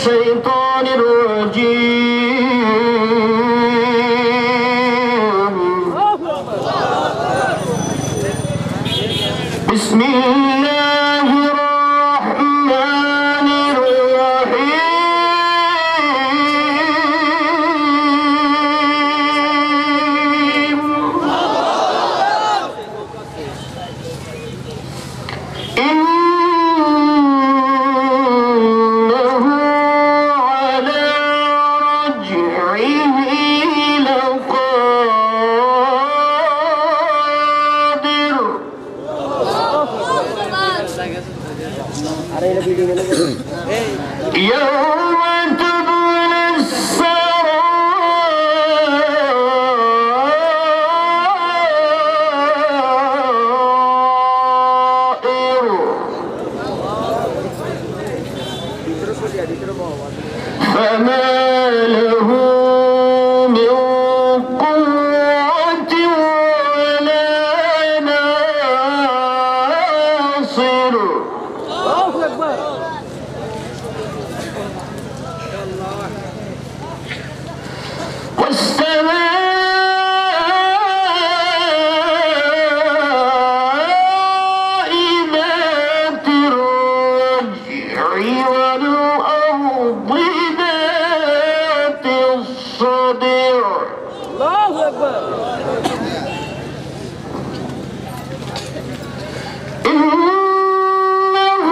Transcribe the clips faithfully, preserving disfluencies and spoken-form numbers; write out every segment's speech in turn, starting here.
الشيطان الرجيم بسم الله الرحمن الرحيم إنه على رجعه لقادر يوم تبلى السرائر فما له من قوة ولا ناصر والسماء ذات الرجع والأرض ذات الصدع إنه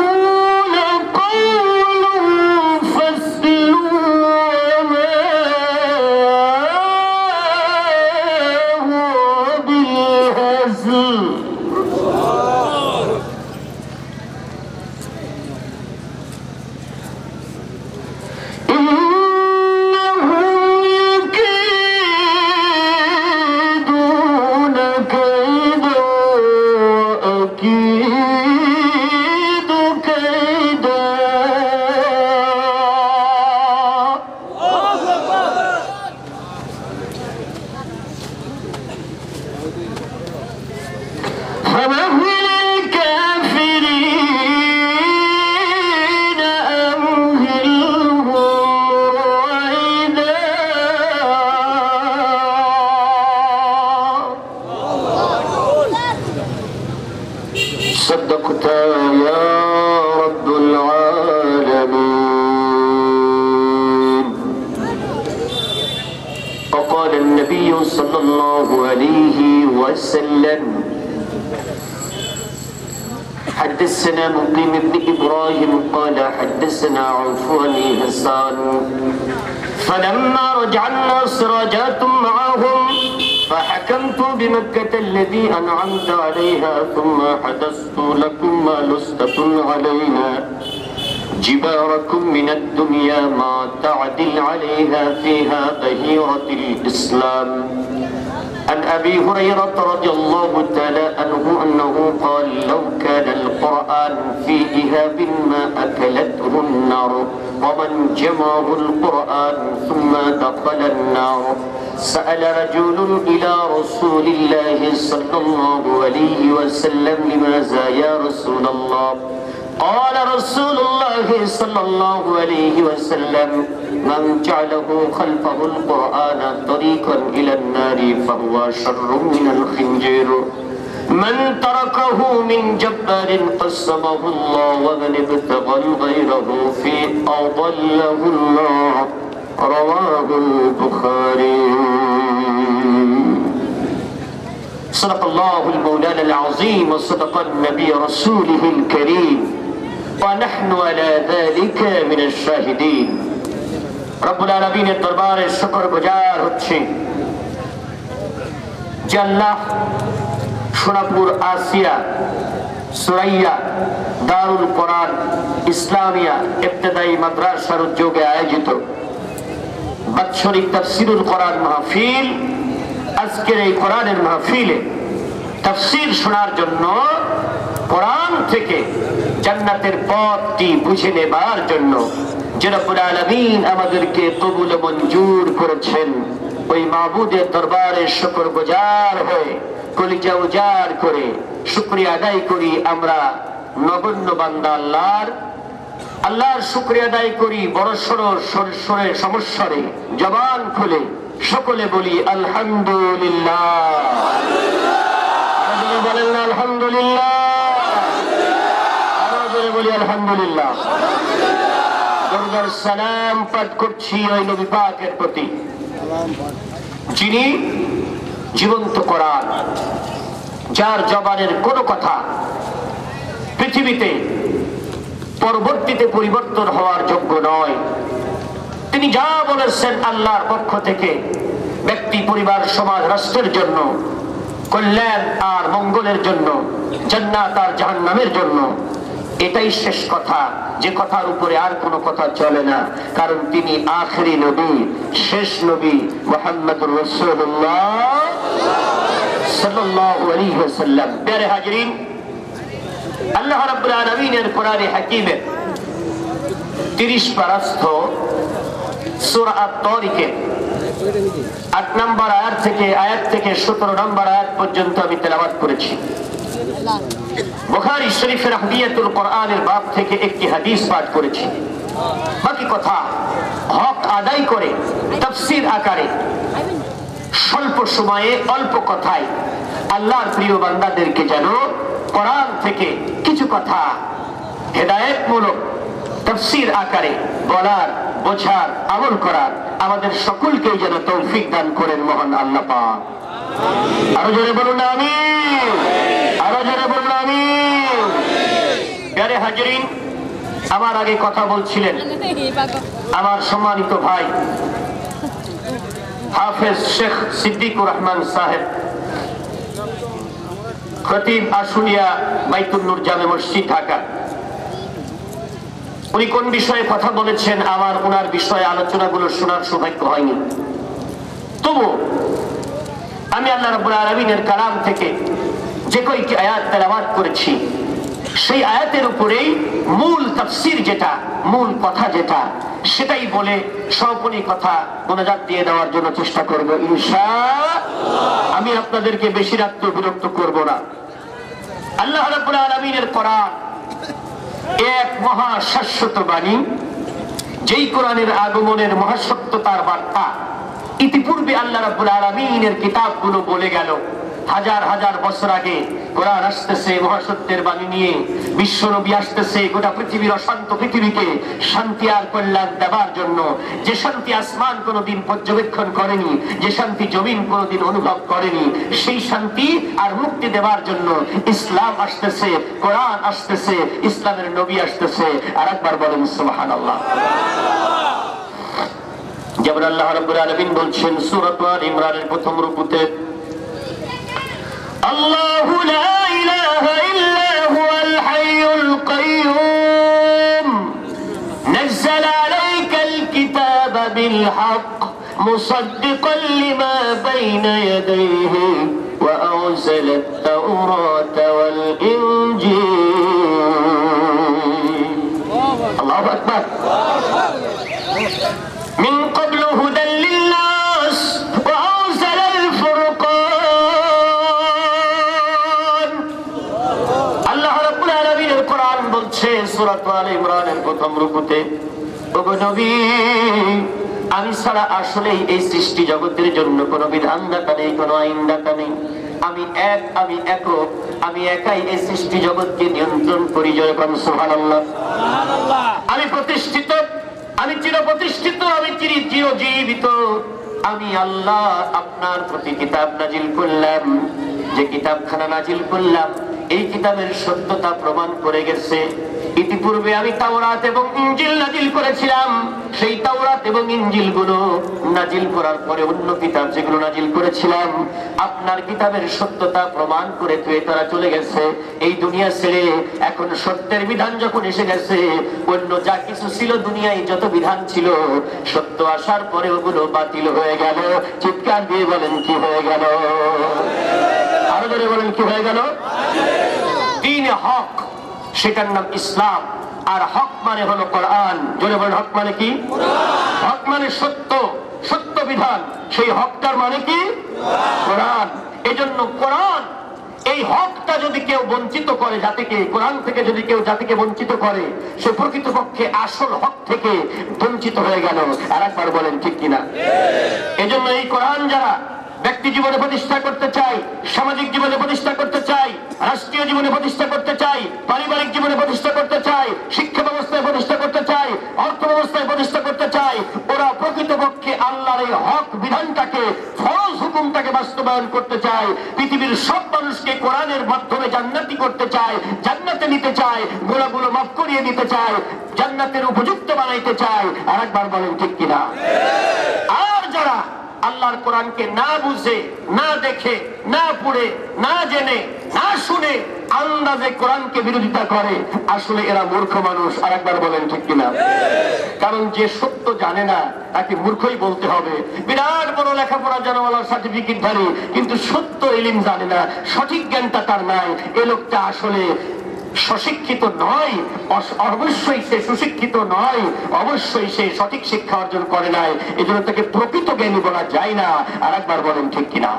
لقول فصل وما هو بالهزل إنهم يكيدون كيدا وأكيد كيدا فمهل الكافرين أمهلهم رويدا صدقت يا رب العالمين. وقال النبي صلى الله عليه وسلم حدثنا مقيم بن إبراهيم قال حدثنا عوف بن حسان فلما رجع الناس راجعت معهم فحكمت بمكة الذي أنعمت عليها ثم حدثت لكم ما لستة علينا جباركم من الدنيا ما تعدل عليها فيها بهيرة الإسلام. عن أبي هريرة رضي الله تعالى عنه أنه قال لو كان القرآن في إهاب ما أكلته النار ومن جمعه القرآن ثم دخل النار. سأل رجل إلى رسول الله صلى الله عليه وسلم لماذا يا رسول الله؟ قال رسول الله صلى الله عليه وسلم من جعله خلفه القرآن طريقا إلى النار فهو شر من الخنجر من تركه من جبار قسمه الله ومن ابتغى غيره في أضله الله. رواه البخاري. صدق الله المولانا العظيم وصدق النبي رسوله الكريم ونحن على ذلك من الشاهدين. রব্বুল আলামিনের দরবারে শুকরগুজার হচ্ছি যে আল্লাহ সোনাপুর আসিয়া সুরাইয়া দারুল কোরআন ইসলামিয়া ইবতেদায়ী মাদ্রাসার উদ্যোগে আয়োজিত বাৎসরিক তাফসীরুল কোরআন মাহফিল, আজকের এই কোরআনের মাহফিলে তাফসীর শোনার জন্য কোরআন থেকে জান্নাতের পথটি বুঝে নেবার জন্য যে রব্বুল আলামিন আমাদেরকে কবুল মঞ্জুর করেছেন, ওই মাবুদের দরবারে শুকরগুজার হয়ে কলিজা উজাড় করে শুকরিয়া আদায় করি আমরা নগণ্য বান্দা আল্লাহর। আল্লাহর শুকরিয়া আদায় করি বড় সরে সমস্যারে জবান খুলে সকলে বলি আলহামদুলিল্লাহ। বলেন না আলহামদুলিল্লাহ, আরো জোরে বলি আলহামদুলিল্লাহ। দরুদ সালাম পাঠ করছি ওই নবী পাকের প্রতি যিনি জীবন্ত কোরআন, যার জবানের কোনো কথা পৃথিবীতে পরবর্তীতে পরিবর্তন হওয়ার যোগ্য নয়। তিনি যা বলেছেন আল্লাহর পক্ষ থেকে ব্যক্তি, পরিবার, সমাজ, রাষ্ট্রের জন্য কল্যাণ আর মঙ্গলের জন্য, জান্নাত আর জাহান্নামের জন্য, এটাই শেষ কথা, যে কথার উপরে আর কোনো কথা চলে না। কারণ তিনি আখেরি নবী, শেষ নবী মুহাম্মদুর রাসূলুল্লাহ সাল্লাল্লাহু আলাইহি ওয়াসাল্লাম। প্যারে হাজরিন, আল্লাহ রাব্বুল আলামিনের কোরআনে হাকিমে তিরিশ পারাস্থ সূরা আত-তারিকে আট নম্বর আয়াত থেকে আয়াত থেকে সতেরো নম্বর আয়াত পর্যন্ত আমি তেলাওয়াত করেছি। বুখারী শরীফের হাদিয়াতুল কোরআনের বাব থেকে একটি হাদিস পাঠ করেছি। বাকি কথা হক আদায় করে তাফসীর আকারে স্বল্প সময়ে অল্প কথায় আল্লাহর প্রিয় বান্দাদেরকে যেন কোরআন থেকে কিছু কথা হেদায়েতমূলক তাফসীর আকারে বলার, বোঝার, আমল করার আমাদের সকলকেই যেন তৌফিক দান করেন মহান আল্লাহ পাক। আরো জোরে বলুন আমিন, আরো জোরে বলুন আমিন। প্যারে হাজরিন, আমার আগে কথা বলছিলেন আমার সম্মানিত ভাই হাফেজ শেখ সিদ্দিকুর রহমান সাহেব, খতিব আশুলিয়া বাইতুল নূর জামে মসজিদ ঢাকা। উনি কোন বিষয়ে কথা বলেছেন আমার ওনার বিষয়ে আলোচনাগুলো শোনার সৌভাগ্য হয়নি, তবু আমি আল্লাহ রাব্বুল আলামিনের কালাম থেকে যে কয়েকটি আয়াত তেলাওয়াত করেছি সেই আয়াতের উপরেই মূল তাফসীর যেটা, মূল কথা যেটা, সেটাই বলে সমাপনী কথা মোনাজাত দিয়ে দেওয়ার জন্য চেষ্টা করব ইনশাআল্লাহ। আমি আপনাদেরকে বেশি রাত্রে বিরক্ত করব না। আল্লাহ রাব্বুল আলামিনের কোরআন এক মহা শাশ্বত বাণী, যেই কোরআনের আগমনের মহাসত্যতার বার্তা ইতিপূর্বে আল্লাহ রাব্বুল আলামিনের কিতাবগুলো বলে গেল। হাজার হাজার বছর আগে কোরআন আসতেছে মহাসত্যের বাণী নিয়ে, বিশ্ব নবী আসতেছে গোটা পৃথিবীর অশান্ত পৃথিবীকে শান্তি আর কল্যাণ দেবার জন্য। যে শান্তি আসমান কোনোদিন পর্যবেক্ষণ করেনি, যে শান্তি জমিন কোনোদিন অনুভব করেনি, সেই শান্তি আর মুক্তি দেবার জন্য ইসলাম আসতেছে, কোরআন আসতেছে, ইসলামের নবী আসতেছে। আর একবার বলেন সুবহানাল্লাহ। যেমন আল্লাহ রাব্বুল আলামিন বলছেন সূরা আল ইমরানের প্রথম রুকুতে, আল্লাহু লা ইলাহা ইল্লা হুয়াল হাইয়ুল কাইয়্যুম নাযালা আলাইকাল কিতাবা বিল হক মুসাদ্দিকান লিমা বাইনা ইয়াদাইহি ওয়া আনজালাত তাওরাতা ওয়াল ইনজিল। আল্লাহু আকবার। মিন ক্বাবলু হুদাল লিন-নাস ওয়া আনজালাল ফুরকান। আল্লাহ রাব্বুল আলামিনের কোরআন বলছে সূরা আল ইমরানের প্রথম রুকুতে, ওগো নবী, আমি ছাড়া আসলেই এই সৃষ্টি জগতের জন্য কোনো বিধানদাতা নেই, কোনো আইনদাতা নেই। আমি এক, আমি একক, আমি একাই এই সৃষ্টি জগৎকে নিয়ন্ত্রণ করি। যখন সুবহানাল্লাহ। আমি প্রতিষ্ঠিত, আমি চির প্রতিষ্ঠিত, আমি চির চিরজীবিত। আমি আল্লাহ আপনার প্রতি কিতাব নাজিল করলাম। যে কিতাবখানা নাজিল করলাম এই কিতাবের সত্যতা প্রমাণ করে গেছে। ইতিপূর্বে আমি তাওরাত এবং ইনজিল নাজিল করেছিলাম। সেই তাওরাত এবং ইনজিল গুলো নাজিল করার পরে অন্য কিতাব যেগুলো নাজিল করেছিলাম আপনার কিতাবের সত্যতা প্রমাণ করে তুই তারা চলে গেছে এই দুনিয়া ছেড়ে। এখন সত্যের বিধান যখন এসে গেছে, অন্য যা কিছু ছিল দুনিয়ায় যত বিধান ছিল, সত্য আসার পরে ওগুলো বাতিল হয়ে গেল। চিৎকার দিয়ে বলেন কি হয়ে গেল? আরো ধরে বলেন কি হয়ে গেল? দ্বীনে হক, সেটার নাম ইসলাম। আর হক মানে হলো কোরআন। জোরে বলেন হক মানে কি? হক মানে সত্য, সত্য বিধান। সেই হকটার মানে কি? কোরআন। এজন্য কোরআন এই হকটা যদি কেউ বঞ্চিত করে জাতিকে, কোরআন থেকে যদি কেউ জাতিকে বঞ্চিত করে, সে প্রকৃতপক্ষে আসল হক থেকে বঞ্চিত হয়ে গেল। আর একবার বলেন ঠিক কিনা? এজন্য এই কোরআন যারা ব্যক্তি জীবনে প্রতিষ্ঠা করতে চাই, সামাজিক জীবনে প্রতিষ্ঠা করতে চাই, রাষ্ট্রীয় জীবনে প্রতিষ্ঠা করতে চাই, পারিবারিক জীবনে প্রতিষ্ঠা করতে চাই, শিক্ষা ব্যবস্থায় প্রতিষ্ঠা করতে চাই, অর্থ ব্যবস্থায় প্রতিষ্ঠা করতে চাই, ওরা প্রকৃতপক্ষে আল্লাহর এই হক বিধানটাকে, ফরজ হুকুমটাকে বাস্তবায়ন করতে চায়, পৃথিবীর সব মানুষকে কোরআনের মাধ্যমে জান্নাতি করতে চায়, জান্নাতে নিতে চায়, গোলাগুলো মাফ করিয়ে দিতে চায়, জান্নাতের উপযুক্ত বানাইতে চায়। আর একবার বলেন ঠিক কিনা? আর যারা আল্লাহর কোরআনকে না বুঝে, না দেখে, না পড়ে, না জেনে, না শুনে আন্দাজে কোরআনকে বিরোধিতা করে, আসলে এরা মূর্খ মানুষ। আর একবার বলেন ঠিক কিনা? কারণ যে সত্য জানে না তাকে মূর্খই বলতে হবে। বিরাট বড় লেখাপড়া জানাওয়ালার সার্টিফিকেট ধারী, কিন্তু সত্য ইলম জানে না, সঠিক জ্ঞানটা তার নাই, এ লোকটা আসলে সুশিক্ষিত নয়। অবশ্যই সে সুশিক্ষিত নয়, অবশ্যই সে সঠিক শিক্ষা অর্জন করে নাই, এই জন্য তাকে প্রকৃত জ্ঞানী বলা যায় না। আর একবার বলেন ঠিক কিনা?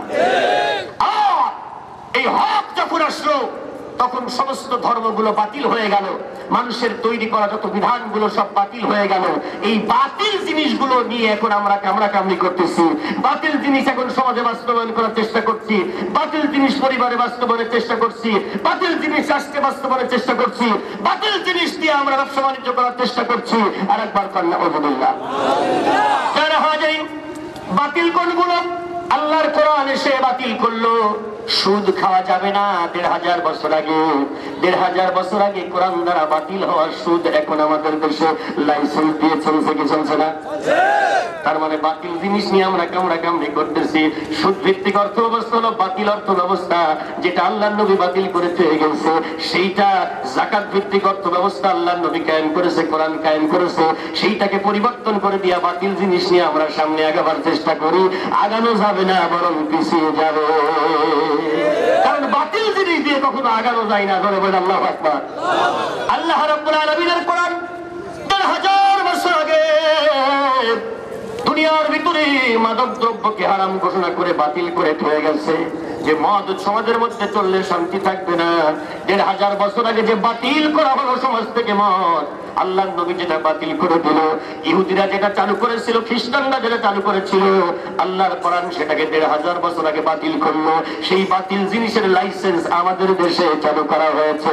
এই হক যখন আসলো তখন সমস্ত ধর্মগুলো বাতিল হয়ে গেল, মানুষের তৈরি করা যত বিধানগুলো সব বাতিল হয়ে গেল। এই বাতিল জিনিসগুলো নিয়ে এখন আমরা কামড়া কামড়ি করতেছি, বাতিল জিনিস এখন সমাজে বাস্তবায়ন করার চেষ্টা করছি, বাতিল জিনিস পরিবারে বাস্তবায়নের চেষ্টা করছি, বাতিল জিনিস রাষ্ট্রে বাস্তবায়নের চেষ্টা করছি, বাতিল জিনিস দিয়ে আমরা ব্যবসা বাণিজ্য করার চেষ্টা করছি। আর একবার কন্যা ওজুবিল্লাহ। যারা হাজারিন, বাতিল কোনগুলো? আল্লাহর কোরআন এসে বাতিল করলো সুদ খাওয়া যাবে না। দেড় হাজার বছর আগে দেড় হাজার বছর আগে কোরআন দ্বারা বাতিল হওয়া সুদ এখন আমাদের দেশে লাইসেন্স দিয়ে চলছে কি চলছে না? তার মানে বাতিল জিনিস নিয়ে আমরা কামড়া কামড়ি করতেছি। সুদ ভিত্তিক অর্থ ব্যবস্থা হলো বাতিল অর্থ ব্যবস্থা, যেটা আল্লাহর নবী বাতিল করে চলে গেছে। সেইটা যাকাত ভিত্তিক অর্থ ব্যবস্থা আল্লাহর নবী কায়েম করেছে, কোরআন কায়েম করেছে। সেইটাকে পরিবর্তন করে দিয়া বাতিল জিনিস নিয়ে আমরা সামনে আগাবার চেষ্টা করি। আগানো যাবে না, বরং পিছিয়ে যাবে। কারণ বাতিল জিনিস দিয়ে কখনো আগানো যায় না। ধরে বলেন আল্লাহু আকবার। আল্লাহ রাব্বুল আলামিনের কোরআন দেড় হাজার বছর আগে দুনিয়ার ভিতরে মাদক দ্রব্যকে হারাম ঘোষণা করে বাতিল করে হয়ে গেছে, যে মদ সমাজের মধ্যে চললে শান্তি থাকবে না। দেড় হাজার বছর আগে যে বাতিল করা হলো সমাজ থেকে মদ, আল্লাহর নবী যেটা বাতিল করে দিল, ইহুদিরা যেটা চালু করেছিল, খ্রিস্টানরা যেটা চালু করেছিল, আল্লাহর কোরআন সেটাকে দেড় হাজার বছর আগে বাতিল করলো। সেই বাতিল জিনিসের লাইসেন্স আমাদের দেশে চালু করা হয়েছে।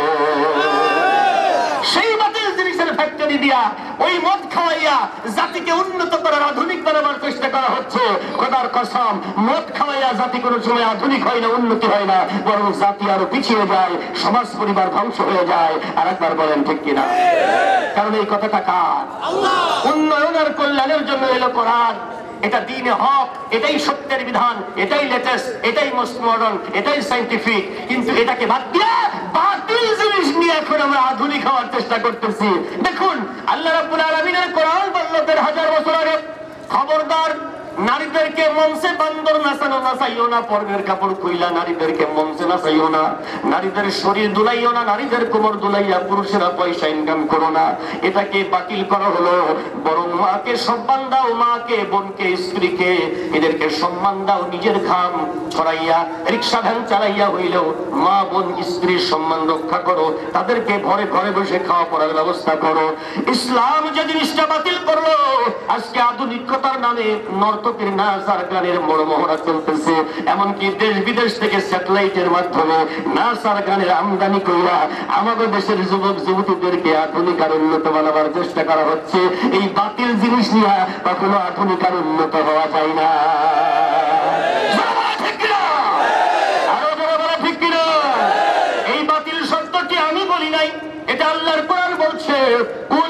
সেই বাতিল জিনিসের ফ্যাক্টরি দিয়া ওই মদ খাওয়াইয়া জাতিকে উন্নত করার, আধুনিক বানাবার চেষ্টা করা হচ্ছে। খোদার কসম, মদ খাওয়াইয়া জাতি কোনো সময় আধুনিক হয় না, উন্নতি হয় না, বরং জাতি আরো পিছিয়ে যায়, সমাজ পরিবার ধ্বংস হয়ে যায়। আর একবার বলেন ঠিক কিনা? কারণ এই কথাটা কার? উন্নয়ন আর কল্যাণের জন্য এলো কোরআন। এটা দ্বীনে হক, এটাই সত্যের বিধান, এটাই লেটেস্ট, এটাই মোস্ট মডার্ন, এটাই সায়েন্টিফিক। কিন্তু এটাকে বাদ দিয়ে বাতিল জিনিস নিয়ে এখন আমরা আধুনিক হওয়ার চেষ্টা করতেছি। দেখুন, আল্লাহ রাব্বুল আলামিনের কোরআন বললো দেড় হাজার বছর আগে, খবরদার নারীদেরকে মঞ্চে বান্দর নাচানো নাচাইও না, পর্বের কাপড় খুইলা নারীদেরকে মঞ্চে নাচাইও না, নারীদের শরীর দুলাইও না, নারীদের কোমর দুলাইয়া পুরুষেরা পয়সা ইনকাম করো না। এটাকে বাতিল করা হলো। বরং মাকে সম্মান দাও, মাকে, বোনকে, স্ত্রীকে, এদেরকে সম্মান দাও। নিজের ঘাম ছড়াইয়া রিক্সা ভ্যান চালাইয়া হইলেও মা, বোন, স্ত্রীর সম্মান রক্ষা করো, তাদেরকে ঘরে ঘরে বসে খাওয়া পড়ার ব্যবস্থা করো। ইসলাম যে জিনিসটা বাতিল করলো, আজকে আধুনিকতার নামে নর্ত নাচ আর গানের মনোমহড়া চলতেছে। এমনকি দেশ বিদেশ থেকে স্যাটেলাইটের মাধ্যমে নাচ আর গানের আমদানি কইরা আমাদের দেশের যুবক যুবতীদেরকে আধুনিক আর উন্নত বানাবার চেষ্টা করা হচ্ছে। এই বাতিল জিনিস নিয়ে কখনো আধুনিক আর উন্নত হওয়া যায় না। আরো যারা বলা ঠিক কিনা? এই বাতিল শব্দটি আমি বলি নাই, এটা আল্লাহর কোরআন বলছে। কুল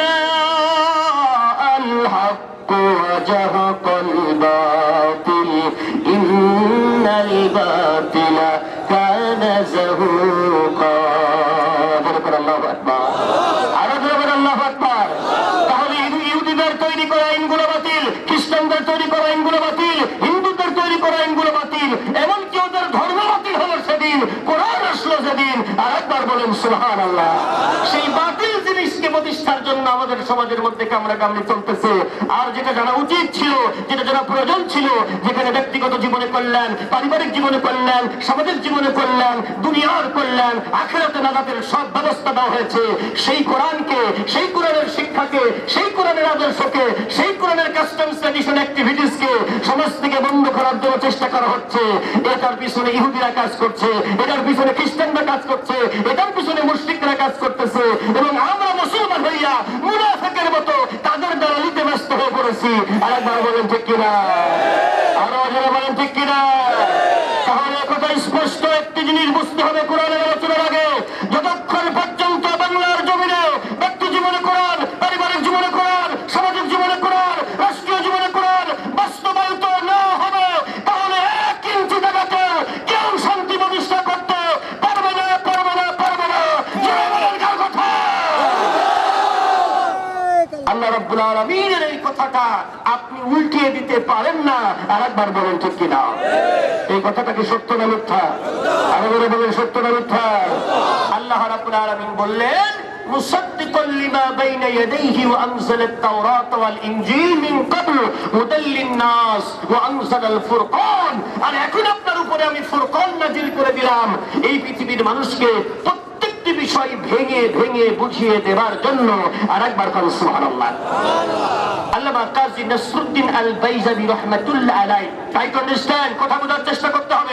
জাআল হক وزهق الباطل إن الباطل كان زهوقا। الله أكبر। الله أكبر। তাহলে ইহুদিদের তৈরি করা আইনগুলো বাতিল, খ্রিস্টানদের তৈরি করা আইনগুলো বাতিল, হিন্দুদের তৈরি করা আইনগুলো বাতিল, এমনকি ওদের ধর্ম বাতিল হলো সেদিন, কোরআন আসলো যেদিন। আর একবার বলেন সুবহানাল্লাহ। সেই বাতিল জিনিসকে প্রতিষ্ঠার জন্য আমাদের সমাজের মধ্যে কামড়া কামড়ি চলতেছে। আর যেটা জানা উচিত ছিল, যেটা জানা প্রয়োজন ছিল, যেখানে ব্যক্তিগত জীবনে কল্যাণ, পারিবারিক জীবনে কল্যাণ, সামাজিক জীবনে কল্যাণ, দুনিয়ার কল্যাণ, আখিরাতে নাজাতের সব ব্যবস্থা দেওয়া হয়েছে, সেই কোরআনকে, সেই কোরআনের শিক্ষাকে, সেই কোরআনের আদর্শকে, সেই কোরআনের কাস্টমস ট্র্যাডিশন অ্যাক্টিভিটিসকে সমাজ থেকে বন্ধ করার জন্য চেষ্টা করা হচ্ছে। এটার পিছনে ইহুদিরা কাজ করছে, এটার পিছনে খ্রিস্টানরা কাজ করছে, এটার পিছনে মুশরিকরা কাজ করতেছে, এবং আমরা মুসলমান হইয়া মুনাফিকের মতো তাদের দ্বারা নিতে ব্যস্ত হয়ে পড়েছি। আরেকবার বলেন ঠিক কিনা? আরো যারা বলেন ঠিক কিনা? তাহলে কথা স্পষ্ট একটি জিনিস বুঝতে হবে কোরআনের আলোচনার আগে, যতক্ষণ পর্যন্ত বাংলার জমিনে ব্যক্তি জীবনে কোরআন, পারিবারিক জীবনে কোরআন, সামাজিক জীবনে কোরআন, রাষ্ট্রীয় জীবনে কোরআন বাস্তবায়িত না হবে, তাহলে এক ইঞ্চি জায়গাতে কেউ শান্তি প্রতিষ্ঠা করতে পারবে না, পারবে না, পারবে না। কথা আল্লাহ রাব্বুল আলামিনের এই কথাটা আপনি উল্টিয়ে দিতে পারেন না। আরেকবার বলেন ঠিক কিনা? এই কথাটা কি সত্য না মিথ্যা? আরেকবার বলেন সত্য না মিথ্যা? আল্লাহ রাব্বুল আলামিন বললেন মুসাদ্দিকাল লিমা বাইনা ইয়াদাইহি ওয়া আনজালাত তাওরাত ওয়াল ইনজিল মিন ক্বাবল হুদাল লিন-নাস ওয়া আনজালাল ফুরকান। আর এখন আপনার উপরে আমি ফুরকান নাযিল করে দিলাম এই পৃথিবীর মানুষকে প্রত্যেকটি বিষয় ভেঙে ভেঙে বুঝিয়ে দেবার জন্য। আরেকবার বলুন সুবহানাল্লাহ। আল্লামা কাজী নসরুদ্দিন আল বাইজাবি রাহমাতুল্লাহ আলাইহি, ট্রাই টু আন্ডারস্ট্যান্ড, কথা বোঝার চেষ্টা করতে হবে।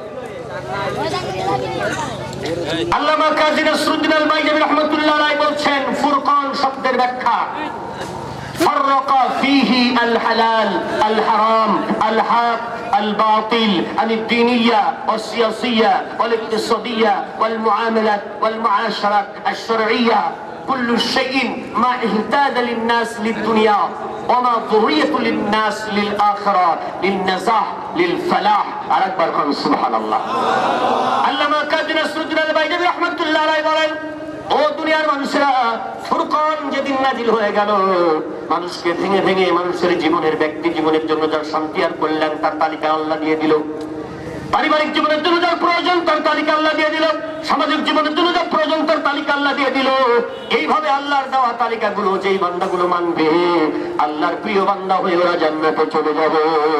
আল্লামা কাজী নসরুদ্দিন আল বাইজাবি রাহমাতুল্লাহ আলাইহি বলছেন ফুরকান শব্দের ব্যাখ্যা فرق فيه الحلال الحرام الحق الباطل عن الدينية والسياسية والاقتصادية والمعاملات والمعاشرة الشرعية كل شيء ما اهتاد للناس للدنيا وما ضرية للناس للآخرة للنزاح للفلاح. أكبر سبحان الله. علما كاد نصرالدين البيضاوي رحمة الله عليه বলেন, ও দুনিয়ার মানুষেরা, ফুরকান যেদিন নাজিল হয়ে গেল, মানুষকে ভেঙে ভেঙে মানুষের জীবনের, ব্যক্তি জীবনের জন্য যার শান্তি আর কল্যাণ তার তালিকা আল্লাহ দিয়ে দিল, পারিবারিক জীবনের জন্য যার প্রয়োজন তার তালিকা আল্লাহ দিয়ে দিল, সামাজিক জীবনের জন্য যার প্রয়োজন তার তালিকা আল্লাহ দিয়ে দিল। এইভাবে আল্লাহর দেওয়া তালিকাগুলো যেই বান্দাগুলো মানবে, আল্লাহর প্রিয় বান্দা হয়ে ওরা জান্নাতে চলে যাবে।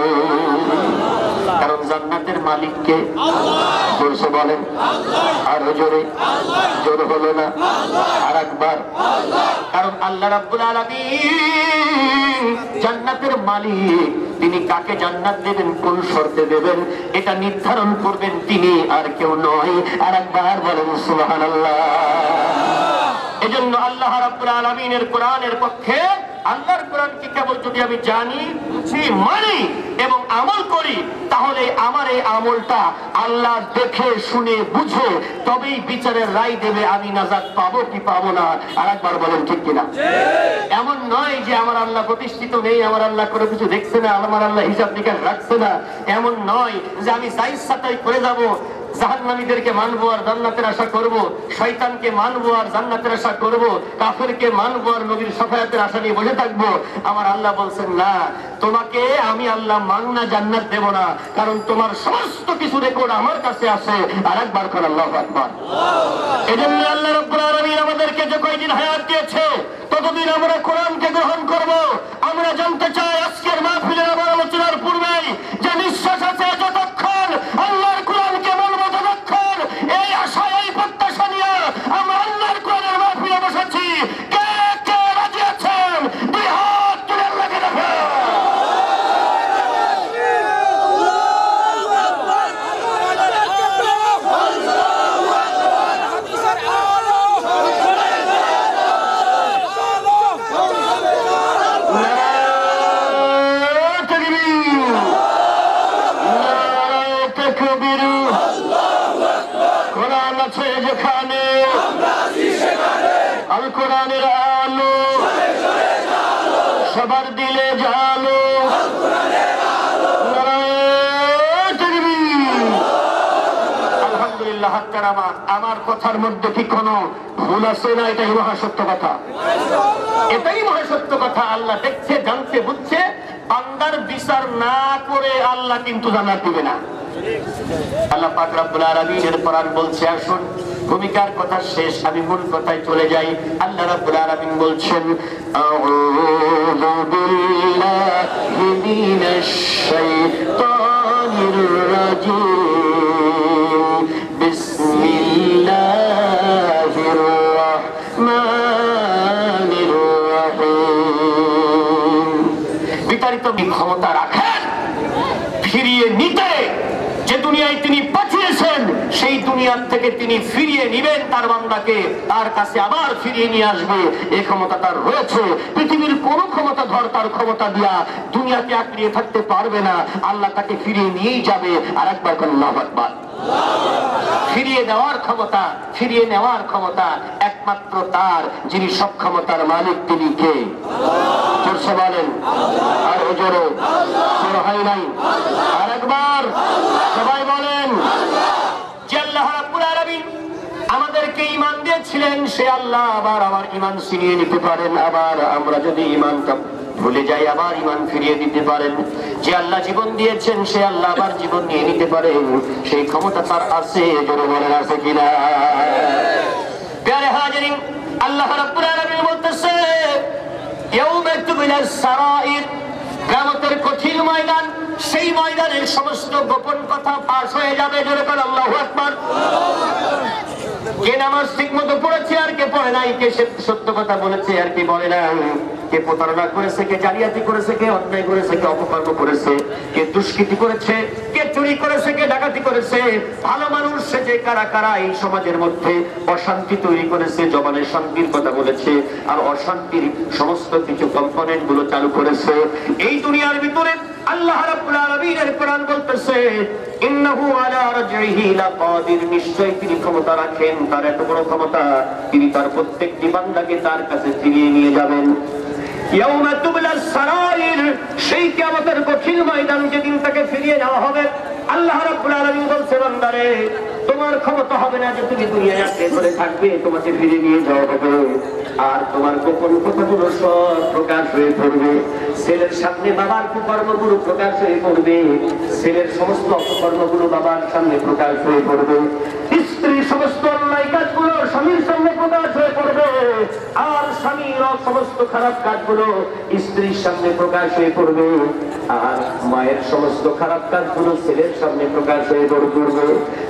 কারণ জান্নাতের মালিককে জোরসে বলেন, আরো জোরে, জোর হলো না, আর একবার। কারণ আল্লাহ রাব্বুল আলামিন জান্নাতের মালিক, তিনি কাকে জান্নাত দেবেন, কোন শর্তে দেবেন, এটা নির্ধারণ করবেন তিনি, আর কেউ নয়। আর একবার বলেন সুবহানাল্লাহ। এজন্য আল্লাহ রাব্বুল আলামিনের কোরআনের পক্ষে, আল্লাহর কোরআনকে কেবল যদি আমি জানি, বুঝি, মানি এবং আমল করি, তাহলে আমার এই আমলটা আল্লাহ দেখে শুনে বুঝে তবেই বিচারের রায় দেবে, আমি নাজাত পাবো কি পাবো না। আর একবার বলেন ঠিক কিনা? এমন নয় যে আমার আল্লাহ প্রতিষ্ঠিত নেই, আমার আল্লাহ কোনো কিছু দেখছে না, আমার আল্লাহ হিসাব নিকাশ রাখছে না। এমন নয় যে আমি যা ইচ্ছা তাই করে যাবো, জাহান্নামীদেরকে মানবো আর জান্নাতের আশা করব, শয়তানকে মানবো আর জান্নাতের আশা করব, কাফেরকে মানবো আর নবীর শাফায়াতের আশা নিয়ে বসে থাকবো। আমার আল্লাহ বলছেন, না, তোমাকে আমি আল্লাহ মাননা জান্নাত দেব না, কারণ তোমার সমস্ত কিছু রেকর্ড আমার কাছে আছে। আর একবার করে আল্লাহু আকবার। এজন্য আল্লাহ রাব্বুল আলামিন আমাদেরকে যে কয়দিন হায়াত দিয়েছে, ততদিন আমরা কোরআনকে গ্রহণ করব। আমরা জানতে চাই আজকের মাহফিলের আমার আলোচনার পূর্বেই যে নিঃশ্বাস আছে, যতক্ষণ আল্লাহর কোরআনকে মানব, ততক্ষণ এই আশা, এই প্রত্যাশা নিয়ে আমরা আল্লাহর কোরআনের মাহফিলে বসেছি। কে কে রাজি আছেন? দুই হাত তুলে আল্লাহকে দেখেন। কোরআন আছে যেখানে, আল কোরআনের আলো সবার দিলে জালো। আলহামদুলিল্লাহ। আমার কথার মধ্যে কি কোনো ভুল আছে না? এটাই মহাসত্য কথা, এটাই মহাসত্য কথা। আল্লাহ দেখছে, জানছে, বুঝছে। বান্দার বিচার না করে আল্লাহ কিন্তু জান্নাত দিবে না। আল্লাহ পাক রব্বুল আলামিনের কোরআন বলছে, আসুন ভূমিকার কথা শেষ, আমি মূল কথায় চলে যাই। আল্লাহ রাব্বুল আলামিন বলছেন, আউযু বিল্লাহি মিনাশ শাইতানির রাজীম, বিসমিল্লাহির রাহমানির রাহিম। বিতাড়িত ক্ষমতা রাখেন ফিরিয়ে নিতে, যে দুনিয়ায় তিনি পাঠিয়েছেন সেই দুনিয়ার থেকে তিনি ফিরিয়ে নিবেন তার বান্দাকে, তার কাছে আবার ফিরিয়ে নিয়ে আসবে। এই ক্ষমতা তার রয়েছে। পৃথিবীর কোন ক্ষমতা ধর তার ক্ষমতা দিয়া দুনিয়াতে আঁকড়িয়ে থাকতে পারবে না। আল্লাহ তাকে ফিরিয়ে নিয়েই যাবে। আর একবার আল্লাহু আকবার। ফিরিয়ে দেওয়ার ক্ষমতা, ফিরিয়ে নেওয়ার ক্ষমতা একমাত্র তার, যিনি সব ক্ষমতার মালিক। তিনি কে? জোরসে বলেন, আর জোরে হয় নাই। আর একবার সবাই বলেন, যে আল্লাহ রাব্বুল আলামিন আমাদেরকে ঈমান দিয়েছিলেন, সে আল্লাহ আবার আমার ঈমান ছিনিয়ে নিতে পারেন। আবার আমরা যদি ঈমানটা ভুলে যাই আবার ঈমান ফিরিয়ে দিতে পারেন। যে আল্লাহ জীবন দিয়েছেন সে আল্লাহ আবার জীবন নিয়ে নিতে পারেন। সেই ক্ষমতা তার আছে। জোরে বলেন, আছে কিনা? প্যারে হাজিরিন, আল্লাহ রাব্বুল আলামিন বলতেছে, ইয়াউমা তুবলাস সারাইর, কিয়ামতের কঠিন ময়দান, সেই ময়দানের সমস্ত গোপন কথা ফাঁস হয়ে যাবে। জোরে বলেন আল্লাহু আকবার। কে নামাজ ঠিক মতো পড়েছে আর কে পড়ে নাই, কে সত্য কথা বলেছে আর কে বলে নাই, কে প্রতারণা করেছে, কে জালিয়াতি করেছে, কে অন্যায় করেছে, কে অপকর্ম করেছে, কে দুষ্কৃতি করেছে, কে চুরি করেছে, কে ডাকাতি করেছে, ভালো মানুষ সেজে কারা কারা এই সমাজের মধ্যে অশান্তি তৈরি করেছে, জবানের শান্তির কথা বলেছে আর অশান্তির সমস্ত কিছু কম্পোনেন্ট গুলো চালু করেছে। এই দুনিয়ার ভিতরে আল্লাহ রাব্বুল আলামিনের কোরআন বলতেছে, ইন্নাহু আলা রাজইহি লাকাদির, নিশ্চয় তিনি ক্ষমতা রাখেন, তার এত বড় ক্ষমতা, তিনি তার প্রত্যেকটি বান্দাকে তার কাছে ফিরিয়ে নিয়ে যাবেন। ইয়াউমা তুবলাস সারাইর, সেই কিয়ামতের কঠিন ময়দান, যেদিন তাকে ফিরিয়ে নেওয়া হবে। আল্লাহ রাব্বুল আলামিন বলছেন, বান্দারে তোমার ক্ষমতা হবে না যে তুমি দুনিয়ায় আটকে ধরে থাকবে, তোমাকে ফিরিয়ে নিয়ে যাওয়া হবে। আর তোমার গোপন কথাগুলো সব প্রকাশ হয়ে পড়বে। ছেলের সামনে বাবার কুকর্মগুলো প্রকাশ হয়ে পড়বে, ছেলের সমস্ত অপকর্মগুলো বাবার সামনে প্রকাশ হয়ে পড়বে, স্ত্রীর সমস্ত অন্যায় কাজগুলো স্বামীর সামনে প্রকাশ হয়ে পড়বে, আর স্বামীর সমস্ত খারাপ কাজগুলো স্ত্রীর সামনে প্রকাশ হয়ে পড়বে, আর মায়ের সমস্ত খারাপ কাজগুলো ছেলের সামনে প্রকাশ হয়ে পড়বে।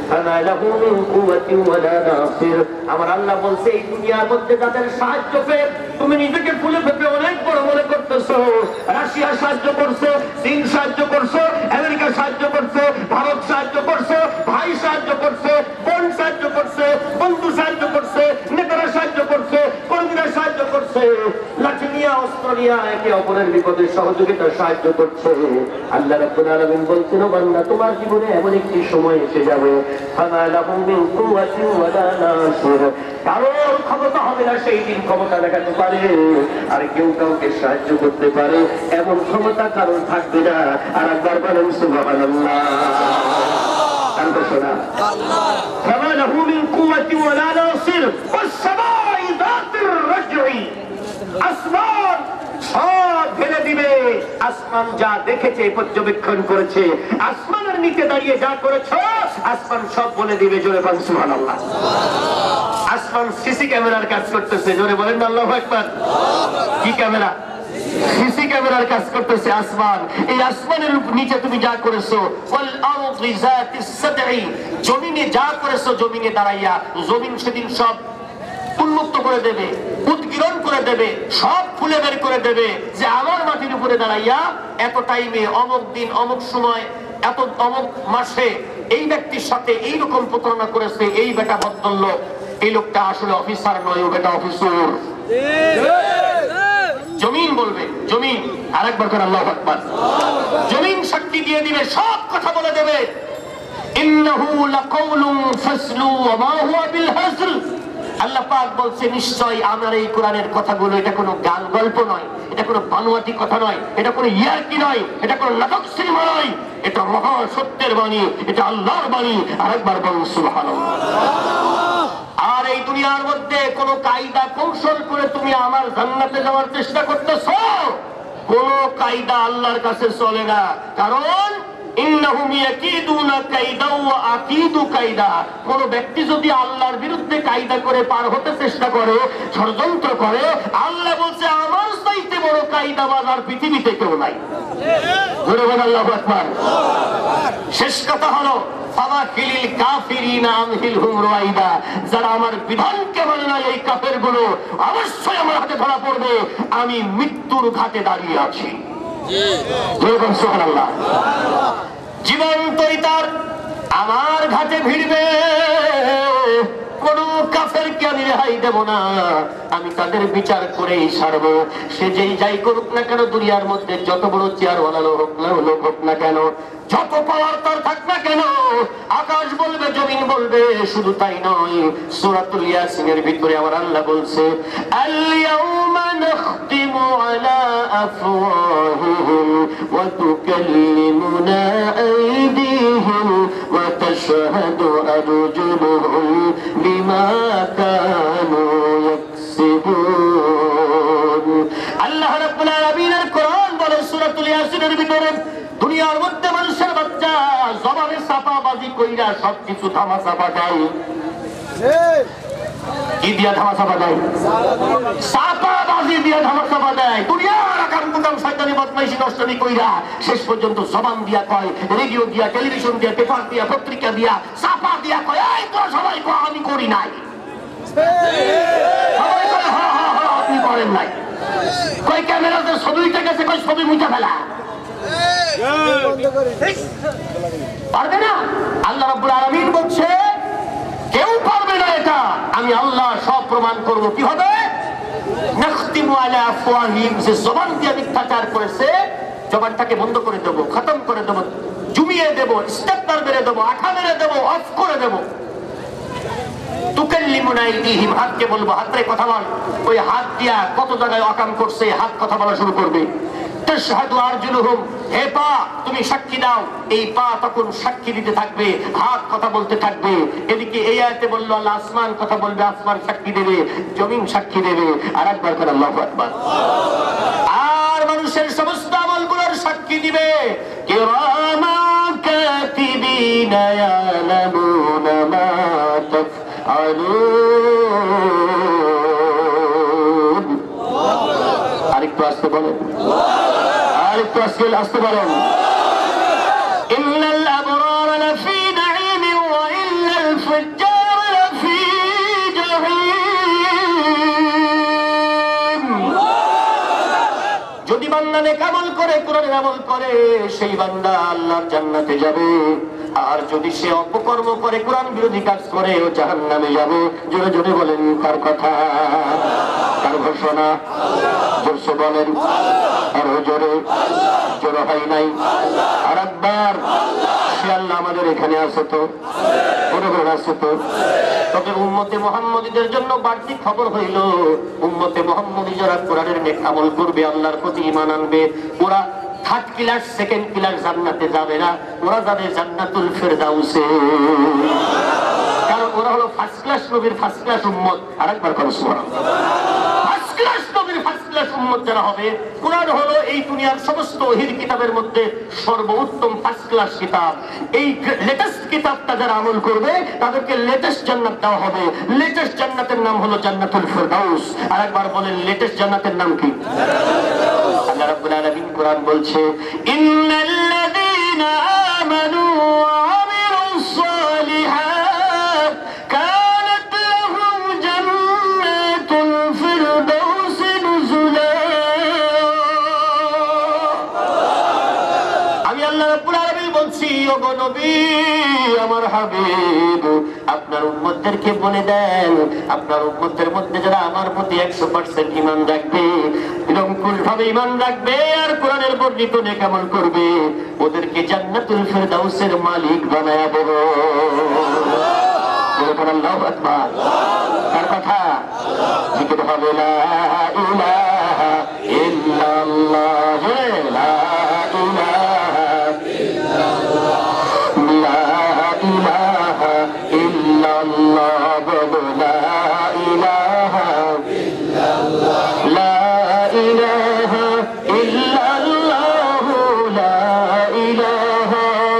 আমার আল্লাহ বলছে, এই দুনিয়ার মধ্যে যাদের সাহায্য পেয়ে তুমি নিজেকে ফুলে ফেপে অনেক বড় মনে করতেছো, রাশিয়া সাহায্য করছে, চীন সাহায্য করছে, আমেরিকা সাহায্য করছে, ভারত সাহায্য করছে, ভাই সাহায্য করছে, বোন সাহায্য করছে, বন্ধু সাহায্য করছে, নেতারা সাহায্য করছে, কর্মীরা সাহায্য করছে, লাঠি নিয়ে অস্ত্র নিয়ে একে অপরের বিপদে সহযোগিতা সাহায্য করছে। আল্লাহ রাব্বুল আলামিন বলছেন, ও বান্দা তোমার জীবনে এমন একটি সময় এসে যাবে, ফামা লাহুম মিন কুওয়াতিন ওয়ালা নাসির, কারোর ক্ষমতা হবে না সেই দিন ক্ষমতা দেখাতে পারে আর কেউ কাউকে সাহায্য করতে পারে এমন ক্ষমতা কারোর থাকবে না। আর একবার বলেন সুবহানাল্লাহ। আল্লাহ শোনা আল্লাহ, ফামা লাহু মিন কুওয়াতিন ওয়ালা নাসির, ওয়াস সামাই যাতির রাজঈ, আসমান সব ফেলে দিবে। আসমান যা দেখেছে, পর্যবেক্ষণ করেছে, আসমানের নিচে দাঁড়িয়ে যা করেছো, আসমান সব বলে দিবে। জোরে বলেন সুবহানাল্লাহ। আসমান সিসি ক্যামেরার কাজ করতেছে। জোরে বলেন আল্লাহু আকবার। কি ক্যামেরা? সিসি ক্যামেরার কাজ করতেছে আসমান। এই আসমানের নিচে তুমি যা করেছো, ওয়াল আরদি যাতিস সাদঈ, জমিনে যা করেছো, জমিনে দাঁড়াইয়া জমিন সেদিন সব উন্মুক্ত করে দেবে, উদ্গীরণ করে দেবে, সব খুলে বের করে দেবে যে আমার মাটির উপরে দাঁড়াইয়া এত টাইমে, অমুক দিন, অমুক সময়, এত অমুক মাসে এই ব্যক্তির সাথে এইরকম প্রতারণা করেছে এই বেটা ভদ্রলোক। এই লোকটা আসলে অফিসার নয়, ও বেটা অফিসার। জমিন বলবে, জমিন। আরেকবার করে আল্লাহু আকবার। জমিন সাক্ষী দিয়ে দিবে, সব কথা বলে দেবে। ইন্নাহু লাকাউলুন ফাসলু ওয়া মা হুয়া বিল হাসল। আল্লাহ পাক বলছে, নিশ্চয় আমার এই কোরআনের কথাগুলো এটা কোনো গান গল্প নয়, এটা কোনো বানোয়াটি কথা নয়, এটা কোনো ইয়ার্কি নয়, এটা কোনো নাটক সিনেমা নয়, এটা মহা সত্যের বাণী, এটা আল্লাহর বাণী। আরেকবার বলুন সুবহানাল্লাহ। আর এই দুনিয়ার মধ্যে কোন কায়দা কৌশল করে তুমি আমার জান্নাতে যাওয়ার চেষ্টা করতেছো, কোন কায়দা আল্লাহর কাছে চলে না। কারণ ইন্নাহুম ইয়াকিদুনা কাইদা ওয়া আকিদু কাইদা। কোন ব্যক্তি যদি আল্লাহর বিরুদ্ধে কায়দা করে পার হতে চেষ্টা করে, ষড়যন্ত্র করে, আল্লাহ বলছে আমার চাইতে বড় কায়দাবাজ আর পৃথিবীতে কেউ নাই। জোরে বলেন আল্লাহু আকবার। শেষ কথা হলো ফাওয়াকিলিল কাফিরিনা আমহিলহুম রুয়াইদা, যারা আমার বিধানকে মানে না এই কাফেরগুলো অবশ্যই আমার হাতে ধরা পড়বে, আমি মৃত্যুর ঘাটে দাঁড়িয়ে আছি। সুবহানাল্লাহ। জীবন্ত তার আমার ঘাটে ভিড়বে, কোন কাফেরকে আমি রেহাই দেব না, আমি তাদের বিচার করেই ছাড়বো। সে যেই যাই করুক না কেন, দুনিয়ার মধ্যে যত বড় চেয়ারওয়ালা লোক না লোক হোক না কেন, যত পাওয়ার তার থাক না কেন, আকাশ বলবে জমিন বলবে। শুধু তাই নয়, সূরাতুল ইয়াসিনের ভিতরে আমার আল্লাহ বলছে আল ইয়াউমা নাখতিমু আলা আফওয়াহিহিম ওয়া তুকাল্লিমুনা আইদিহিম ওয়া তাশহাদু আরজুলুহুম বিমা কানু ইয়াকসিবুন। আল্লাহ রাব্বুল আলামিনের কোরআন বলে সূরাতুল ইয়াসিনের ভিতরে, দুনিয়ার মধ্যে মানুষের বাচ্চা জবানে চাপাবাজি কইরা সবকিছু ধামা চাপা দেয়। কি দিয়া ধামা চাপা দেয়? চাপাবাজি দিয়া ধামা চাপা দেয়। দুনিয়ার আকাম কুকাম শয়তানি বদমাইশি নষ্টনি কইরা শেষ পর্যন্ত জবান দিয়া কয়, রেডিও দিয়া, টেলিভিশন দিয়া, পেপার দিয়া, পত্রিকা দিয়া, চাপা দিয়া কয় এই তো সবাই কয় আমি করি নাই। সবাই কয় হ্যাঁ হ্যাঁ হ্যাঁ আপনি করেন নাই। কই ক্যামেরাতে ছবি উঠে গেছে, কই ছবি মুছে ফেলা। পারবে না। আল্লাহ রাব্বুল আলামিন বলছে কেউ পারবে না এটা, আমি আল্লাহ সব প্রমাণ করব। কি হবে? নাখতিমু আলা আফওয়াহিম, যে জবান দিয়ে মিথ্যাচার করেছে জবানটাকে বন্ধ করে দেব, খতম করে দেব, জুমিয়ে দেব, স্টেপলার মেরে দেব, আঠা মেরে দেব, অফ করে দেব। তুকাল্লিমুনা আইদিহিম, হাতকে বলবো হাতে কথা বল। ওই হাত দিয়া কত জায়গায় অকাম করছে, হাত কথা বলা শুরু করবে। তাশহাদু আরজুলুহুম, হে পা তুমি সাক্ষী দাও। এই পা তখন সাক্ষী দিতে থাকবে, হাত কথা বলতে থাকবে। এদিকে এই আয়াতে বলল আল্লাহ আসমান কথা বলবে, আসমান সাক্ষী দেবে, জমিন সাক্ষী দেবে। আর একবার করে আল্লাহু আকবার। আর মানুষের সমস্ত আমলগুলোর সাক্ষী দিবে কিরামা কাতিবিনা ইয়ালামুনা মা তাফআলুন। আরেকটু আসতে বলেন, আরেকটু আসতে আসতে বলেন। ইন্নাল আবরার লাফি নাঈম ওয়া ইন্নাল ফুজ্জার লাফি জাহিম। যদি বান্দা নেক আমল করে, কোরআনের আমল করে, সেই বান্দা আল্লাহর জান্নাতে যাবে। আর যদি সে অপকর্ম করে, কোরআন বিরোধী কাজ করে, ও জাহান্নামে যাবে। জোরে জোরে বলেন কার কথা, কার ঘোষণা? জোরসে বলেন, আর জোরে জোরে হয় নাই। আর একবার সে আল্লাহ আমাদের এখানে আছে তো, বড় আছে তো। তবে উম্মতে মুহাম্মদীদের জন্য বাড়তি খবর হইল, উম্মতে মুহাম্মদী যারা কোরআনের নেক আমল করবে, আল্লাহর প্রতি ঈমান আনবে, ওরা থার্ড ক্লাস সেকেন্ড ক্লাস জান্নাতে যাবে না, ওরা যাবে জান্নাতুল ফেরদাউসে। কারণ ওরা হলো ফার্স্ট ক্লাস নবীর ফার্স্ট ক্লাস উম্মত। আরেকবার করে সুবহানাল্লাহ। ফার্স্ট ক্লাস নবীর ফার্স্ট ক্লাস উম্মত যারা হবে, কোরআন হলো এই দুনিয়ার সমস্ত ওহীর কিতাবের মধ্যে সর্বোত্তম ফার্স্ট ক্লাস কিতাব। এই লেটেস্ট কিতাবটা যারা আমল করবে তাদেরকে লেটেস্ট জান্নাত দেওয়া হবে। লেটেস্ট জান্নাতের নাম হলো জান্নাতুল ফেরদাউস। আরেকবার বলেন লেটেস্ট জান্নাতের নাম কি? আল্লাহ রাব্বুল আলামিন কোরআন বলছে ইন্নাল্লাযীনা আমানু ওয়া আমিলুস সালিহাত কানাত লাহুম জান্নাতুল ফিরদাউস নুজুলা। আমি আল্লাহ রাব্বুল আলামিন বলছি, ওগো নবী আমার হাবিব, আপনার উম্মতদেরকে বলে দেন, আপনার উম্মতের মধ্যে যারা আমার প্রতি একশো পার্সেন্ট ঈমান রাখবে, নিরঙ্কুশ ভাবে ঈমান রাখবে, আর কোরআনের বর্ণিত নেক আমল করবে, ওদেরকে জান্নাতুল ফিরদাউসের মালিক বানায়া দেব। বলুন আল্লাহু আকবার। কার কথা? জিকির হবে লা ইলাহা ইল্লাল্লাহ, লা ইলাহা ইল্লাল্লাহ, লা ইলাহা ইল্লাল্লাহ, লা ইলাহা ইল্লাল্লাহ, লা ইলাহা ইল্লাল্লাহ, লা ইলাহা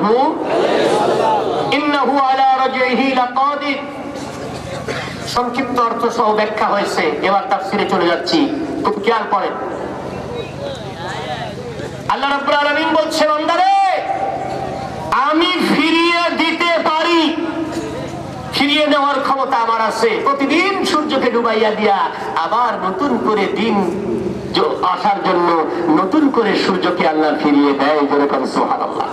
সাল্লাল্লাহু ইন্নাহু আলা রাজইহি লাকাদির। সংক্ষিপ্ত অর্থ সহ ব্যাখ্যা হয়েছে, এবার তাফসীরে চলে যাচ্ছি, খুব খেয়াল করেন। আল্লাহ রাব্বুল আলামিন বলছেন, বান্দারে আমি ফিরিয়ে দিতে পারি, ফিরিয়ে নেওয়ার ক্ষমতা আমার আছে। প্রতিদিন সূর্যকে ডুবাইয়া দিয়া আবার নতুন করে দিন আসার জন্য নতুন করে সূর্যকে আল্লাহ ফিরিয়ে দেয়। যেরকম সুবহানাল্লাহ।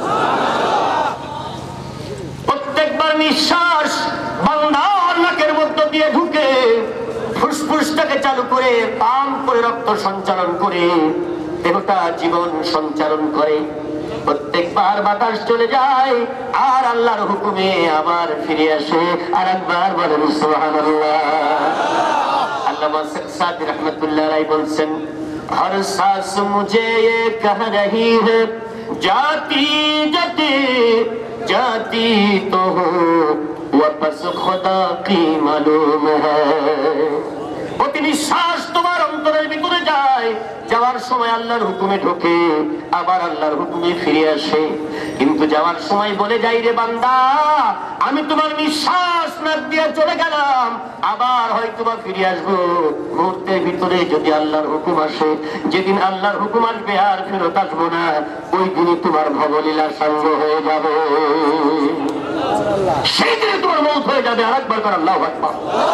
প্রত্যেকবার নিঃশ্বাস বান্দার নাকের মধ্য দিয়ে ঢুকে ফুসফুসটাকে চালু করে পান করে রক্ত সঞ্চালন করে দেহটা জীবন সঞ্চালন করে। প্রত্যেকবার বাতাস চলে যায় আর আল্লাহর হুকুমে আবার ফিরে আসে। আর একবার বলেন সুবহানাল্লাহ। আল্লামা শেখ সাদি রহমাতুল্লাহ আলাইহি বলছেন, हर सांस मुझे ये कह रही है जाती जाती जाती तो हो वापस खुदा की मालूम है। প্রতি নিঃশ্বাস তোমার অন্তরের ভিতরে যায়, যাওয়ার সময় আল্লাহর হুকুমে ঢোকে, আবার আল্লাহর হুকুমে ফিরে আসে। কিন্তু যাওয়ার সময় বলে যাই, রে বান্দা আমি তোমার নিঃশ্বাস নাক দিয়ে চলে গেলাম, আবার হয়তো বা ফিরে আসবো। মুহূর্তের ভিতরে যদি আল্লাহর হুকুম আসে, যেদিন আল্লাহর হুকুম আসবে আর ফেরত আসবো না, ওই দিনই তোমার ভবলীলা সাঙ্গ হয়ে যাবে, সেই দিনে তোমার মৌত হয়ে যাবে। আর একবার কর আল্লাহু আকবার।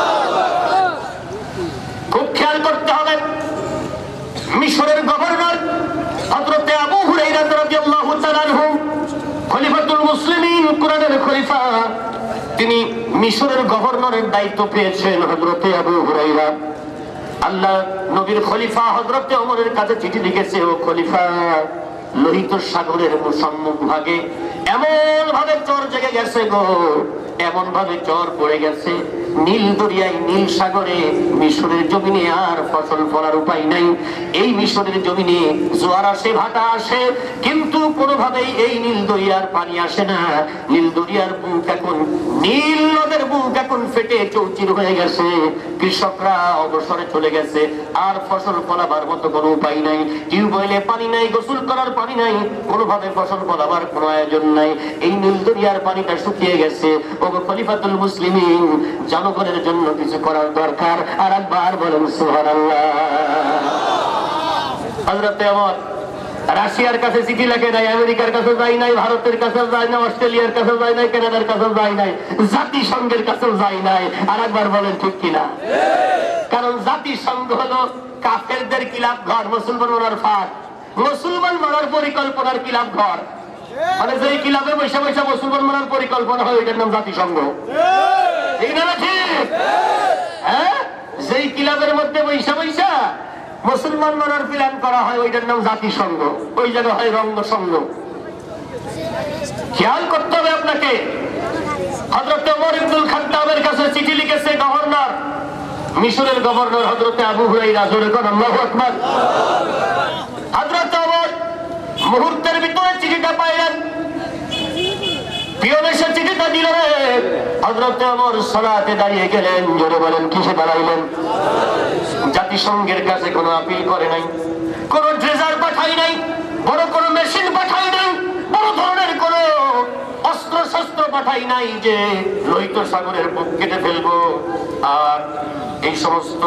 খুব খেয়াল করতে হবে, মিশরের গভর্নর হযরত আবু হুরায়রা রাদিয়াল্লাহু তাআলা আনহু, খলিফাতুল মুসলিমিন, কুরআনের খলিফা, তিনি মিশরের গভর্নরের দায়িত্ব পেয়েছেন হযরত আবু হুরায়রা। আল্লাহ নবীর খলিফা হযরত ওমরের কাছে চিঠি লিখেছে, ও খলিফা, লোহিত সাগরের সম্মুখ ভাগে এমন ভাবে চর জেগে গেছে গো, এমন ভাবে চর পড়ে গেছে, নীল দরিয়ায় নীল সাগরে মিশরের জমিনে আর ফসল ফলার উপায় নাই। এই মিশরের জমিনে জোয়ার আসে, ভাটা আসে, কিন্তু কোনোভাবেই এই নীল দরিয়ার পানি আসে না। নীল দরিয়ার বুক এখন, নীল নদের বুক এখন ফেটে চৌচির হয়ে গেছে। কৃষকরা অবসরে চলে গেছে, আর ফসল ফলাবার মতো কোনো উপায় নাই। টিউবওয়েলে পানি নাই, গোসল করার পানি নাই, কোনোভাবে ফসল ফলাবার কোনো আয়োজন নাই। এই নীল দরিয়ার পানিটা শুকিয়ে গেছে। ও খলিফাতুল মুসলিমিন, জনগণের জন্য কিছু করার দরকার। আর একবার বলেন সুবহানাল্লাহ। হযরত ওমর রাশিয়ার কাছে চিঠি লেখে নাই, আমেরিকার কাছে যায় নাই, ভারতের কাছে যায় নাই, অস্ট্রেলিয়ার কাছে যায় নাই, কানাডার কাছে যায় নাই, জাতিসংঘের কাছে যায় নাই। আর একবার বলেন ঠিক কিনা? কারণ জাতিসংঘ হলো কাফেরদের কিলাপ ঘর, মুসলমান মারার ফাঁদ, মুসলমান মারার পরিকল্পনার কিলাপ ঘর। মানে যেই কিলাবে বৈশা বৈশা মুসলমান মারার পরিকল্পনা হয়, ওইটার নাম জাতিসংঘ। ঠিক না ঠিক? হ্যাঁ, যেই কিলাবের মধ্যে বৈশা বৈশা মুসলমান মারার প্ল্যান করা হয়, ওইটার নাম জাতিসংঘ। ওই জায়গা হয় রঙ্গসংঘ। খেয়াল করতে হবে আপনাকে। হযরত ওমর ইবনুল খাত্তাবের কাছে চিঠি লিখেছে গভর্নর, মিশরের গভর্নর হযরত আবু হুরায়রা। জোরে কোন আল্লাহু আকবার। হযরত ওমর মুহূর্তের ভিতরে চিঠিটা পাইলেন, পিয়ন এসে চিঠিটা দিল। হযরত ওমর সালাতে দাঁড়িয়ে গেলেন। জোরে বলেন, কিসে দাঁড়াইলেন? জাতিসংঘের কাছে কোনো আপিল করে নাই, কোন ট্রেজার পাঠাই নাই, বড় কোন মেশিন পাঠাই নাই, বড় ধরনের কোন অস্ত্র শস্ত্র পাঠাই নাই যে লোহিত সাগরের বুক কেটে ফেলবো আর এই সমস্ত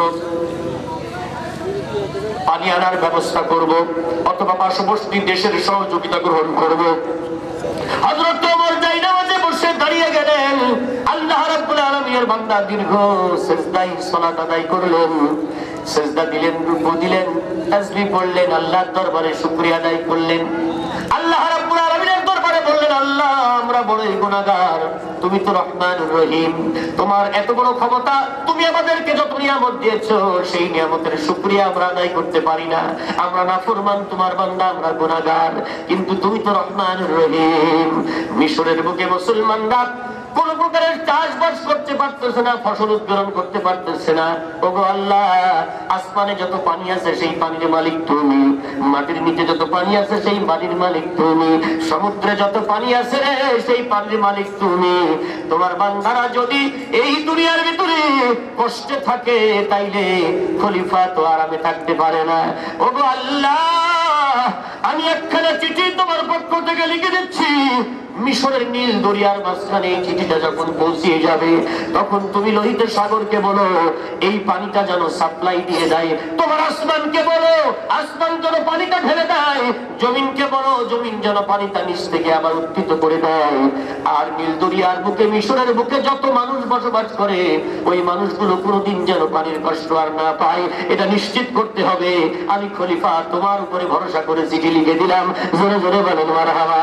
পানি আনার ব্যবস্থা করব, অথবা পার্শ্ববর্তী দেশের সহযোগিতা গ্রহণ করব। হযরত ওমর যাই নামাজে বসে দাঁড়িয়ে গেলেন। আল্লাহ রাব্বুল আলামিনের বান্দা দীর্ঘ সিজদায় সালাত আদায় করলেন, সিজদা দিলেন, রুকু দিলেন, তাসবিহ পড়লেন, আল্লাহর দরবারে শুকরিয়া আদায় করলেন। আল্লাহ রাব্বুল আলামিনের দরবারে বললেন, আল্লাহ আমরা বড়ই গুনাহগার, তুমি তো রহমানুর রহিম, তোমার এত বড় ক্ষমতা, তুমি আমাদেরকে যত নিয়ামত দিয়েছো সেই নিয়ামতের শুকরিয়া আমরা আদায় করতে পারি না। আমরা নাফরমান তোমার বান্দা, আমরা গুনাহগার, কিন্তু তুমি তো রহমানুর রহিম। মিশরের বুকে মুসলমানরা কোন প্রকারের চাষবাস করতে পারতেছে না, ফসল উৎপাদন করতে পারতেছে না। ওগো আল্লাহ, আসমানে যত পানি আছে সেই পানির মালিক তুমি, মাটির নিচে যত পানি আছে সেই পানির মালিক তুমি, সমুদ্রে যত পানি আছে রে সেই পানির মালিক তুমি। তোমার বান্দারা যদি এই দুনিয়ার ভিতরে কষ্টে থাকে, তাইলে খলিফা তো আরামে থাকতে পারে না। ওগো আল্লাহ, আমি একখানা চিঠি তোমার পক্ষ থেকে লিখে দিচ্ছি, মিশরের নীল দরিয়ার মাঝখানে এই চিঠিটা যখন পৌঁছিয়ে যাবে, তখন তুমি লোহিত সাগরকে বলো এই পানিটা যেন সাপ্লাই দিয়ে দেয়, তোমার আসমানকে বলো আসমান যেন পানিটা ঢেলে দেয়, জমিনকে বলো জমিন যেন পানিটা নিচ থেকে আবার উত্থিত করে দেয়। আর নীল দরিয়ার বুকে মিশরের বুকে যত মানুষ বসবাস করে ওই মানুষগুলো কোনোদিন যেন পানির কষ্ট আর না পায়, এটা নিশ্চিত করতে হবে। আমি খলিফা তোমার উপরে ভরসা করে চিঠি লিখে দিলাম। জোরে জোরে বলেন মারহাবা।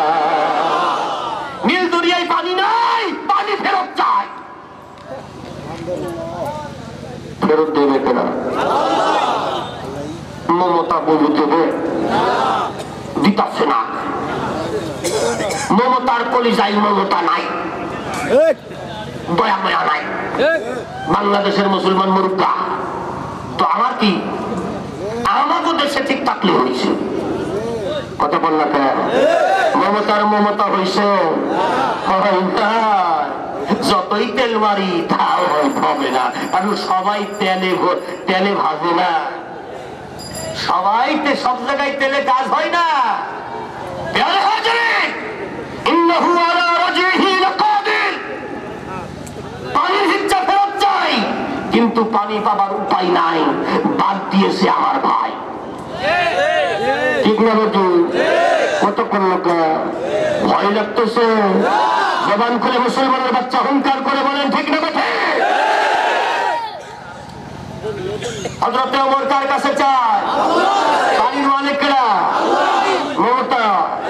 নীল দরিয়ায় পানি নাই, পানি ফেরত চায়। ফেরত দেবে কেনা? মমতা বলু দেবে? দিতাছে না। মমতার কলিজায় মমতা নাই, দয়া ময়া নাই। বাংলাদেশের মুসলমান মুরুব্বা তো আমার কি, আমাদের দেশে ঠিক থাকলে হয়েছে। কথা বল না কেন? মমতার মমতা হয়েছে? যতই তেল মারি তাও হবে না, কারণ সবাই তেলে তেলে ভাজে না, সবাই সব জায়গায় তেলে কাজ হয় না। পানির ইচ্ছা ফেরত চাই, কিন্তু পানি পাবার উপায় নাই, বাদ দিয়েছে আমার ভাই। ঠিক না বন্ধু? কতক্ষণ লোক ভয় লাগতেছে? জবান খুলে মুসলমানের বাচ্চা হুঙ্কার করে বলেন ঠিক না বেঠে? হযরত ওমর কার কাছে চায়? পানির মালিকরা মমতা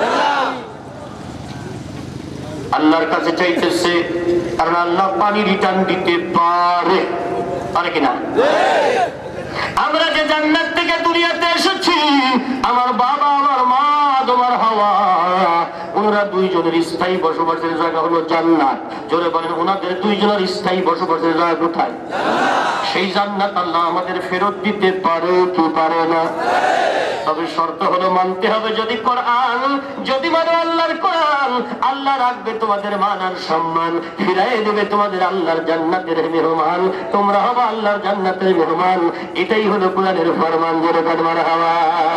আল্লাহর কাছে চাইতেছে, কারণ আল্লাহ পানি রিটার্ন দিতে পারে, পারে কিনা? আমরা যে জান্নাত থেকে দুনিয়াতে এসেছি, আমার বাবা আমার মা তোমার হাওয়া, ওনারা দুইজনের স্থায়ী বসবাসের জায়গা হলো জান্নাত। জোরে বলেন ওনাদের দুইজনের স্থায়ী বসবাসের জায়গা কোথায়? সেই জান্নাত আল্লাহ আমাদের ফেরত দিতে পারে কি পারে না? তবে শর্ত হলো মানতে হবে যদি কোরআন, যদি মানে আল্লাহর কোরআন, আল্লাহ রাখবে তোমাদের মান আর সম্মান, ফিরাই দেবে তোমাদের আল্লাহর জান্নাতের মেহমান, তোমরা হবে আল্লাহর জান্নাতের মেহমান। এটাই হলো কোরআনের ফরমান। জোরে বলেন মারহাবা।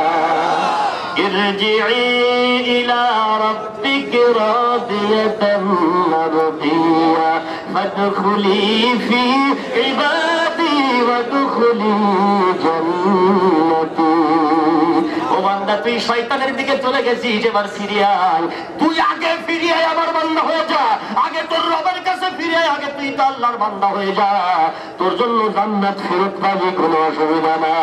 ইরজিই ইলা রাব্বিকি রাদিয়াতাম মারদিয়া ফাদখুলি ফি ইবাদি ওয়াদখুলি জান্নাতি। ও বান্দা, তুই শয়তানের দিকে চলে গেছিস, এবার ফিরে আয়। তুই আগে ফিরে আয়, আমার বান্দা হয়ে যা। আগে তোর রবের কাছে ফিরে আয়, আগে তুই তো আল্লাহর বান্দা হয়ে যা। তোর জন্য জান্নাত ফেরত পাবি, কোনো অসুবিধা না।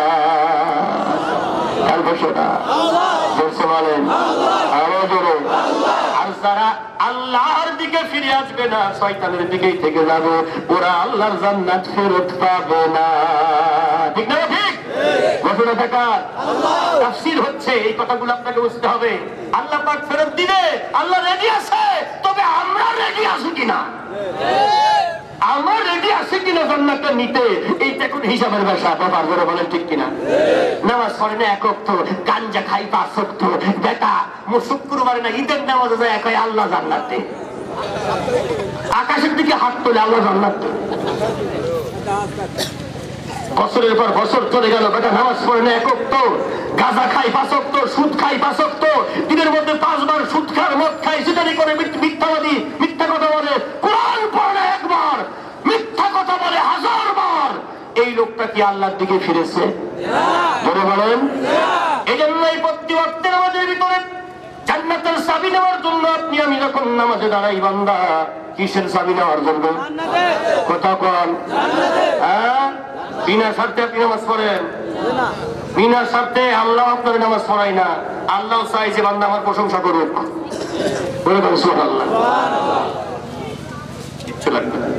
কাল বসে না বলছে বলেন আরো জোরে। আর যারা আল্লাহর দিকে ফিরে আসবে না, শয়তানের দিকেই থেকে যাবে, ওরা আল্লাহর জান্নাত ফেরত পাবে না। ঠিক না? ঠিক ঘটনা থাকার তাফসীর হচ্ছে এই কথাগুলো আপনাকে বুঝতে হবে। আল্লাহ পাক ফেরত দিবে, আল্লাহ রেডি আছে, তবে আমরা রেডি আছি কিনা? আমরা রেডি আছি কিনা জান্নাতটা নিতে? এইটা কোন হিসাবের ব্যবসা? বাবা করে বলেন ঠিক কিনা? নামাজ পড়ে না এক ওয়াক্ত, গাঞ্জা খাই পাঁচ ওয়াক্ত, বেটা শুক্রবারে না ঈদের নামাজে যায় কয় আল্লাহ জান্নাতে, আকাশের দিকে হাত তোলে আল্লাহ জান্নাতে। বছরের পর বছর চলে গেল, বেটা নামাজ পড়ে না এক ওয়াক্ত, গাঁজা খাই পাঁচ ওয়াক্ত, সুদ খাই পাঁচ ওয়াক্ত, দিনের মধ্যে পাঁচবার সুদ খায়, মদ খাই, সিটারি করে, মিথ্যাবাদী, মিথ্যা কথা বলে, কোরআন পড়ে একবার, মিথ্যা কথা বলে হাজার বার। এই লোকটা কি আল্লাহর দিকে ফিরেছে? বলে বলেন। এই জন্য এই প্রতি ওয়াক্তে নামাজের ভিতরে জান্নাতের চাবি নেওয়ার জন্য আপনি আমি যখন নামাজে দাঁড়াই, বান্দা কিসের চাবি নেওয়ার জন্য? কথা কন। হ্যাঁ, বিনা স্বার্থে আপনি নামাজ পড়েন? বিনা স্বার্থে আল্লাহ আপনার নামাজ পড়াই না। আল্লাহ চাই যে বান্দা আমার প্রশংসা করুক। বলে দেন সুবহানাল্লাহ। কিচ্ছু লাগবে না।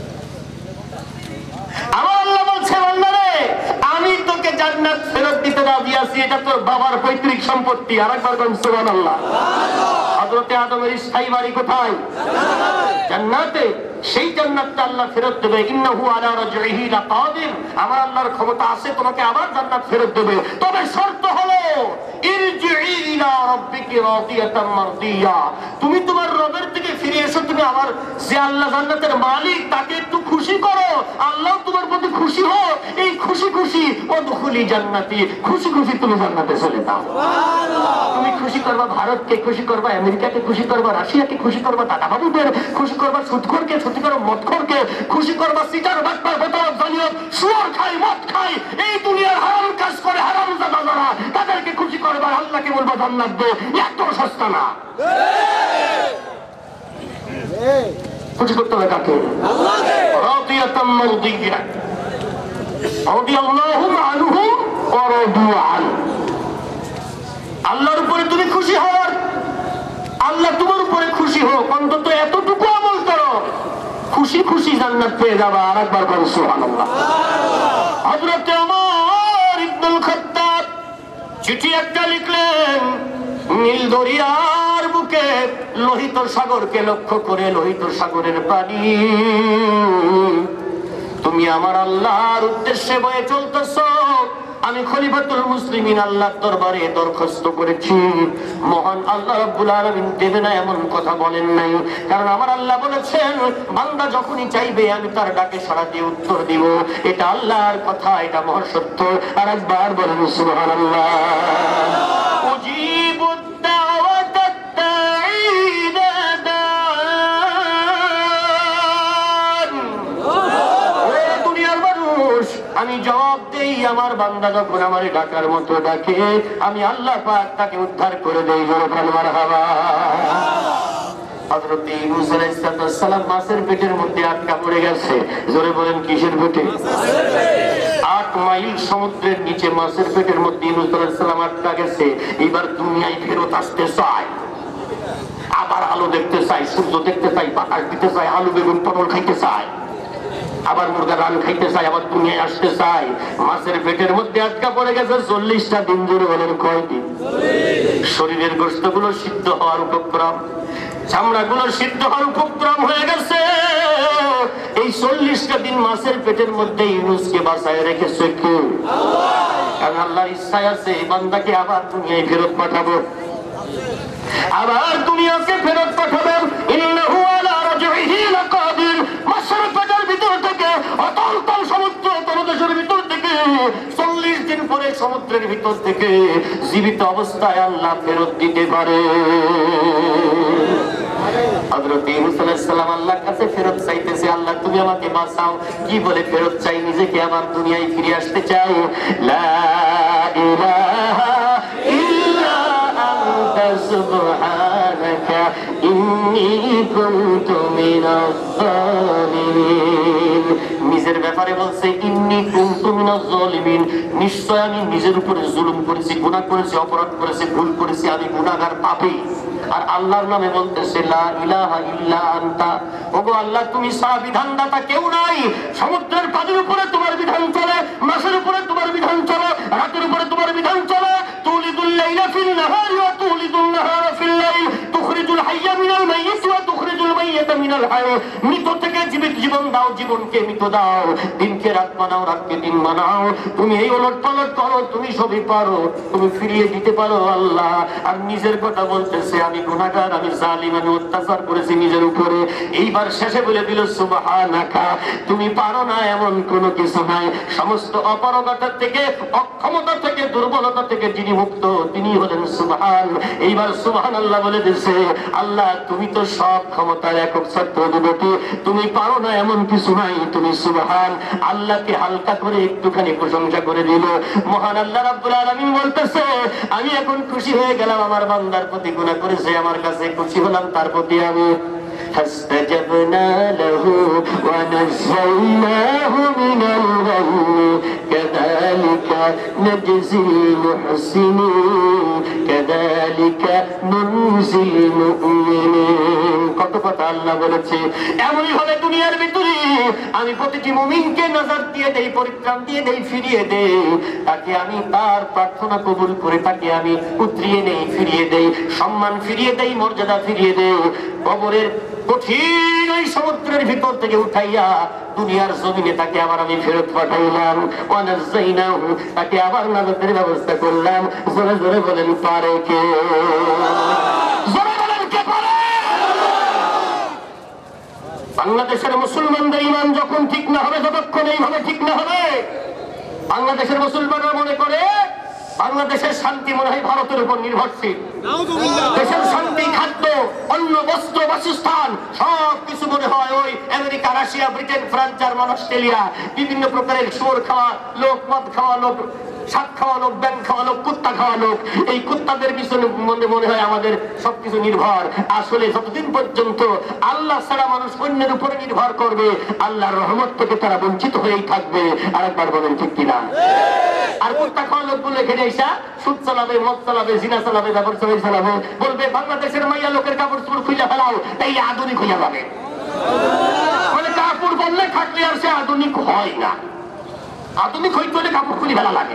আমার আল্লাহ বলছে, বান্দা রে, আমি তোকে জান্নাত ফেরত দিতে রাজি আছি, এটা তোর বাবার পৈতৃক সম্পত্তি। আরেকবার বলেন সুবহানাল্লাহ। হযরতে আদমের স্থায়ী বাড়ি কোথায়? জান্নাতে। সেই জান্নাতটা আল্লাহ ফেরত দেবে। ইন্নাহু আলা রাজইহি লাকাদির। আমার আল্লাহর ক্ষমতা আছে তোমাকে আবার জান্নাত ফেরত দেবে, তবে শর্ত হলো ইরজিই ইলা রাব্বিকি রাদিয়াতাম মারদিয়া। তুমি তোমার রবের দিকে ফিরে এসো, তুমি আমার যে আল্লাহ জান্নাতের মালিক তাকে একটু খুশি করো, আল্লাহ তোমার প্রতি খুশি হোক। এই খুশি খুশি ওয়াদখুলি জান্নাতি, খুশি খুশি তুমি জান্নাতে চলে যাও। সুবহানাল্লাহ। তুমি খুশি করবা ভারতকে, খুশি করবা আমেরিকাকে, খুশি করবা রাশিয়াকে, খুশি করবা দাদাবাবুদের, খুশি করবা সুদখোরকে, খুশি করবা মদখোরকে, খুশি করবা সিটার বাটপার বোতল জানিয়ে সুয়ার খাই মদ খাই এই দুনিয়ার হারাম কাজ করে হারামজাদা যারা তাদেরকে খুশি করবা। আল্লাহকে বলবা জান্নাত দে, এত সস্তা না। খুশি করতে হবে কাকে? আল্লাহকে। রাদিয়াতাম মারদিয়া রাদিয়াল্লাহু আনহুম ওয়া রাদু আন। আল্লাহর উপরে তুমি খুশি হওয়ার, আল্লাহ তোমার উপরে খুশি হোক, অন্তত এতটুকু আমল করো, খুশি খুশি জান্নাত পেয়ে যাবা। আর একবার বলো সুবহানাল্লাহ। হযরত ওমর ইবনুল খাত্তাব চিঠি একটা লিখলেন নীল দরিয়ার বুকে লোহিত সাগরকে লক্ষ্য করে, লোহিত সাগরের পানি তুমি আমার আল্লাহর উদ্দেশ্যে বয়ে চলতেছো। আমি খলিফাতুল মুসলিমিন আল্লাহর দরবারে দরখাস্ত করেছি, মহান আল্লাহ রাব্বুল আলামিন দেবে না এমন কথা বলেন নাই, কারণ আমার আল্লাহ বলেছেন বান্দা যখনই চাইবে আমি তার ডাকে সাড়া দিয়ে উত্তর দিব। এটা আল্লাহর কথা, এটা মহাসত্য। আর একবার বলেন সুবহানাল্লাহ। উজিবুদ দাওয়াতাদ দাঈ ইযা দাআন। ও দুনিয়ার মানুষ, আমি জবাব দেই আমার বান্দা যখন আমার ডাকার মতো ডাকে, আমি আল্লাহ পাক তাকে উদ্ধার করে দেই। জোরে বলেন মারহাবা। হযরত ইউনূস আলাইহিস সালাম মাছের পেটের মধ্যে আটকা পড়ে গেছে। জোরে বলেন কিসের পেটে? আট মাইল সমুদ্রের নিচে মাছের পেটের মধ্যে ইউনূস আলাইহিস সালাম আটকা গেছে। এবার দুনিয়ায় ফেরত আসতে চায়, আবার আলো দেখতে চাই, সূর্য দেখতে চাই, বাতাস দিতে চাই, আলু বেগুন পটল খাইতে চায়, আবার মুরগা রান খাইতে চাই, আবার দুনিয়ায় আসতে চাই। মাছের পেটের মধ্যে আটকা পড়ে গেছে চল্লিশটা দিন। জোরে বলেন কয়দিন? শরীরের গোশত গুলো সিদ্ধ হওয়ার উপক্রম, চামড়া গুলো সিদ্ধ হওয়ার উপক্রম হয়ে গেছে। এই চল্লিশটা দিন মাছের পেটের মধ্যে ইউনূসকে বাঁচায় রেখেছে কে? কারণ আল্লাহর ইচ্ছা আছে বান্দাকে আবার দুনিয়ায় ফেরত পাঠাবো, আবার দুনিয়াকে ফেরত পাঠাবেন। ইন্নাহু আলা রাজইহি লাকাদির। মাছের পেটের ভিতর থেকে অতল তল সমুদ্র তলদেশের ভিতর থেকে চল্লিশ দিন পরে সমুদ্রের ভিতর থেকে জীবিত অবস্থায় আল্লাহ ফেরত দিতে পারে। হযরত ইউনূস আলাইহিস সালাম আল্লাহর কাছে ফেরত চাইতেছে, আল্লাহ তুমি আমাকে বাঁচাও। কি বলে ফেরত চাই? নিজেকে আবার দুনিয়ায় ফিরে আসতে চাই। লা ইলাহা ইল্লা আনতা সুবহানাকা ইন্নী কুনতু মিনাজ জালিমিন। নিজের ব্যাপারে বলছে ইন্নী কুনতু মিনাজ জালিমিন, নিশ্চয় আমি নিজের উপরে জুলুম করেছি, গুনাহ করেছি, অপরাধ করেছি, ভুল করেছি, আমি গুনাহগার পাপী। আর আল্লাহর নামে বলতেছে লা ইলাহা ইল্লা আনতা। ওগো আল্লাহ তুমি ছাড়া বিধানদাতা কেউ নাই। সমুদ্রের পানির উপরে তোমার বিধান চলে, মাছের উপরে তোমার বিধান চলে, রাতের উপরে তোমার বিধান চলে। তুলিদুল লাইলা ফিল নাহারি ওয়া তুলিদুল নাহারা ফিল লাইল, তুখরিজুল হাইয়া মিনাল মাইয়িত ওয়া তুখরিজুল মাইয়িতা মিনাল হায়। মৃত থেকে জীবিত জীবন দাও, জীবনকে মৃত দাও, দিনকে রাত বানাও, রাতকে দিন বানাও। তুমি এই ওলট পালট করো, তুমি সবই পারো, তুমি ফিরিয়ে দিতে পারো আল্লাহ। আর নিজের কথা বলতেছে আমি গুনাহগার, আমি জালিম, আমি অত্যাচার করেছি নিজের উপরে। এইবার শেষে বলে দিল সুবহানাকা, তুমি পারো না এমন কোনো কিছু নাই। সমস্ত অপারগতা থেকে, অক্ষমতা থেকে, দুর্বলতা থেকে যিনি মুক্ত তিনি হলেন সুবহান। এইবার সুবহানাল্লাহ বলে দিছে আল্লাহ তুমি তো সব ক্ষমতার একক সত্য অধিপতি, তুমি পারো না এমন কিছু নাই, তুমি সুবহান। আল্লাহকে হালকা করে একটুখানি প্রশংসা করে দিল। মহান আল্লাহ রাব্বুল আলামিন বলতেছে আমি এখন খুশি হয়ে গেলাম, আমার বান্দার প্রতি গুনাহ করেছে, আমার কাছে খুশি হলাম, তার প্রতি আমি فاستجبنا له ونجيناه من الغم كذلك نجزي المحسنين كذلك ننجي المؤمنين। কত কথা আল্লাহ বলেছে। এমনই ভাবে দুনিয়ার ভিতরে আমি প্রতিটি মুমিনকে নাজাত দিয়ে দেই, পরিত্রাণ দিয়ে দেই, ফিরিয়ে দেই, তাকে আমি তার প্রার্থনা কবুল করে তাকে আমি উতরিয়ে নেই, ফিরিয়ে দেই, সম্মান ফিরিয়ে দেই, মর্যাদা ফিরিয়ে দেই। কবরের কঠিন ওই সমুদ্রের ভিতর থেকে উঠাইয়া দুনিয়ার জমিনে তাকে আবার আমি ফেরত পাঠাইলাম। ওয়ানাজাইনাহু, তাকে আবার নাজাতের ব্যবস্থা করলাম। জোরে জোরে বলেন পারে কে? জোরে বলেন কে পারে? বাংলাদেশের মুসলমানদের ঈমান যখন ঠিক না হবে, যতক্ষণ এইভাবে ঠিক না হবে, বাংলাদেশের মুসলমানরা মনে করে বাংলাদেশের শান্তি মনে হয় ভারতের উপর নির্ভরশীল। দেশের শান্তি, খাদ্য, অন্ন, বস্ত্র, বাসস্থান সব কিছু মনে হয় ওই America, Russia, Britain, France, German, Australia, বিভিন্ন প্রকারের সুর খাওয়া লোক, মদ খাওয়া লোক, সাপ খাওয়া লোক, ব্যাং খাওয়া লোক, কুত্তা খাওয়া লোক, এই কুত্তাদের পিছনে মনে মনে হয় আমাদের সবকিছু নির্ভর। আসলে যতদিন পর্যন্ত আল্লাহ ছাড়া মানুষ অন্যের উপরে নির্ভর করবে, আল্লাহর রহমত থেকে তারা বঞ্চিত হয়েই থাকবে। আরেকবার বলেন ঠিক কিনা? আর কুত্তা খাওয়া লোকগুলো এখানে এসা সুদ চালাবে, মদ চালাবে, জিনা চালাবে, কাপড় চোপড় চালাবে, বলবে বাংলাদেশের মাইয়া লোকের কাপড় চোপড় খুঁজে ফেলাও, এই আধুনিক হইয়া যাবে। মানে কাপড় বললে থাকলে আর সে আধুনিক হয় না। আধুনিক হইতে হলে কাপড় খুলে ফেলা লাগে।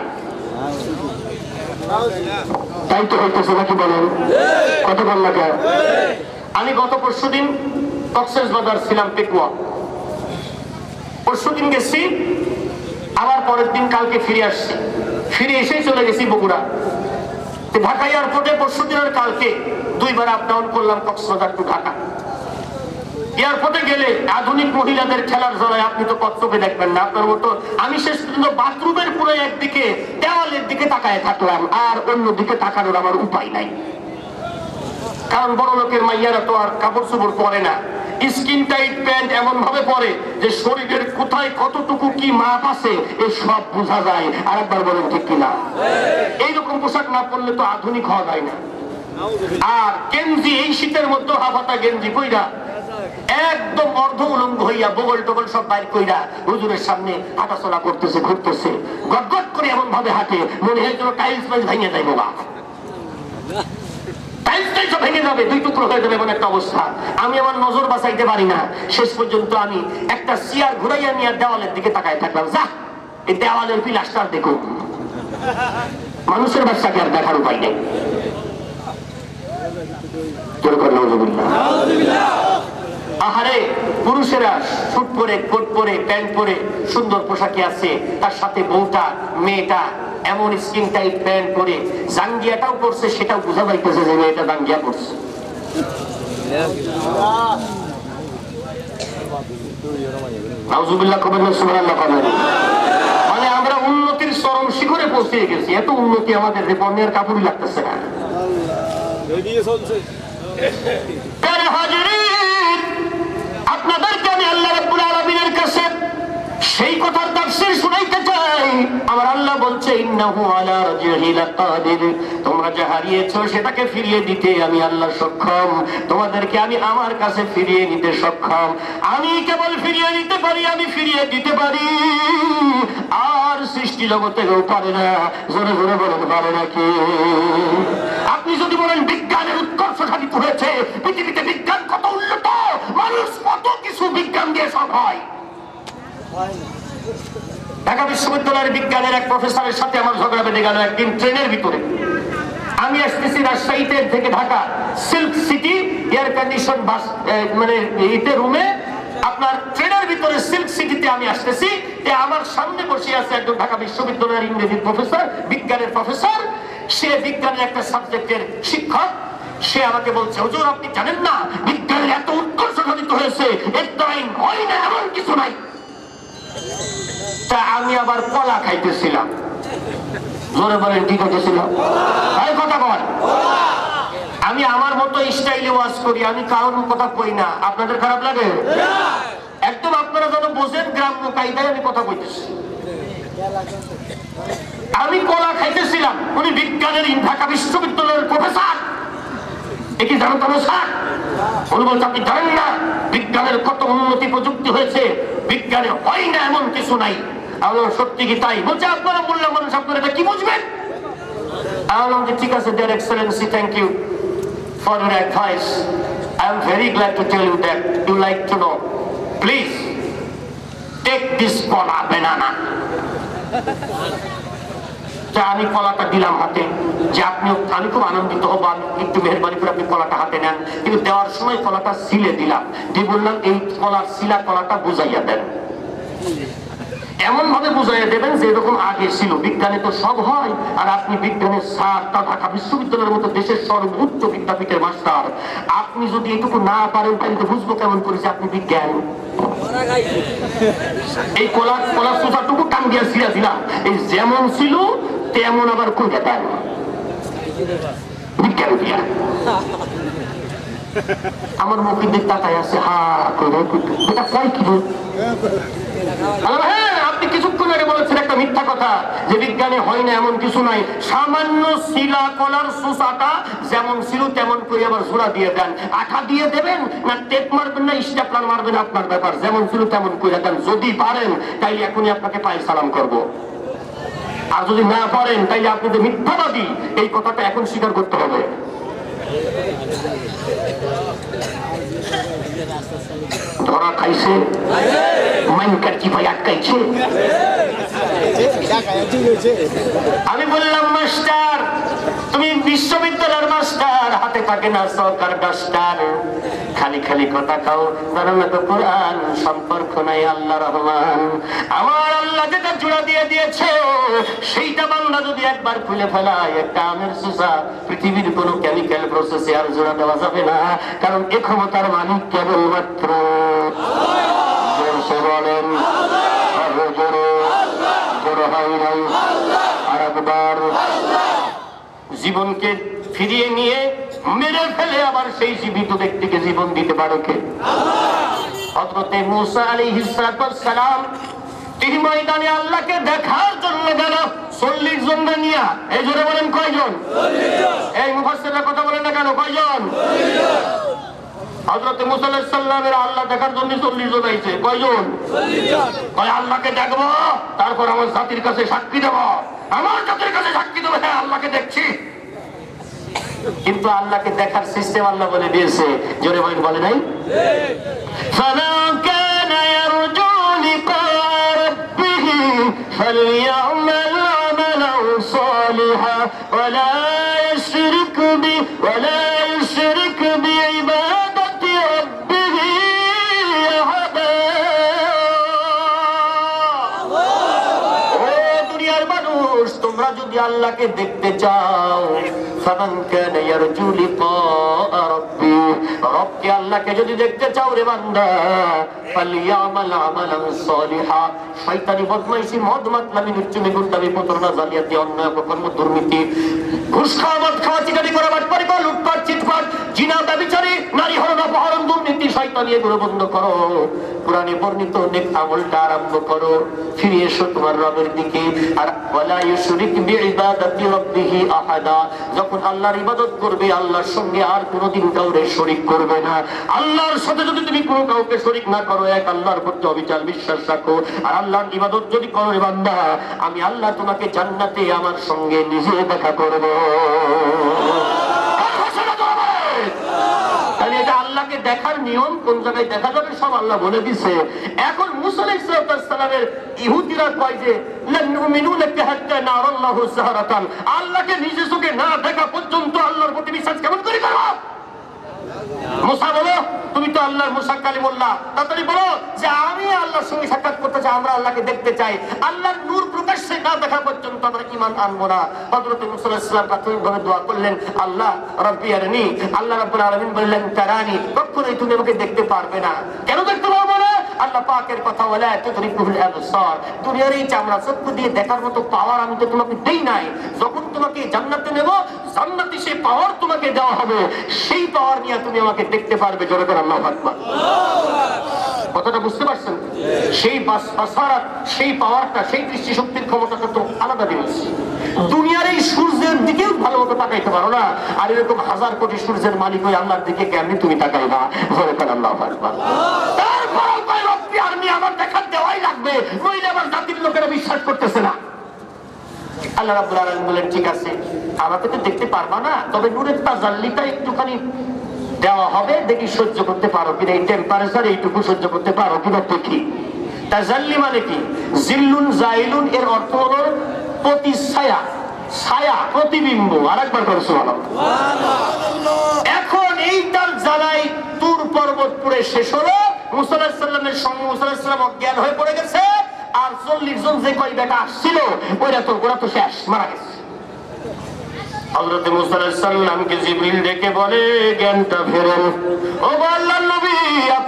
তাই তো হইতেছে নাকি বলেন? কত ভাল লাগে। আমি গত পরশু দিন কক্সবাজার ছিলাম, পেকুয়া। পরশু দিন গেছি, আবার পরের দিন কালকে ফিরে আসছি। ফিরে এসেই চলে গেছি বগুড়া। ঢাকা এয়ারপোর্টে পরশু দিন আর কালকে দুইবার আপ ডাউন করলাম, কক্সবাজার টু ঢাকা। এয়ারপোর্টে গেলে আধুনিক মহিলাদের খেলার জড়ায় আপনি তো কচ্ছপে দেখবেন না আপনার মতো। আমি শেষ পর্যন্ত বাথরুমের পুরো একদিকে দেওয়ালের দিকে তাকায় থাকলাম, আর অন্য দিকে তাকানোর আমার উপায় নাই। কারণ বড় লোকের মাইয়ারা তো আর কাপড় চোপড় পরে না, স্কিন টাইট প্যান্ট এমন ভাবে পরে যে শরীরের কোথায় কতটুকু কি মাপ আছে এই সব বোঝা যায়। আর একবার বলেন ঠিক কিনা? এইরকম পোশাক না পরলে তো আধুনিক হওয়া যায় না। আর গেঞ্জি, এই শীতের মধ্যে হাফাতা গেঞ্জি কইরা একদম অর্ধ উলঙ্গ হইয়া বগল টগল সব বাইর কইরা হুজুরের সামনে হাঁটাচলা করতেছে, ঘুরতেছে, গটগট করে এমন ভাবে হাঁটে মনে হয় যেন টাইলস মাইলস ভেঙে যায়। বাবা, টাইলস টাইলস ভেঙে যাবে, দুই টুকরো হয়ে যাবে এমন একটা অবস্থা। আমি আমার নজর বাঁচাইতে পারি না। শেষ পর্যন্ত আমি একটা চেয়ার ঘুরাইয়া নিয়ে দেওয়ালের দিকে তাকায় থাকলাম। যা, এই দেওয়ালের পিলাস্টার দেখো, মানুষের বাচ্চাকে আর দেখার উপায় নেই। আহারে, পুরুষেরা শুট পরে, কোট পরে, প্যান্ট পরে সুন্দর পোশাকে আছে, তার সাথে বউটা, মেয়েটা এমন স্কিন টাইট প্যান্ট পরে জাঙ্গিয়াটাও পড়ছে, সেটাও বোঝা যাইতেছে যে মেয়েটা জাঙ্গিয়া পড়ছে। নাউজুবিল্লাহ কবেন না, সুবহানাল্লাহ কবেন। মানে আমরা উন্নতির চরম শিখরে পৌঁছে গেছি। এত উন্নতি আমাদের যে বর্ণের কাপড়ই লাগতেছে না। আপনাদেরকে আমি আল্লাহ রাব্বুল আলামিনের কাছে সেই কথার তাফসীর শুনাইতে চাই। আমার আল্লাহ বলছে, ইন্নাহু আলা রাজিহি লাকাদির। তোমরা যা হারিয়েছো সেটাকে ফিরিয়ে দিতে আমি আল্লাহ সক্ষম। তোমাদেরকে আমি আমার কাছে ফিরিয়ে নিতে সক্ষম। আমি কেবল ফিরিয়ে নিতে পারি, আমি ফিরিয়ে দিতে পারি, আর সৃষ্টি জগতে কেউ পারে না। জোরে জোরে বলেন, পারে নাকি? আপনি যদি বলেন বিজ্ঞানের উৎকর্ষ সাধিত হয়েছে, পৃথিবীতে বিজ্ঞান কত উন্নত, মানুষ কত কিছু বিজ্ঞান দিয়ে সব হয়। ঢাকা বিশ্ববিদ্যালয়ের বিজ্ঞানের এক প্রফেসরের সাথে আমার ঝগড়া বেঁধে গেল একদিন ট্রেনের ভিতরে। আমি আসতেছি রাজশাহীতে থেকে Dhaka, Silk City air condition bus, মানে ইতে রুমে, আপনার ট্রেনের ভিতরে সিল্ক সিটিতে আমি আসতেছি। আমার সামনে বসে আছে একজন ঢাকা বিশ্ববিদ্যালয়ের ইংরেজি প্রফেসর, বিজ্ঞানের প্রফেসর। সে বিজ্ঞানের একটা সাবজেক্টের শিক্ষক। সে আমাকে বলছে, হুজুর আপনি জানেন না বিজ্ঞানের এত উৎকর্ষ সাধিত হয়েছে, এর দ্বারাই হয় না এমন কিছু নাই। তা আমি আবার কলা খাইতেছিলাম। জোরে বলেন, কি খাইতেছিলাম? কথা বল। আমি আমার মতো স্টাইলে ওয়াজ করি, আমি কারোর কথা কই না। আপনাদের খারাপ লাগে? একদম আপনারা যেন বোঝেন গ্রাম্য কায়দায় আমি কথা কইতেছি। আমি কলা খাইতেছিলাম, উনি বিজ্ঞানের ঢাকা বিশ্ববিদ্যালয়ের প্রফেসর। একই জানো তো স্যার? উনি বলছে, আপনি জানেন না বিজ্ঞানের কত উন্নতি প্রযুক্তি হয়েছে, বিজ্ঞানে হয় না এমন কিছু নাই। আমি সত্যি কি তাই? বলছে, আপনারা বললাম মানুষ, আপনারা এটা কি বুঝবেন? আমি বললাম যে ঠিক আছে, dear excellency, thank you for your advice. I am very glad to tell you that you like to know. Please take this kola banana. আমি কলাটা দিলাম হাতে, যে আপনি, আমি খুব আনন্দিত হব, আমি একটু মেহরবানি করে আপনি কলাটা হাতে নেন। কিন্তু দেওয়ার সময় কলাটা সিলে দিলাম, দিয়ে বললাম এই কলার সিলা কলাটা বুঝাইয়া দেন। এমন ভাবে বুঝাইয়া দেবেন যে এরকম আগে ছিল। বিজ্ঞানে তো সব হয়, আর আপনি বিজ্ঞানের স্যার, তা ঢাকা বিশ্ববিদ্যালয়ের মতো দেশের সর্বোচ্চ বিদ্যাপীঠের মাস্টার। আপনি যদি এটুকু না পারেন তাহলে তো বুঝবো কেমন করেছে আপনি বিজ্ঞান। এই কলা কলা সুতাটুকু টান দিয়া ছিঁড়া দিলাম, এই যেমন ছিল তেমন আবার কইরা দেন ভিক্ষা দিয়া। আমার মুখের দিক তাকায় আছে, হা করে এটা কয় কি? হ্যাঁ, আপনি কিছুক্ষণ আগে বলেছেন একটা মিথ্যা কথা যে বিজ্ঞানে হয় না এমন কিছু নাই। সামান্য শিলা কলার সুসাটা যেমন ছিল তেমন করে আবার জোড়া দিয়ে দেন। আঠা দিয়ে দেবেন না টেপ মারবেন না স্টেপলার মারবেন আপনার ব্যাপার, যেমন ছিল তেমন করে দেন। যদি পারেন তাইলে এখনই আপনাকে পায়ে সালাম করব, আর যদি না পারেন তাইলে আপনি যে মিথ্যাবাদী এই কথাটা এখন স্বীকার করতে হবে। ধরা খাইছে, মাইনকার চিপাই আটকাইছে। আমি বললাম মাস্টার তুমি বিশ্ববিদ্যালয়ের মাস্টার, হাতে থাকে না সরকার ডাস্টার, খালি খালি কথা খাও, জানো না তো কোরআন সম্পর্ক নাই আল্লাহ রহমান। আমার আল্লাহ যেটা জোড়া দিয়ে দিয়েছে সেইটা বান্দা যদি একবার খুলে ফেলায়, একটা আমের সুসা পৃথিবীর কোন কেমিক্যাল প্রসেসে আর জোড়া দেওয়া যাবে না, কারণ এ ক্ষমতার মালিক কেবলমাত্র বলেন আর একবার জীবনকে ফিরিয়ে নিয়ে মেরে ফেলে আবার সেই জীবিত ব্যক্তিকে জীবন দিতে পারে কে? হযরতে মূসা আলাইহিস সালাম তিনি ময়দানে আল্লাহকে দেখার জন্য গেল চল্লিশ জন নিয়ে। এই জোরে বলেন কয়জন? এই মুফাসসিররা কথা বলেন না কেন, কয়জন? হযরতে মূসা আলাইহিস সালামের আল্লাহ দেখার জন্য চল্লিশ জন আইছে। কয়জন? কয় আল্লাহকে দেখবো, তারপর আমার জাতির কাছে সাক্ষী দেব, আমার জাতির কাছে সাক্ষী দেবো হ্যাঁ আল্লাহকে দেখছি। কিন্তু আল্লাহকে দেখার সিস্টেম আল্লাহ বলে দিয়েছে, জোরে বলেন বলে নাই? ফালাউ কানা ইয়ারজু লিকা রাব্বিহি ফালইয়ামাল আমালান সালিহা ওয়া লা ইউশরিক বি ওয়া লা ইউশরিক বিইবাদাতি রাব্বিহি আহাদা। ও দুনিয়ার মানুষ, তোমরা যদি আল্লাহকে দেখতে চাও, ফামান কানা ইয়ারজু লিকা রাব্বি, রবকে আল্লাহকে যদি দেখতে চাও রে বান্দা, ফালইয়ামাল আমালান সালিহা, শয়তানি বদমাইশি মদ মাতলামি নির্চুমি গুন্ডামি প্রতারণা জালিয়াতি অন্যায় অপকর্ম দুর্নীতি ঘুষ খাওয়া মদ খাওয়া চিটারি করা বাটপারি করা লুটপাট চিটপাট জিনা ব্যভিচারী নারী হরণ অপহরণ দুর্নীতি শয়তানি এগুলো বন্ধ করো, কোরআনে বর্ণিত নেক আমলটা আরম্ভ করো, ফিরে এসো তোমার রবের দিকে। আর ওয়ালা ইউশরিক বিইবাদাতি রাব্বিহি আহাদা, যখন আল্লাহর ইবাদত করবে আল্লাহর সঙ্গে আর কোনোদিন কাউকে শরীক করবে না। আল্লাহর সাথে যদি তুমি কোনো কাউকে শরীক না করো, এক আল্লাহর প্রতি অবিচল বিশ্বাস রাখো, আর আল্লাহর ইবাদত যদি করো রে বান্দা, আমি আল্লাহ তোমাকে জান্নাতে আমার সঙ্গে নিজে দেখা করব। তাহলে এটা আল্লাহকে দেখার নিয়ম, কোন জায়গায় দেখা যাবে সব আল্লাহ বলে দিছে। এখন মূসা আলাইহিস সালামের ইহুদিরা কয় যে লান নুমিনু লাকা হাত্তা নারাল্লাহু যাহরাতান, আল্লাহকে নিজে চোখে না দেখা পর্যন্ত আল্লাহর প্রতি বিশ্বাস কেমন করে করব? মুসা বলো, তুমি তো আল্লাহর মুসা কালিমুল্লাহ, তাড়াতাড়ি বলো যে আমি আল্লাহর সঙ্গে সাক্ষাৎ করতে চাই, আমরা আল্লাহকে দেখতে চাই, আল্লাহর নূর প্রকাশ্যে না দেখা পর্যন্ত আমরা ঈমান আনবো না। হযরত মুসা আলাইহিস সালাম প্রাথমিকভাবে দোয়া করলেন, আল্লাহ রাব্বি আরনি, আল্লাহ রাব্বুল আলামিন বললেন তারানি, কখনোই তুমি আমাকে দেখতে পারবে না। কেন দেখতে পারবো না? আল্লাহ পাকের কথা বলে তুদরিকুল আবসার, দুনিয়ার এই চামড়া চক্ষু দিয়ে দেখার মতো পাওয়ার আমি তো তোমাকে দেই নাই। যখন তোমাকে জান্নাতে নেব, জান্নাতে সেই পাওয়ার তোমাকে দেওয়া হবে, সেই পাওয়ার নিয়ে তুমি আমাকে দেখতে পারবে। জোরে করে আল্লাহু আকবার। কথাটা বুঝতে পারছেন? সেই বাসারাত, সেই পাওয়ারটা, সেই দৃষ্টি শক্তির ক্ষমতাটা তো আলাদা জিনিস। দুনিয়ার এই সূর্যের দিকেও ভালো মতো তাকাইতে পারো না, আর এরকম হাজার কোটি সূর্যের মালিক হয়ে আল্লাহর দিকে কেমনি তুমি তাকাইবা? জোরে করে আল্লাহু আকবার। তারপরও কয় রব্বি আরনি, আমার দেখা দেওয়াই লাগবে, নইলে আমার জাতির লোকেরা বিশ্বাস করতেছে না। আল্লাহ রাব্বুল আলামিন বলেন ঠিক আছে, আমাকে তো দেখতে পারবা না, তবে নূরের তাজাল্লিটা একটুখানি দেওয়া হবে, দেখি সহ্য করতে পারো কিনা, এই টেম্পারেচার এইটুকু সহ্য করতে পারো কিনা দেখি। তাজাল্লি মানে কি? জিল্লুন জাইলুন এর অর্থ হলো প্রতিছায়া, ছায়া, প্রতিবিম্ব। আরেকবার করে সুবহানাল্লাহ। এখন এইটার জ্বালাই তুর পর্বত পুরে শেষ হলো, মুসা আলাইহিস সালামের সঙ্গে মুসা আলাইহিস সালাম অজ্ঞান হয়ে পড়ে গেছে, আর চল্লিশ জন যে কয় বেটা আসছিল ওইটা তো ওরা তো শেষ, মারা গেছে। হযরত মুসা আলাইহিস সালামকে জিবরিল ডেকে বলে জ্ঞানটা ফেরেন, ও আল্লাহর নবী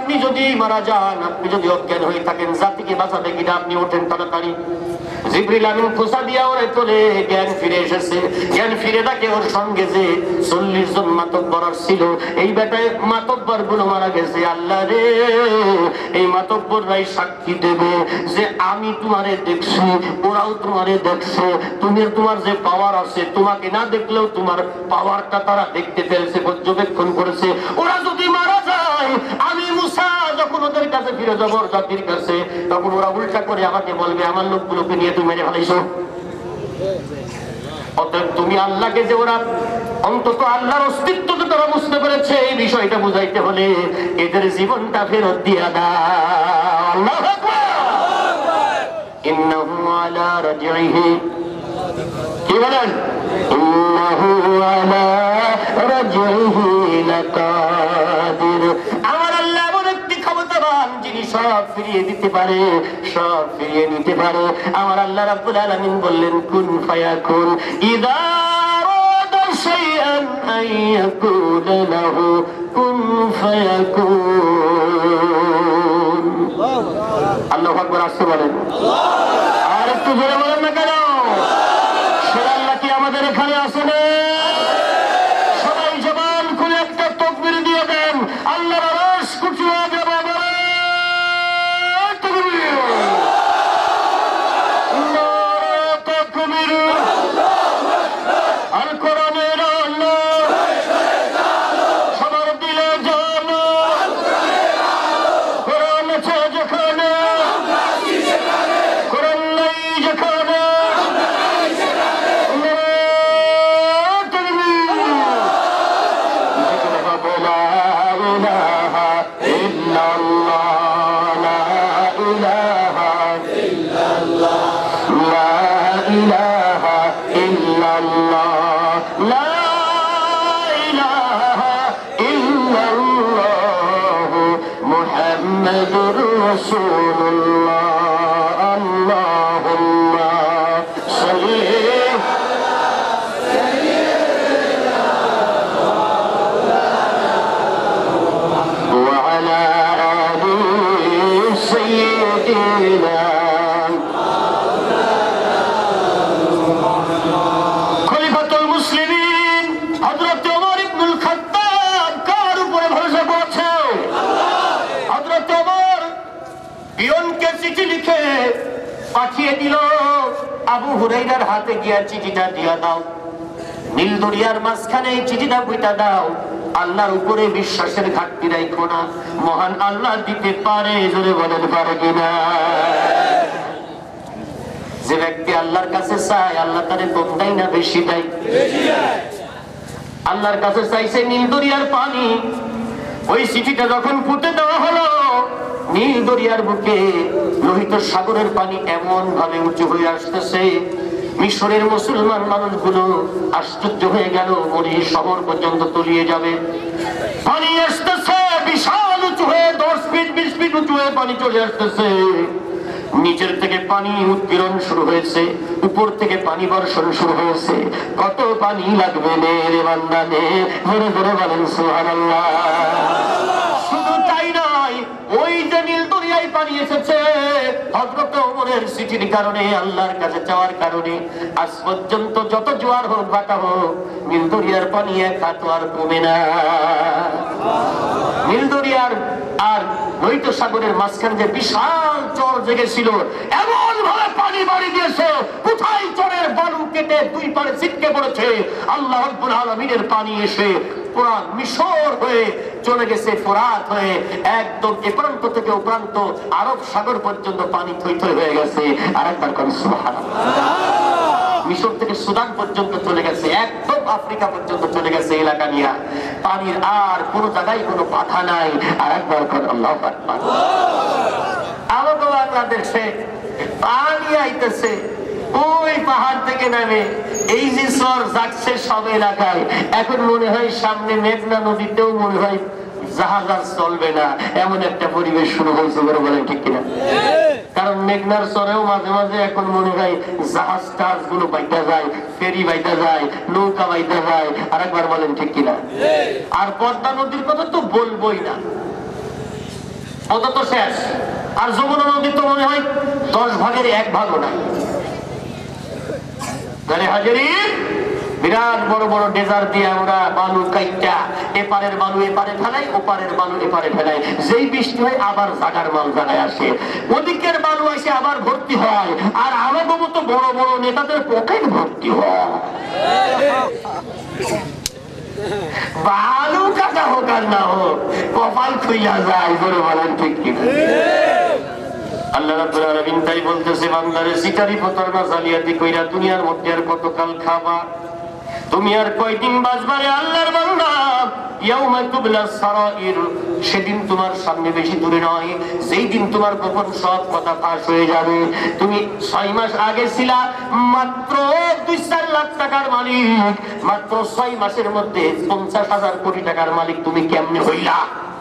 আপনি যদি মারা যান, আপনি যদি অজ্ঞান হয়ে থাকেন, জাতিকে বাঁচাবে কিনা, আপনি ওঠেন তাড়াতাড়ি। জিবরিল আমিন খোসা দিয়া ওরে তোলে, জ্ঞান ফিরে এসেছে। জ্ঞান ফিরে থাকে ওর সঙ্গে যে চল্লিশ জন মাতব্বর ছিল, এই বেটায় মাতব্বর গুলো মারা গেছে। আল্লাহ রে, এই মাতব্বররাই সাক্ষী দেবে যে আমি তোমারে দেখছি, ওরাও তোমারে দেখছে। তুমি তোমার যে পাওয়ার আছে, তোমাকে না দেখলেও তোমার পাওয়ারটা তারা দেখতে পেরেছে, পর্যবেক্ষণ করেছে। ওরা যদি মারা যায়, আমি মুসা যখন ওদের কাছে ফিরে যাবো, জাতির কাছে, তখন ওরা উল্টা করে আমাকে বলবে আমার লোকগুলোকে নিয়ে তুমি মেরে ফেলাইছো। অতএব তুমি আল্লাহকে, যে ওরা অন্তত আল্লাহর অস্তিত্ব তো তারা বুঝতে পেরেছে, এই বিষয়টা বুঝাইতে হলে এদের জীবনটা ফেরত দিয়া দাও। আল্লাহু আকবার। ইন্নাহু আলা রাজিহি, কি বলেন? ইন্নাহু আলা রাজিহি লাকাদির। আমার আল্লাহ এমন একটি ক্ষমতাবান, যিনি সব ফিরিয়ে দিতে পারে, সব ফিরিয়ে নিতে পারে। আমার আল্লাহ রাব্বুল আলামিন বললেন কুন ফায়াকুন, ইযা আরাদা শাইআন আন ইয়াকুলা লাহু কুন ফায়াকুন। আল্লাহু আকবার। আসতে বলেন, আর একটু জোরে বলেন না কেন? সে আল্লাহ কি আমাদের এখানে আছে না? সবাই জবান খুলে একটা তাকবীর দিয়ে দেন। আল্লাহর আরশ কুচি হয়ে যাবে। পাঠিয়ে দিল, আবু হুরায়রার হাতে গিয়া চিঠিটা দিয়া দাও, নীল দরিয়ার মাঝখানে এই চিঠিটা বইটা দাও। আল্লাহর উপরে বিশ্বাসের ঘাটতি রাখো না, মহান আল্লাহ দিতে পারে। জোরে বলেন পারে কিনা? যে ব্যক্তি আল্লাহর কাছে চায়, আল্লাহ তারে কম দেয় না বেশি দেয়? আল্লাহর কাছে চাইছে নীল দরিয়ার পানি। ওই চিঠিটা যখন পুঁতে দেওয়া হলো, নীল দরিয়ার বুকে লোহিত সাগরের পানি এমন ভাবে উঁচু হয়ে আসতেছে, মিশরের মুসলমান মানুষগুলো আশ্চর্য হয়ে গেল, মরি শহর পর্যন্ত তলিয়ে যাবে। পানি আসতেছে বিশাল উঁচু হয়ে, দশ ফিট বিশ ফিট উঁচু হয়ে পানি চলে আসতেছে। নিচের থেকে পানি উৎপীড়ন শুরু হয়েছে, উপর থেকে পানি বর্ষণ শুরু হয়েছে। কত পানি লাগবে নে রে বান্দা নে, ধরে ধরে বলেন সুবহানাল্লাহ। শুধু তাই নয়, ওই যে নীল দরিয়ায় পানি এসেছে, হযরত ওমরের চিঠির কারণে, আল্লাহর কাছে চাওয়ার কারণে আজ পর্যন্ত যত জোয়ার হোক বাটা হোক, নীল দরিয়ার পানি এক হাত আর কমে না। নীল দরিয়ার আর লোহিত সাগরের মাঝখানে যে বিশাল চর জেগেছিল, এমন ভাবে পানি বাড়ি দিয়েছে, কোথায় চরের বালু কেটে দুই পারে ছিটকে পড়েছে। আল্লাহ রাব্বুল আলামিনের পানি এসে পুরা মিশর হয়ে চলে গেছে, ফোরাত হয়ে একদম এ প্রান্ত থেকে ও প্রান্ত আরব সাগর পর্যন্ত পানি থই থই হয়ে গেছে। আরেকবার কোন সুবহানাল্লাহ। মিশর থেকে সুদান পর্যন্ত চলে গেছে, একদম আফ্রিকা পর্যন্ত চলে গেছে এলাকা নিয়ে। পানির আর কোন জায়গায় কোনো বাধা নাই। আর একবার কোন আল্লাহু আকবার। আমাদের বাংলাদেশে পানি আইতেছে ওই পাহাড় থেকে নামে, এই যে চর যাচ্ছে সব এলাকায়। এখন মনে হয় সামনে মেঘনা নদীতেও মনে হয় জাহাজ আর চলবে না, এমন একটা পরিবেশ শুরু হয়েছে। বলে বলেন ঠিক কিনা? কারণ মেঘনার চরেও মাঝে মাঝে এখন মনে হয় জাহাজ টাহাজ গুলো বাইতে যায়, ফেরি বাইতে যায়, নৌকা বাইতে যায়। আর একবার বলেন ঠিক কিনা? আর পদ্মা নদীর কথা তো বলবোই না। অত তো শেষ। আর যমুনা নদী তো মনে হয় দশ ভাগের এক ভাগও নাই। বিরাট বড় বড় ডেজার দিয়ে আমরা বালু কাইটা এপারের বালু এপারে ফেলাই, ওপারের বালু এপারে ফেলাই। যেই বৃষ্টি হয় আবার জাগার মাল জায়গায় আসে, ওদিকের বালু এসে আবার ভর্তি হয়, আর আমাদের মতো বড় বড় নেতাদের পকেট ভর্তি হয়। বালু কাটা হোক আর না হোক, কপাল খুইলা যায়। বলে বলেন ঠিক কি? আল্লাহ রাব্বুল আলামিন তাই বলতেছে, বান্দারে শিকারি প্রতারণা জালিয়াতি কইরা দুনিয়ার মধ্যে আর কতকাল খাবা? তুমি আর কয়দিন বাঁচবারে আল্লাহর বান্দা? ইয়াউমা তুবলাস সারাইর, সেদিন তোমার সামনে বেশি দূরে নয়, যেই দিন তোমার গোপন সব কথা ফাঁস হয়ে যাবে। তুমি ছয় মাস আগে ছিলা মাত্র দুই চার লাখ টাকার মালিক, মাত্র ছয় মাসের মধ্যে পঞ্চাশ হাজার কোটি টাকার মালিক তুমি কেমনে হইলা?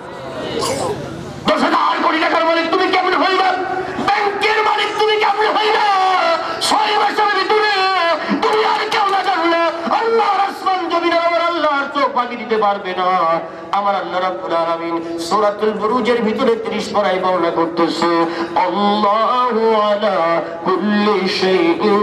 দশ হাজার কোটি টাকার মালিক তুমি কেমনে হইলা? ব্যাংকের মালিক তুমি কেমনে হইলা? ছয় মাসের ভিতরে তুমি আর কেউ না জানলে আল্লাহর আসমান জমিন আমার আল্লাহর চোখ ফাঁকি দিতে পারবে না। আমার আল্লাহ রাব্বুল আলামিন সূরাতুল বুরুজের ভিতরে ত্রিশ পারায় বর্ণনা করতেছে, আল্লাহু আলা কুল্লি শাইইন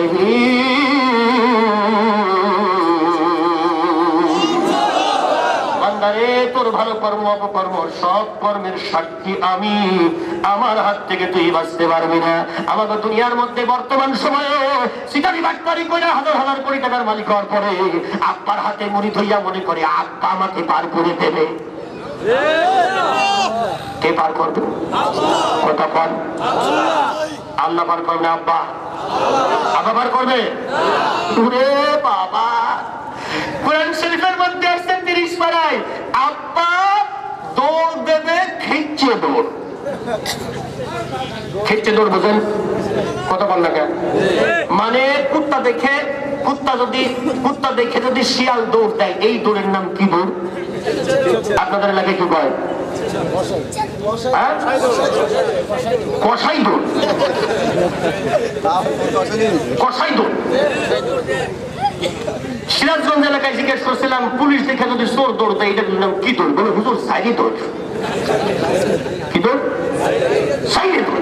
শাহীদ। তোর ভালো কর্ম অপকর্ম সব কর্মের সাক্ষী আমি। আমার হাত থেকে তুই বাঁচতে পারবি না। আমাকে দুনিয়ার মধ্যে বর্তমান সময়ে শিকারি বাটপারি কইরা হাজার হাজার কোটি টাকার মালিক হওয়ার পরে আব্বার হাতে মুড়ি ধইয়া মনে করে আব্বা আমাকে পার করে দেবে। কে পার করবে? কথা বল। আল্লাহ পার করবে? আব্বা আব্বা পার করবে? ওরে বাবা, কোরআন শরীফের মধ্যে আসছে তিরিশ পারায়, আব্বা দৌড় দেবে খিচ্ছে দৌড়। খিচ্ছে দৌড় বোঝেন? কথা বল না কেন? মানে কুত্তা দেখে কুত্তা যদি কুত্তা দেখে যদি শিয়াল দৌড় দেয়, এই দৌড়ের নাম কি দৌড়? আপনাদের এলাকায় কি কয়? কসাই দৌড়। কসাই দৌড়। সিরাজগঞ্জ এলাকায় জিজ্ঞেস করছিলাম, পুলিশ দেখে যদি চোর দৌড় দেয় এটা নাম কি দৌড়? বলে হুজুর সাইডে দৌড়। কি দৌড়? সাইডে দৌড়।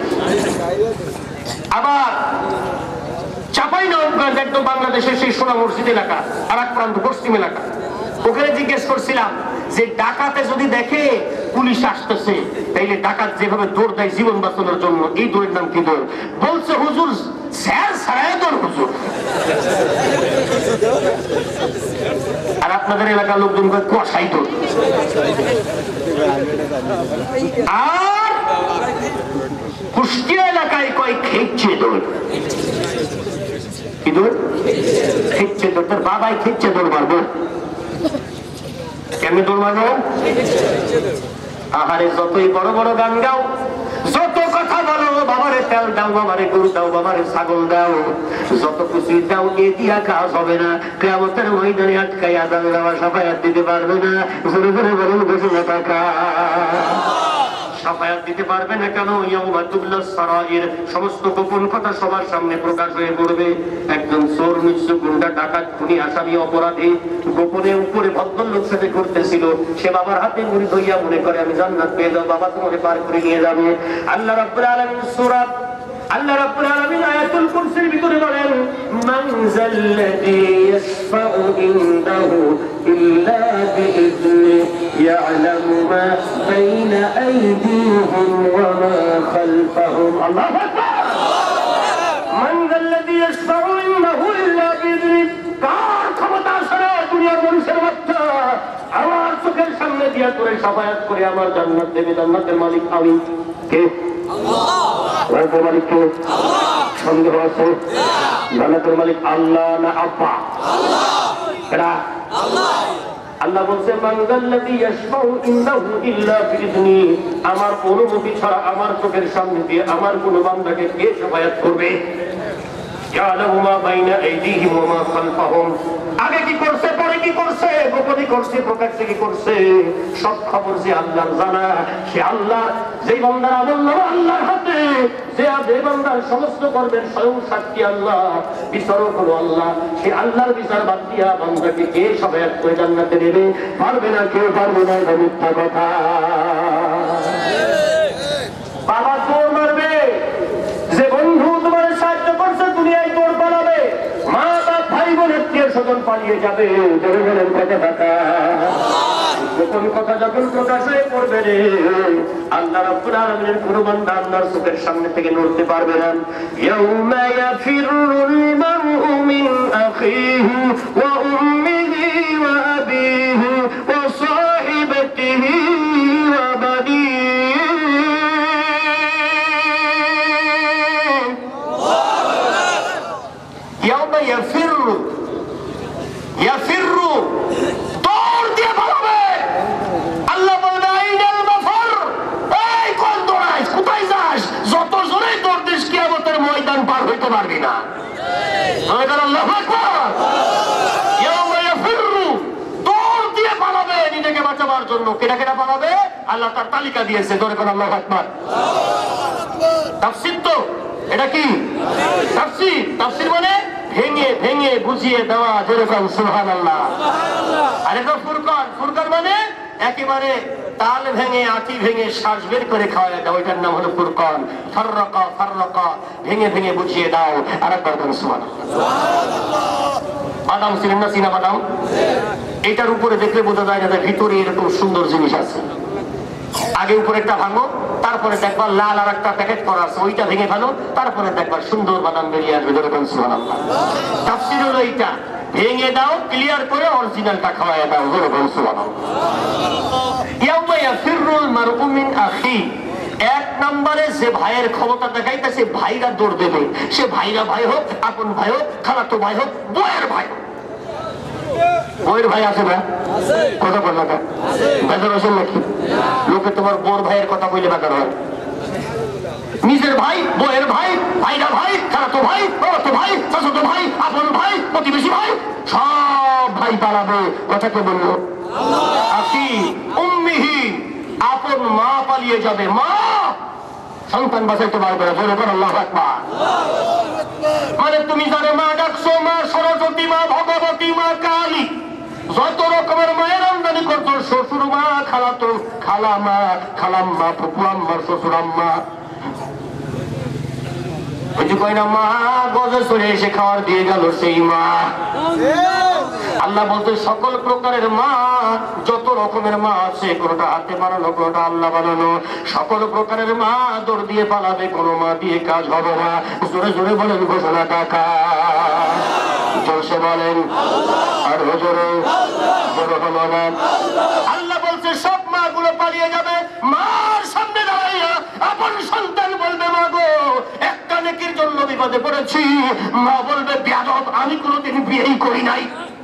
আবার চাঁপাইনবাবগঞ্জ একদম বাংলাদেশের সেই সোনা মসজিদ এলাকা, আর এক প্রান্ত পশ্চিম এলাকা, ওখানে জিজ্ঞেস করছিলাম যে ডাকাতে যদি দেখে পুলিশ আসতেছে তাইলে ডাকাত যেভাবে দৌড় দেয় জীবন বাঁচানোর জন্য, এই দৌড়ের নাম কি দৌড়? বলছে হুজুর স্যার সারায় দৌড় হুজুর। আর আপনাদের এলাকার লোকজন কষাই দৌড়। আর কুষ্টিয়া এলাকায় কয় খেচ্ছে দৌড়। কি দৌড়? খেচ্ছে দৌড়। তোর বাবাই খেচ্ছে দৌড় মারবো? কেমনি দৌড় মারবো? আহারে যতই বড় বড় গান গাও, যত কথা বলো, বাবারে তেল দাও, বাবারে গরু দাও, বাবারে ছাগল দাও, যত কিছু দাও, এ দিয়া কাজ হবে না। কিয়ামতের ময়দানে আটকাই আদান দেওয়া সাফায়াত দিতে পারবে না। জোরে জোরে বলুন বেশি না টাকা সাফায়াত দিতে পারবে না। কেন? ইয়াউমা তুবলাস সারাইর, সমস্ত গোপন কথা সবার সামনে প্রকাশ হয়ে পড়বে। একজন চোর, নিঃস্ব, গুন্ডা, ডাকাত, খুনি, আসামি, অপরাধী গোপনে উপরে ভদ্রলোক সাথে করতেছিল, সে বাবার হাতে মুড়ি ধইয়া মনে করে আমি জান্নাত পেয়ে যাবো, বাবা তোমাকে পার করে নিয়ে যাবে। আল্লাহ রাব্বুল আলামিন সূরা আল্লাহ রাব্বুল আলামিন আয়াতুল কুরসির ভিতরে বলেন, মান যাল্লাযী ইয়াশফাউ ইনদাহু ইল্লা বিইذনি ইয়ালামু মা বাইনা আইদিহিম ওয়া মা খালফাহুম। আল্লাহু আকবার। মান যাল্লাযী ইয়াশফাউ ইনদাহু ইল্লা বিইذনি, কার ক্ষমতা আছে দুনিয়ার মানুষের মধ্যে আমার চোখের সামনে দিয়া করে সাফায়াত করে আমার জান্নাত দেবে? জান্নাতের মালিক আমি। কে? আল্লাহ। মালিক কে? সন্দেহ আছে? জান্নাতের মালিক আল্লাহ না আব্বা? আল্লাহ। আল্লাহ বলছে, মান যাল্লাযী ইয়াশফাউ ইনদাহু ইল্লা বিইذনি, আমার অনুমতি ছাড়া আমার চোখের সামনে দিয়ে আমার কোন বান্দাকে কে সাফায়াত করবে? ইয়ালামু মা বাইনা আইদিহিম ওয়া মা খালফাহুম, আগে কি করছে, পরে কি করছে, গোপনে করছে, প্রকাশ্যে কি করছে, সব খবর যে আল্লাহর জানা। সে আল্লাহ, যে বান্দার আমল আল্লাহর হাতে, যে যে বান্দার সমস্ত কর্মের স্বয়ং সাক্ষী আল্লাহ, বিচারক হলো আল্লাহ। সে আল্লাহর বিচার বাদ দিয়া বান্দাকে কে সাফায়াত করে জান্নাতে নেবে? পারবে না, কেউ পারবে না। এটা মিথ্যা কথা। পালিয়ে যাবে জোরে বলেন কথা কথা গোপন কথা যখন প্রকাশ হয়ে পড়বে রে আল্লাহ রাব্বুল আলামিনের কোন বান্দা আল্লাহর চোখের সামনে থেকে নড়তে পারবে না ইয়াউমা ইয়াফিরুল মারউ মিন আখিহি ওয়া উম্মিহি ওয়া আবিহি ওয়া সাহিবাতিহি ওয়া বানিহি ইয়াউমা ইয়াফিরু ইয়াফিরু দৌড় দিয়ে পালাবে আল্লাহ বলবে আইনাল মাফার এই কোন দৌড়াইস কোথায় যাস যত জোরে দৌড় দিস কিয়ামতের ময়দান পার হইতে পারবি না সুবহানাল্লাহ আল্লাহু আকবার ইয়াউমা ইয়াফিরু দৌড় দিয়ে পালাবে নিজেকে বাঁচাবার জন্য কেডা কেডা পালাবে আল্লাহ তার তালিকা দিয়েছে দৌড়ে কোন আল্লাহু আকবার তাফসীর তো এটা কি তাফসীর তাফসীর মানে ভেঙে ভেঙে বুঝিয়ে দেওয়া যেরকম সুবহানাল্লাহ আর এটা ফুরকান ফুরকান মানে একেবারে তাল ভেঙে আটি ভেঙে শ্বাস বের করে খাওয়া দাও ওইটার নাম হলো ফুরকান ফাররাকা ফাররাকা ভেঙে ভেঙে বুঝিয়ে দাও আরেকবার বলুন সুবহানাল্লাহ বাদাম ছিলেন না চীনা বাদাম এটার উপরে দেখলে বোঝা যায় না ভিতরে এরকম সুন্দর জিনিস আছে আগে উপরে একটা ভাঙো তারপরে দেখবা লাল আর একটা প্যাকেট করা আছে ওইটা ভেঙে ফেলো তারপরে দেখবা সুন্দর বাদাম বেরিয়ে আসবে যেরকম সুবহানাল্লাহ তাফসীর হলো এইটা ভেঙে দাও ক্লিয়ার করে অরিজিনালটা খাওয়ায় দাও যেরকম সুবহানাল্লাহ ইয়াউমা ইয়াফিরুল মারউ মিন আখি এক নম্বরে যে ভাইয়ের ক্ষমতা দেখাইতেছে ভাইরা দৌড় দেবে সে ভাইরা ভাই হোক আপন ভাই হোক খালাতো ভাই হোক বয়ের ভাই হোক বইয়ের ভাই আছে না কথা বল না বেজার আসেন নাকি লোকে তোমার বোর ভাইয়ের কথা বলে বেজার হয় নিজের ভাই বইয়ের ভাই ভাইরা ভাই খালাতো ভাই বাবাতো ভাই চাচাতো ভাই আপন ভাই প্রতিবেশী ভাই সব ভাই পালাবে কথা কে বললো আখি উম্মিহি আপন মা পালিয়ে যাবে মা সন্তান বাঁচাইতে পারবে না জোরে করে আল্লাহু আকবার মানে তুমি জানে মা ডাকছো মা সরস্বতী মা ভগবতী মা কালী যত রকমের মায়ের আমদানি করতো শ্বশুর মা খালাতো খালা মা খালাম্মা ফুপু আম্মা শ্বশুর আম্মা ওই যে কয় না মা গজে চলে এসে খাওয়ার দিয়ে গেল সেই মা আল্লাহ বলতে সকল প্রকারের মা যত রকমের মা আছে কোনটা হাতে বানানো কোনটা আল্লাহ বানানো সকল প্রকারের মা দৌড় দিয়ে পালাবে কোনো মা দিয়ে কাজ হবে না জোরে জোরে বলেন ঘোষণা টাকা জোরে বলেন আর জোরে জোরে বলেন আল্লাহ বলছে সব মা গুলো পালিয়ে যাবে মার সামনে দাঁড়াইয়া আপন সন্তান বলবে মা গো একটা নেকির জন্য বিপদে পড়েছি মা বলবে বেয়াদব আমি কোনোদিন বিয়েই করি নাই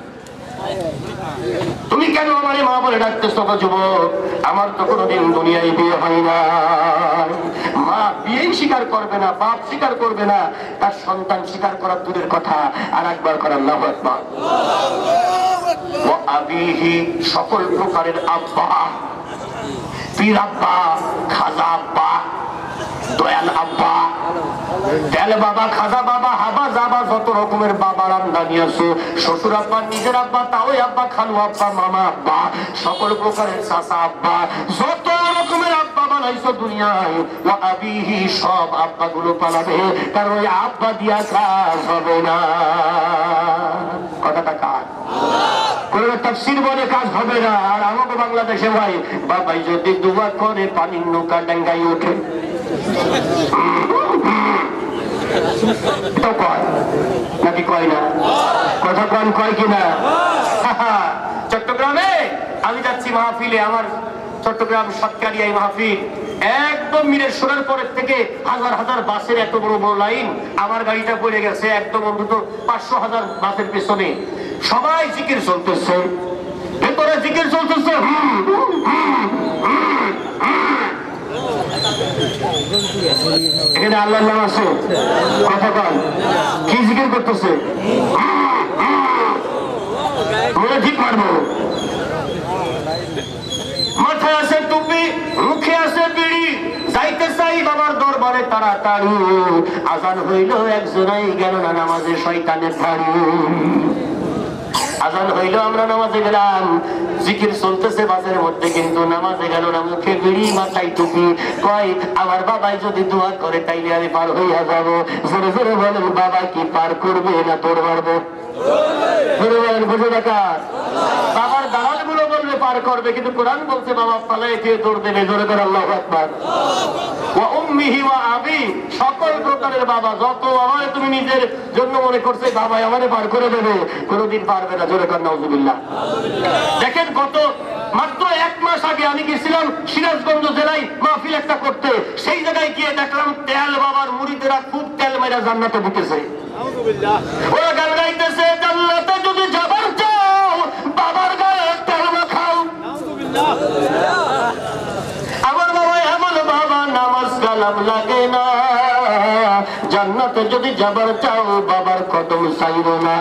তুমি কেন আমার মা বলে ডাকতেছো যুবক আমার তো কোনোদিন দুনিয়ায় বিয়ে হয় না মা বিয়ে স্বীকার করবে না বাপ স্বীকার করবে না তার সন্তান স্বীকার করার দূরের কথা আর একবার করার আল্লাহু আকবার ওয়া আবিহি সকল প্রকারের আব্বা পীর আব্বা খাজা আব্বা দয়াল আব্বা দেল বাবা খাজা বাবা হাবা যাবা যত রকমের বাবার আমদানি আছে শ্বশুর আব্বা নিজের আব্বা তাওই আব্বা খালু আব্বা মামা আব্বা সকল প্রকারের চাচা আব্বা যত রকমের আব্বা বানাইছো দুনিয়ায় ওয়া আবিহি সব আব্বা গুলো পালাবে কারণ ওই আব্বা দিয়া কাজ হবে না কথাটা কাজ কোন তাফসীর বলে কাজ হবে না আর আমাকে বাংলাদেশে ভাই বাবাই যদি দুয়া করে পানির নৌকা ডাঙ্গাই ওঠে তো কয় নাকি কয় না কথা কন কয় কিনা চট্টগ্রামে আমি যাচ্ছি মাহফিলে আমার চট্টগ্রাম সৎকারিয়ায় মাহফিল একদম মিরের সোনার পরের থেকে হাজার হাজার বাসের এত বড় বড় লাইন আমার গাড়িটা পড়ে গেছে একদম অন্তত পাঁচশো হাজার বাসের পেছনে সবাই জিকির চলতেছে ভেতরে জিকির চলতেছে এখানে আল্লাহর নাম আছে কথা কন কি জিকির করতেছে ঠিক পারবো মাথায় আছে টুপি মুখে আছে বিড়ি যাইতে চাই বাবার দরবারে তাড়াতাড়ি আজান হইল একজনাই গেল না নামাজে শয়তানের ধাড়ি আজান হইল আমরা নামাজে গেলাম জিকির চলতেছে বাসের মধ্যে কিন্তু নামাজে গেল না মুখে বিড়ি মাথায় টুপি কয় আমার বাবাই যদি দোয়া করে তাইলে আমি পার হইয়া যাবো জোরে জোরে বলেন বাবা কি পার করবে না তোর মারবো বাবার দালাল গুলো বলবে পার করবে, কিন্তু কোরআন বলছে বাবা পালাই দিয়ে দৌড় দেবে। জোরে করে আল্লাহু আকবার। ওয়া উম্মিহি ওয়া আবি, সকল প্রকারের বাবা, যত বাবা তুমি নিজের জন্য মনে করছে বাবা আমারে পার করে দেবে, কোনোদিন পারবে না। জোরে করে নাউজুবিল্লাহ। দেখেন কত মাত্র এক মাস আগে আমি গেছিলাম সিরাজগঞ্জ জেলায় মাহফিল একটা করতে, সেই জায়গায় গিয়ে দেখলাম তেল বাবার মুরিদেরা খুব তেল মেরা জান্নাতে ঢুকেছে। ওরা গান গাইতেছে, জান্নাতে যদি যাবার চাও বাবার গায়ে তেল মাখাও। আমার বাবা এমন বাবা নামাজ কালাম লাগে না, জান্নাতে যদি যাবার চাও বাবার কদম চাইরো না।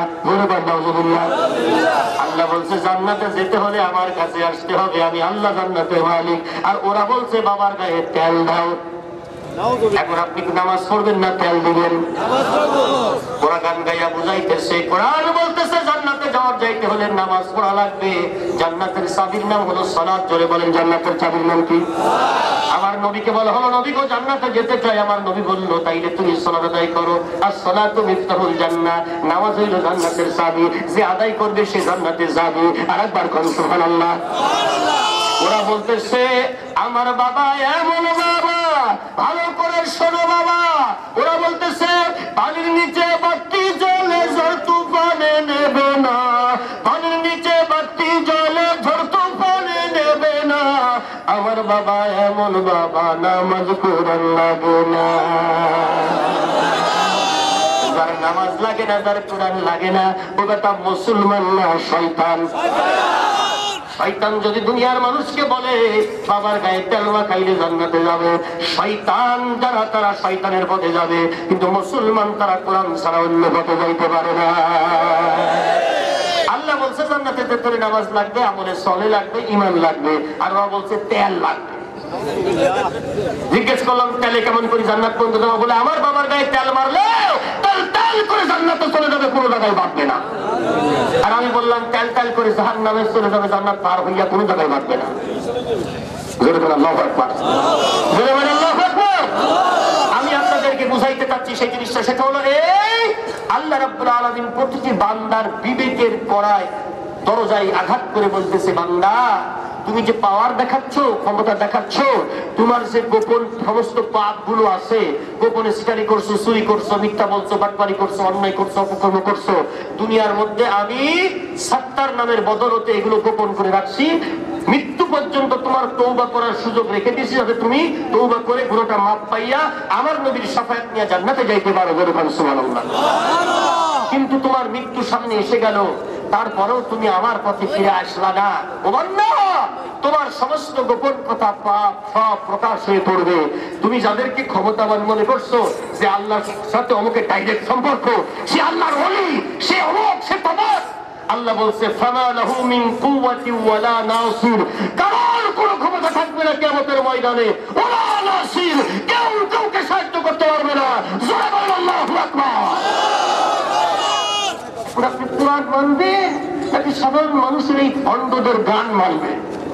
আল্লাহ বলছে জান্নাতে যেতে হলে আমার কাছে আসতে হবে, আমি আল্লাহ জান্নাতের মালিক। আর ওরা বলছে বাবার গায়ে তেল দাও। এখন আপনি নামাজ পড়বেন না তেল দিবেন? ওরা গান গাইয়া বুঝাইতেছে, কোরআন বলতেছে জান্নাতে যাওয়ার যাইতে হলে নামাজ পড়া লাগবে। জান্নাতের চাবির নাম হলো সালাত। জোরে বলেন জান্নাতের চাবির নাম কি? আমার নবীকে বলা হলো, নবী গো জান্নাতে যেতে চাই। আমার নবী বলল তাইলে তুমি সালাত আদায় করো। আর সালাতু মিফতাহুল জান্নাহ, নামাজ হইল জান্নাতের চাবি, যে আদায় করবে সে জান্নাতে যাবে। আরেকবার কোন সুবহানাল্লাহ। ওরা বলতেছে আমার বাবা এমন বাবা, ভালো করে শোনো বাবা। ওরা বলতেছে পানির নিচে বাতি জ্বলে ঝড় তুফানে নেবে না, পানির নিচে বাতি জ্বলে ঝড় তুফানে নেবে না। আমার বাবা এমন বাবা, নামাজ কোরআন লাগে না। যার নামাজ লাগে না, যার কোরআন লাগে না, ও বেটা মুসলমান না, শয়তান। শয়তান যদি দুনিয়ার মানুষকে বলে বাবার গায়ে তেল মাখাইলে জান্নাতে যাবে, শয়তান যারা তারা শয়তানের পথে যাবে, কিন্তু মুসলমান তারা কোরআন ছাড়া অন্য পথে যাইতে পারে না। আল্লাহ বলছে জান্নাতে যেতে হলে নামাজ লাগবে, আমলে সলে লাগবে, ঈমান লাগবে। আর ওরা বলছে তেল লাগবে। জিজ্ঞেস করলাম তেলে কেমন করে জান্নাত পর্যন্ত যাবো? বলে আমার বাবার গায়ে তেল মারলে তেল তেল করে জান্নাতে চলে যাবে, কোনো জায়গায় বাঁধবে না। আর আমি বললাম তেল তেল করে জাহান্নামে চলে যাবে, জান্নাত পার হইয়া কোনো জায়গায় বাঁধবে না। জোরে বলেন আল্লাহু আকবার। জোরে বলেন আল্লাহু আকবার। আমি আপনাদেরকে বুঝাইতে চাচ্ছি সেই জিনিসটা, সেটা হলো এই আল্লাহ রাব্বুল আলামিন প্রতিটি বান্দার বিবেকের কড়ায় দরজায় আঘাত করে বলতেছে, বান্দা তুমি যে পাওয়ার দেখাচ্ছ, ক্ষমতা দেখাচ্ছ, তোমার যে গোপন সমস্ত পাপ গুলো আছে, গোপনে শিকারি করছো, চুরি করছো, মিথ্যা বলছো, বাটপারি করছো, অন্যায় করছো, অপকর্ম করছো, দুনিয়ার মধ্যে আমি সাত্তার নামের বদলতে এগুলো গোপন করে রাখছি। মৃত্যু পর্যন্ত তোমার তওবা করার সুযোগ রেখে দিয়েছি, যাতে তুমি তওবা করে গুনাহটা মাফ পাইয়া আমার নবীর শাফায়াত নিয়ে জান্নাতে যাইতে পারো। সুবহানাল্লাহ। কিন্তু তোমার মৃত্যু সামনে এসে গেল, তারপরেও তুমি আমার পথে ফিরে আসলা না। ও বান্দা, তোমার সমস্ত গোপন কথা পাপ সব প্রকাশ হয়ে পড়বে। তুমি যাদেরকে ক্ষমতাবান মনে করছো, যে আল্লাহর সাথে অমুকের ডাইরেক্ট সম্পর্ক, সে আল্লাহর ওলি, সে অমুক, সে তমক, আল্লাহ বলছে ফামা লাহু মিন কুওয়াতি ওয়ালা নাসির, কারোর কোনো ক্ষমতা থাকবে না কিয়ামতের ময়দানে, ওয়ালা নাসির, কেউ কাউকে সাহায্য করতে পারবে না। জোরে বলেন আল্লাহু আকবার। আপনি কোরআন মানবে নাকি সাধারণ মানুষের এই ভণ্ডদের গান মানবে?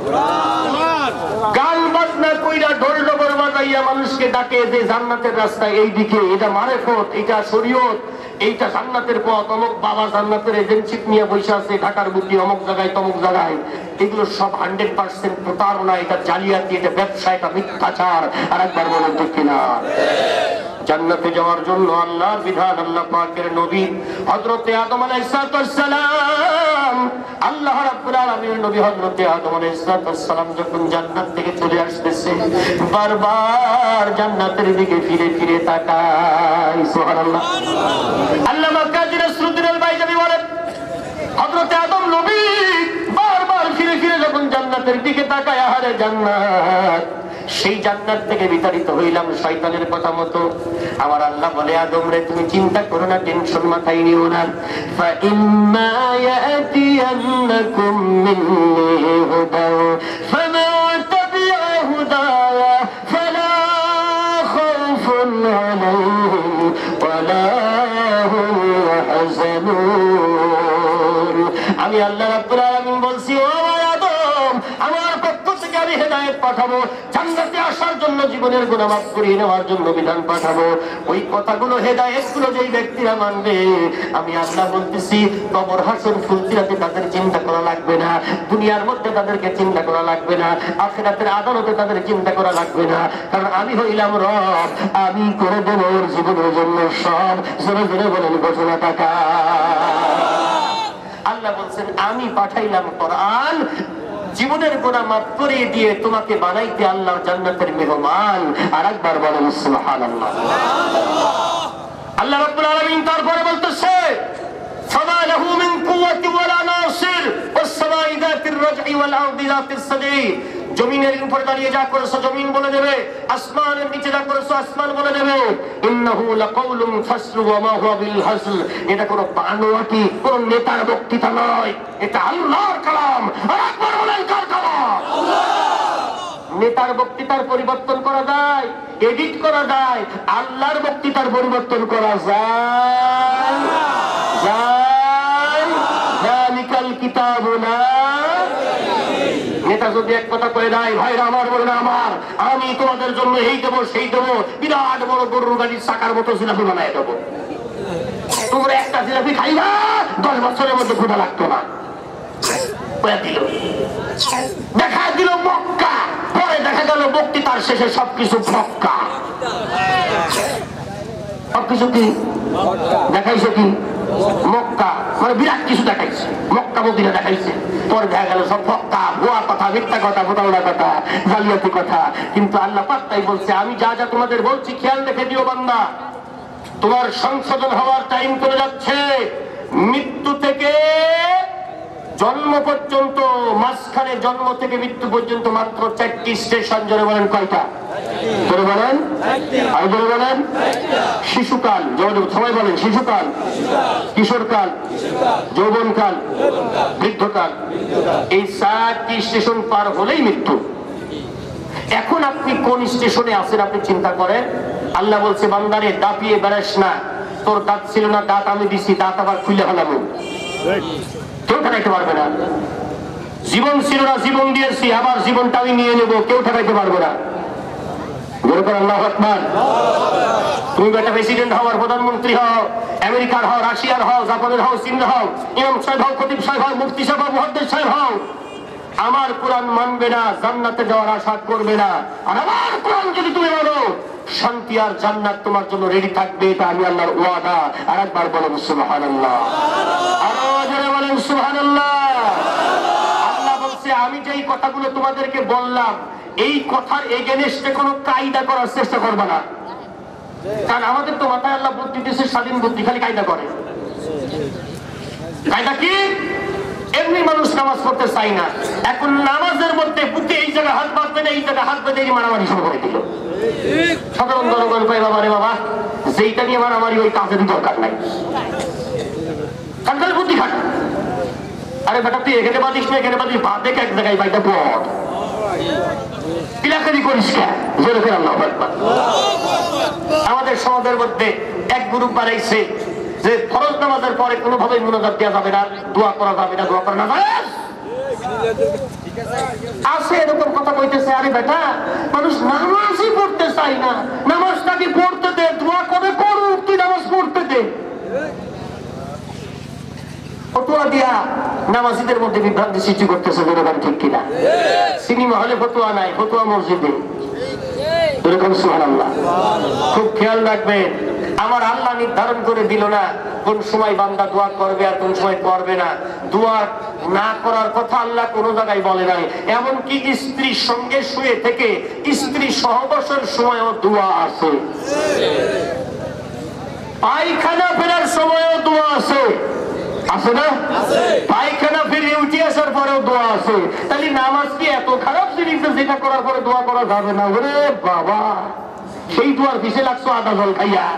গান বাজনা কইরা ঢোল ডগর বাজাইয়া মানুষকে ডাকে যে জান্নাতের রাস্তা এই দিকে, এটা মারেফত, এটা শরীয়ত, এইটা জান্নাতের পথ, অমুক বাবা জান্নাতের এজেন্সি নিয়ে বসে আছে ঢাকার বুকি অমুক জায়গায় তমুক জায়গায়। এগুলো সব হান্ড্রেড পার্সেন্ট প্রতারণা, এটা জালিয়াতি, এটা ব্যবসা, এটা মিথ্যাচার। আর একবার বলেন ঠিক কিনা? জান্নাতে যাওয়ার জন্য আল্লাহর বিধান, আল্লাহ পাকের নবী হযরতে আদম আলাইহিস সালাম, আল্লাহ রাব্বুল আলামিনের নবী হযরতে আদম আলাইহিস সালাম যখন জান্নাত থেকে চলে আসতেছে, বারবার জান্নাতের দিকে ফিরে ফিরে তাকায়। সুবহানাল্লাহ। আল্লামা কাজী নসরুদ্দিন আল বাইজাবি বলেন, হযরতে আদম নবী বারবার ফিরে ফিরে যখন জান্নাতের দিকে তাকায়, আহারে জান্নাত, সেই জান্নাত থেকে বিতাড়িত হইলাম শয়তানের কথা মতো। আমার আল্লাহ বলে, আদম রে তুমি চিন্তা করো না, টেনশন মাথায় নিও না। ফা ইম্মা ইয়াতিয়ান্নাকুম মিন্নি হুদা ফামান তাবিআ হুদায়া ফালা খাউফুন আলাইহিম ওয়ালা হুম ইয়াহজানুন। আমি আল্লাহ রাব্বুল আলামিন বলছি, ও আদম, আমার পক্ষ থেকে আমি হেদায়েত পাঠাবো, জান্নাতে আসার জন্য জীবনের গুনাহ মাফ করিয়ে নেওয়ার জন্য বিধান পাঠাবো। ওই কথাগুলো হেদায়েতগুলো যেই ব্যক্তিরা মানবে, আমি আল্লাহ বলতেছি কবর হাসর ফুলসিরাতে তাদের চিন্তা করা লাগবে না, দুনিয়ার মধ্যে তাদেরকে চিন্তা করা লাগবে না, আখিরাতের আদালতে তাদের চিন্তা করা লাগবে না, কারণ আমি হইলাম রব, আমি করে দেব ওর জীবনের জন্য সব। জোরে জোরে বলেন ঘোষণা টাকা। আল্লাহ বলছেন আমি পাঠাইলাম কোরআন জীবনের গুনাহ মাফ করে দিয়ে তোমাকে বানাইতে আল্লাহর জান্নাতের মেহমান। আর একবার বলেন সুবহানাল্লাহ। আল্লাহ রাব্বুল আলামিন তারপরে বলতেছে ফামা লাহু মিন কুওয়াতি ওয়ালা নাসির ওয়াস সামাই যাতির রাজ'i ওয়াল আরদি যাতিস সাদি। জমিনের উপরে দাঁড়িয়ে যা করেছো জমিন বলে দেবে, আসমানের নিচে যা করেছো আসমান বলে দেবে। ইন্নাহু লাকাউলুন ফাসল ওয়া মা হুয়া বিল হাসল। এটা কোনো বানোয়াটি, কোনো নেতার বক্তৃতা নয়, এটা আল্লাহর কালাম। আর একবার বলেন কার কালাম? নেতার বক্তৃতার পরিবর্তন করা যায়, এডিট করা যায়, আল্লাহর বক্তৃতার পরিবর্তন করা যায় যায় যালিকাল কিতাবু লা। নেতা যদি এক কথা কয়ে দেয়, ভাইরা আমার বলে না আমার, আমি তোমাদের জন্য এই দেবো সেই দেবো, বিরাট বড় গরুর গাড়ির চাকার মতো জিলাপি বানায় দেবো, তোমরা একটা জিলাপি খাইবা দশ বছরের মধ্যে ক্ষুধা লাগতো না। দিল দেখা দিল মক্কা, পরে দেখা গেল বক্তৃতার শেষে সবকিছু ফক্কা। সবকিছু কি দেখাইছে? কি মক্কা মানে বিরাট কিছু দেখাইছে, মক্কা মদিনা দেখাইছে, পরে দেখা গেল সব ফক্কা, ভুয়া কথা, মিথ্যা কথা, ফোটাওড়া কথা, জালিয়াতি কথা। কিন্তু আল্লাহ পাক তাই বলছে আমি যা যা তোমাদের বলছি খেয়াল রেখে দিও বান্দা, তোমার সংশোধন হওয়ার টাইম চলে যাচ্ছে। মৃত্যু থেকে জন্ম পর্যন্ত, মাঝখানে জন্ম থেকে মৃত্যু পর্যন্ত মাত্র চারটি স্টেশন। জোরে বলেন কয়টা? জোরে বলেন, আর জোরে বলেন। শিশুকাল, সবাই বলেন শিশুকাল, কিশোরকাল, যৌবনকাল, বৃদ্ধকাল। এই চারটি স্টেশন পার হলেই মৃত্যু। এখন আপনি কোন স্টেশনে আছেন আপনি চিন্তা করেন। আল্লাহ বলছে বান্দারে দাপিয়ে বেড়াস না, তোর দাঁত ছিল না, দাঁত আমি দিছি, দাঁত আবার খুলে হলাম, কেউ ঠেকাইতে পারবে না। জীবন ছিল না, জীবন দিয়েছি, আবার জীবনটা আমি নিয়ে নেবো, কেউ ঠেকাইতে পারবে না। আল্লাহু আকবার। তুমি একটা প্রেসিডেন্ট হও, আর প্রধানমন্ত্রী হও, আমেরিকার হও, রাশিয়ার হও, জাপানের হও, চীনের হও, ইমাম সাহেব হও, খতিব সাহেব হও, মুফতি সাহেব হও, মুহাদ্দিস সাহেব হও, আমার কোরআন মানবে না, জান্নাতে যাওয়ার আশা করবে না। আর আমার কোরআন যদি তুমি মানো, শান্তি আর জান্নাত তোমার জন্য রেডি থাকবে, এটা আমি আল্লাহর ওয়াদা। আর একবার বলেন সুবহানাল্লাহ, আরো জোরে বলেন সুবহানাল্লাহ। আল্লাহ বলছে আমি যেই কথাগুলো তোমাদেরকে বললাম, এই কথার এগেইনস্টে কোনো কায়দা করার চেষ্টা করবে না, কারণ আমাদের তো মাথায় আল্লাহ বুদ্ধি দিয়েছে, স্বাধীন বুদ্ধি, খালি কায়দা করে। কায়দা কি? এমনি মানুষ নামাজ পড়তে চাই না, এখন নামাজের মধ্যে বুকে এই জায়গায় হাত বাঁধবে না, এই জায়গায় হাত বেঁধে মারামারি শুরু করে দিল। সাধারণ জনগণ কয় বাবা রে বাবা, যেইটা নিয়ে মারামারি ওই কাজের দরকার নাই, কারণ বুদ্ধি খাটা। আরে বেটা তুই এখানে বাঁধিস না, এখানে বাঁধিস, বাঁধে এক জায়গায় বাইটা পড়, পিলাকারি করিস কে? জোরে করে আল্লাহু আকবার। আমাদের সমাজের মধ্যে এক গ্রুপ বানাইছে যে ফরজ নামাজের পরে কোনোভাবেই মুনাজাত দেওয়া যাবে না, দোয়া করা যাবে না, দোয়া করা না আছে, এরকম কথা কইতেছে। আরে বেটা মানুষ নামাজই পড়তে চাই না, নামাজটাকে পড়তে দে, দোয়া করে করুক, তুই নামাজ পড়তে দে। ফতোয়া দিয়া নামাজিদের মধ্যে বিভ্রান্তি সৃষ্টি করতেছে, যেরকম ঠিক কিনা? সিনেমা হলে ফতোয়া নাই, ফতোয়া মসজিদে। এরকম সুবহানাল্লাহ। খুব খেয়াল রাখবেন, আমার আল্লাহ নির্ধারণ করে দিল না কোন সময় বান্দা দোয়া করবে আর কোন সময় করবে না। দোয়া না করার কথা আল্লাহ কোন জায়গায় বলে নাই। এমনকি স্ত্রীর সঙ্গে শুয়ে থেকে স্ত্রী সহবাসের সময়ও দোয়া আছে, পায়খানা ফেরার সময়ও দোয়া আছে, আছে না? পায়খানা ফিরে উঠে আসার পরেও দোয়া আছে। তাহলে নামাজ কি এত খারাপ জিনিস যেটা করার পরে দোয়া করা যাবে না? ওরে বাবা, সেই দোয়ার পিছে লাগছো আদা জল খাইয়া,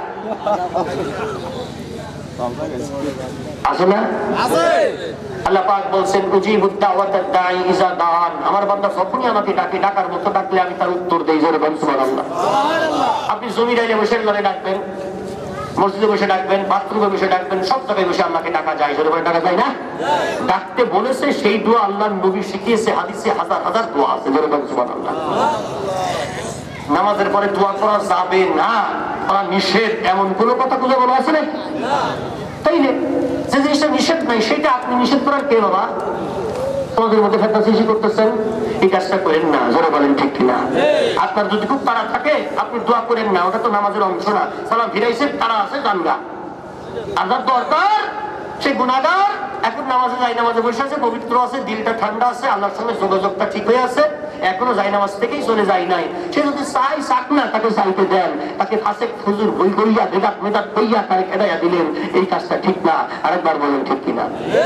আছে না? আল্লাহ পাক বলছেন উজিবুদ দাওয়াতাদ দাঈ ইযা দাআন, আমার বান্দা যখনই আমাকে ডাকে, ডাকার মতো ডাকলে আমি তার উত্তর দেই। জোরে বলুন সুবহানাল্লাহ। আপনি জমি ডাইলে বসে গেলে ডাকবেন, মসজিদে বসে ডাকবেন, বাথরুমে বসে ডাকবেন, সব জায়গায় বসে আল্লাহকে ডাকা যায়, জোরে বলে ডাকা যায় না? ডাকতে বলেছে সেই দোয়া আল্লাহর নবী শিখিয়েছে, হাদিসে হাজার হাজার দোয়া আছে, জোরে বলে সুবহানাল্লাহ। নামাজের পরে দোয়া করা যাবে না, করা নিষেধ, এমন কোনো কথা খুঁজে বলা আছে না? তাই না? যে জিনিসটা নিষেধ নাই সেটা আপনি নিষেধ করার কে বাবা? তোমাদের মধ্যে ফেতনা সৃষ্টি করতেছেন, এই কাজটা করেন না, জোরে বলেন ঠিক কিনা? আপনার যদি খুব তাড়া থাকে আপনি দোয়া করেন না, ওটা তো নামাজের অংশ না। সালাম ফিরাইছে, তারা আছে, জানগা। আর যার দরকার সে গুনাহগার, এখন নামাজে যাই, নামাজে বসে আছে, পবিত্র আছে, দিলটা ঠান্ডা আছে, আল্লাহর সঙ্গে যোগাযোগটা ঠিক হয়ে আছে, এখনো যাই নামাজ থেকেই চলে যায় নাই। সে যদি চাই চাক না, তাকে চাইতে দেন, তাকে ফাসেক ফুজুর বই বইয়া বেদাত মেদাত বইয়া তারে খেদাইয়া দিলেন, এই কাজটা ঠিক না। আরেকবার বলেন ঠিক কিনা?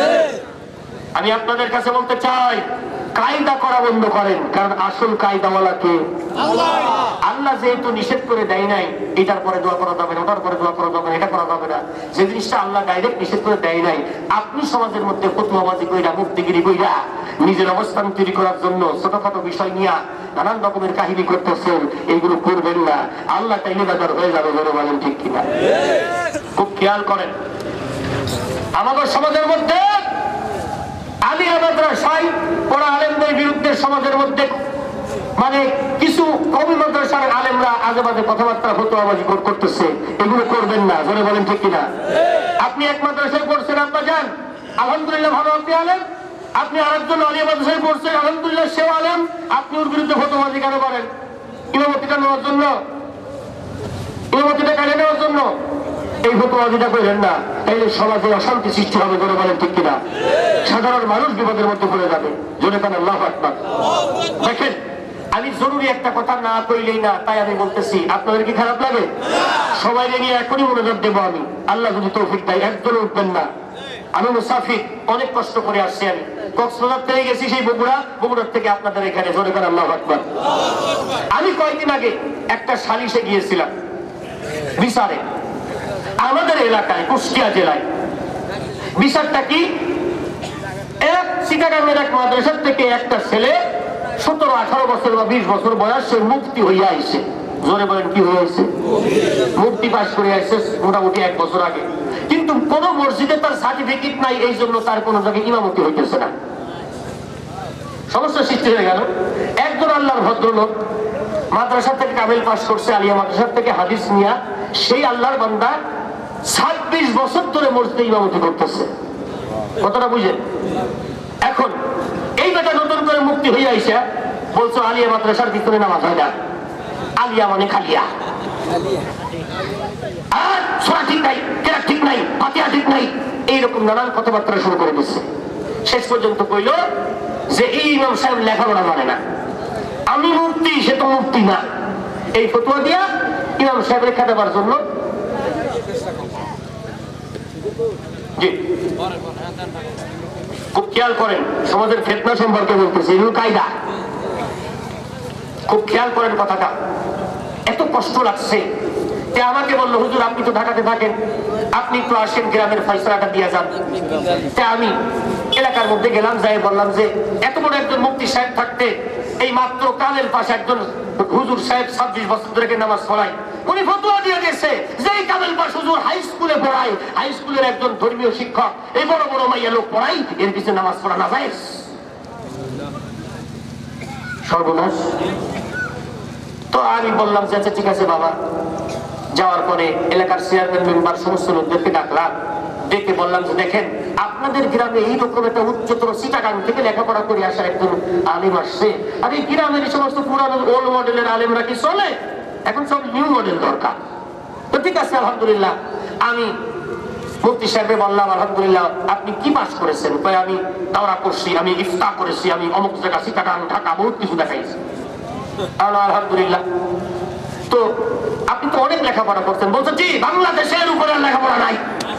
আমি আপনাদের কাছে বলতে চাই, কায়দা করা বন্ধ করেন, কারণ আসল কায়দাওয়ালা কে? আল্লাহ যেহেতু নিষেধ করে দেয় নাই, এটার পরে দোয়া করা যাবে না, ওটার পরে দোয়া করা যাবে না, এটা করা যাবে না, যে জিনিসটা আল্লাহ ডাইরেক্ট নিষেধ করে দেয় নাই, আপনি সমাজের মধ্যে ফতোয়াবাজি কইরা, মুফতিগিরি কইরা নিজের অবস্থান তৈরি করার জন্য ছোটখাটো বিষয় নিয়ে নানান রকমের কাহিনী করতেছেন, এইগুলো করবেন না। আল্লাহ চাইলে বেকার হয়ে যাবে, বলে বলেন ঠিক কিনা? খুব খেয়াল করেন, আমাদের সমাজের মধ্যে আলিয়া মাদ্রাসায় পড়া আলেমদের বিরুদ্ধে সমাজের মধ্যে মানে কিছু কওমি মাদ্রাসার আলেমরা আজে বাজে কথাবার্তা ফতোয়াবাজি করতেছে, এগুলো করবেন না, জোরে বলেন ঠিক কিনা? আপনি এক মাদ্রাসায় পড়ছেন, আব্বা যান, আলহামদুলিল্লাহ ভালো, আপনি আলেম। আপনি আরেকজন আলিয়া মাদ্রাসায় পড়ছেন, আলহামদুলিল্লাহ সেও আলেম, আপনি ওর বিরুদ্ধে ফতোয়াবাজি কেন করেন? ইমামতিটা নেওয়ার জন্য, ইমামতিটা কেড়ে নেওয়ার জন্য এই ফতোয়াবাজিটা করেন না, তাইলে সমাজে অশান্তি সৃষ্টি হবে, জোরে বলেন ঠিক কিনা? সাধারণ মানুষ বিপদের মধ্যে পড়ে যাবে, জোরে কান আল্লাহু আকবার। দেখেন, আমি জরুরি একটা কথা না কইলেই না, তাই আমি বলতেছি, আপনাদের কি খারাপ লাগে? সবাই নিয়ে এখনই মনোযোগ দেবো আমি, আল্লাহ যদি তৌফিক দেয়। একজন উঠবেন না, আমি মুসাফির, অনেক কষ্ট করে আসছি, আমি কক্সবাজার থেকে গেছি সেই বগুড়া, বগুড়ার থেকে আপনাদের এখানে, জোরে কান আল্লাহু আকবার। আমি কয়েকদিন আগে একটা সালিশে গিয়েছিলাম বিচারে, আমাদের এলাকায় কুষ্টিয়া জেলায়। বিচারটা কি? এক চিটাগাঙ্গের এক মাদ্রাসার থেকে একটা ছেলে সতেরো আঠারো বছর বা বিশ বছর বয়স, সে মুফতি হইয়া আইছে, জোরে বলেন কি হয়ে আইছে? মুফতি পাস করে আইছে মোটামুটি এক বছর আগে, কিন্তু কোন মসজিদে তার সার্টিফিকেট নাই, এই জন্য তার কোন জায়গায় ইমামতি হইতেছে না। সমস্যা সৃষ্টি হয়ে গেল। একজন আল্লাহর ভদ্রলোক মাদ্রাসা থেকে কামেল পাস করছে, আলিয়া মাদ্রাসা থেকে হাদিস নিয়া, সেই আল্লাহর বান্দা ছাব্বিশ বছর ধরে মসজিদে ইমামতি করতেছে। কথাটা বুঝেন? এখন এই বেটা নতুন করে মুক্তি হয়ে আইসা বলছো আলিয়া মাদ্রাসার ভিতরে নামাজ হয় না, আলিয়া মানে খালিয়া, আর সোনা ঠিক নাই, কেরা ঠিক নাই, ফাতিহা ঠিক নাই, এইরকম নানান কথাবার্তা শুরু করে দিচ্ছে। শেষ পর্যন্ত কইল যে এই ইমাম সাহেব লেখাপড়া জানে না, আমি মুফতি, সে তো মুফতি না। এই ফতোয়া দিয়া ইমাম সাহেব রেখা দেওয়ার জন্য খুব খেয়াল করেন, সমাজের ফিতনা সম্পর্কে বলতেছি, এগুলো কায়দা, খুব খেয়াল করেন কথাটা। এত কষ্ট লাগছে, আমাকে বললো হুজুর আপনি তো ঢাকাতে থাকেন, আপনি একটু আসেন, গ্রামের ফয়সালাটা দিয়ে যান। আমি এলাকার মধ্যে গেলাম, যাই বললাম যে এত বড় একজন মুফতি সাহেব থাকতে, এই মাত্র কালের পাশে একজন হুজুর সাহেব ছাব্বিশ বছর ধরে নামাজ পড়ায়, উনি ফতোয়া দিয়ে গেছে যে এই কামেল পাশ হুজুর হাই স্কুলে পড়ায়, হাই স্কুলের একজন ধর্মীয় শিক্ষক, এই বড় বড় মাইয়া লোক পড়াই, এর পিছনে নামাজ পড়া না যায়। সর্বনাশ। তো আমি বললাম যে আচ্ছা ঠিক আছে বাবা। যাওয়ার পরে এলাকার চেয়ারম্যান মেম্বার সমস্ত লোকদেরকে ডাকলাম, ডেকে বললাম যে দেখেন আপনাদের গ্রামে এইরকম একটা উচ্চতর চিটাগাং থেকে লেখাপড়া করে আসা একজন আলেম আসছে, আর এই গ্রামের এই সমস্ত পুরানো ওল্ড মডেলের আলেমরা কি চলে? এখন সব নিউ মডেল দরকার। তো ঠিক আছে আলহামদুলিল্লাহ, আমি মুফতি সাহেবকে বললাম আলহামদুলিল্লাহ আপনি কি পাস করেছেন? কয় আমি দাওরা করছি, আমি ইফতা করেছি, আমি অমুক জায়গা চিটাগাং ঢাকা বহুত কিছু দেখাইছি। আলহামদুলিল্লাহ। তো আপনি তো অনেক লেখাপড়া করছেন। বলছেন জি, বাংলাদেশের উপরে লেখাপড়া নাই।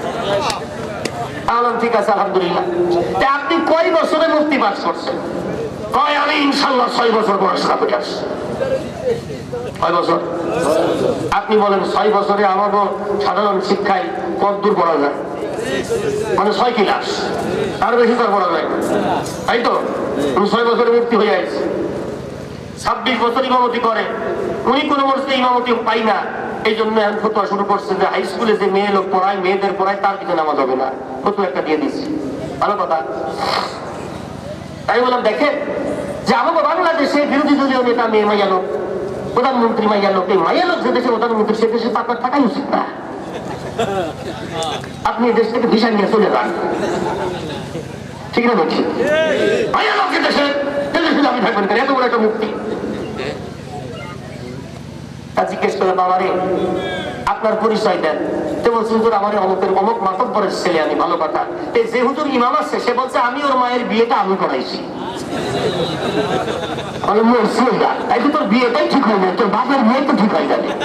ঠিক আছে আলহামদুলিল্লাহ। আপনি কয় বছরে মুফতি পাস করছেন? কয় আমি ইনশাল্লাহ ছয় বছর পড়াশোনা করে আসছি। ছয় বছর? আপনি বলেন ছয় বছরে আমারও সাধারণ শিক্ষায় কতদূর পড়া যায়? মানে ছয় ক্লাস, তার বেশি তার পড়া যায়, তাই তো? ছয় বছরে মুক্তি হয়ে আছে, ছাব্বিশ বছর ইমামতি করে, উনি কোনো মসজিদে ইমামতি পাই না, এই জন্য এখন ফতোয়া শুরু করছে যে হাই স্কুলে যে মেয়ে লোক পড়ায়, মেয়েদের পড়ায়, তার পিছনে নামাজ হবে না। ফতোয়া একটা দিয়ে দিচ্ছি, ভালো কথা। তাই বললাম দেখেন যে আমাকে বাংলাদেশে বিরোধী দলীয় নেতা মেয়ে মাইয়া লোক, প্রধানমন্ত্রী মাইয়া লোক, এই মাইয়া লোক যে দেশে প্রধানমন্ত্রী, সে দেশে আপনার থাকাই উচিত না। আপনি এই দেশ থেকে ভিসা নিয়ে চলে যান, ঠিক না বলছি? মাইয়া লোকের দেশে আপনি থাকবেন কেন? এত বড় একটা মুক্তি। তা জিজ্ঞেস করে বাবারে আপনার পরিচয় দেন। তো বলছে হুজুর আমার অমুকের অমুক মাতব্বরের ছেলে আমি। ভালো কথা। এই যে হুজুর ইমাম আছে সে বলছে আমি ওর মায়ের বিয়েটা আমি করাইছি। তাই তো তোর বিয়েটাই ঠিক হয়ে যাবে, তোর বাপের বিয়ে তো ঠিক হয়ে যাবে।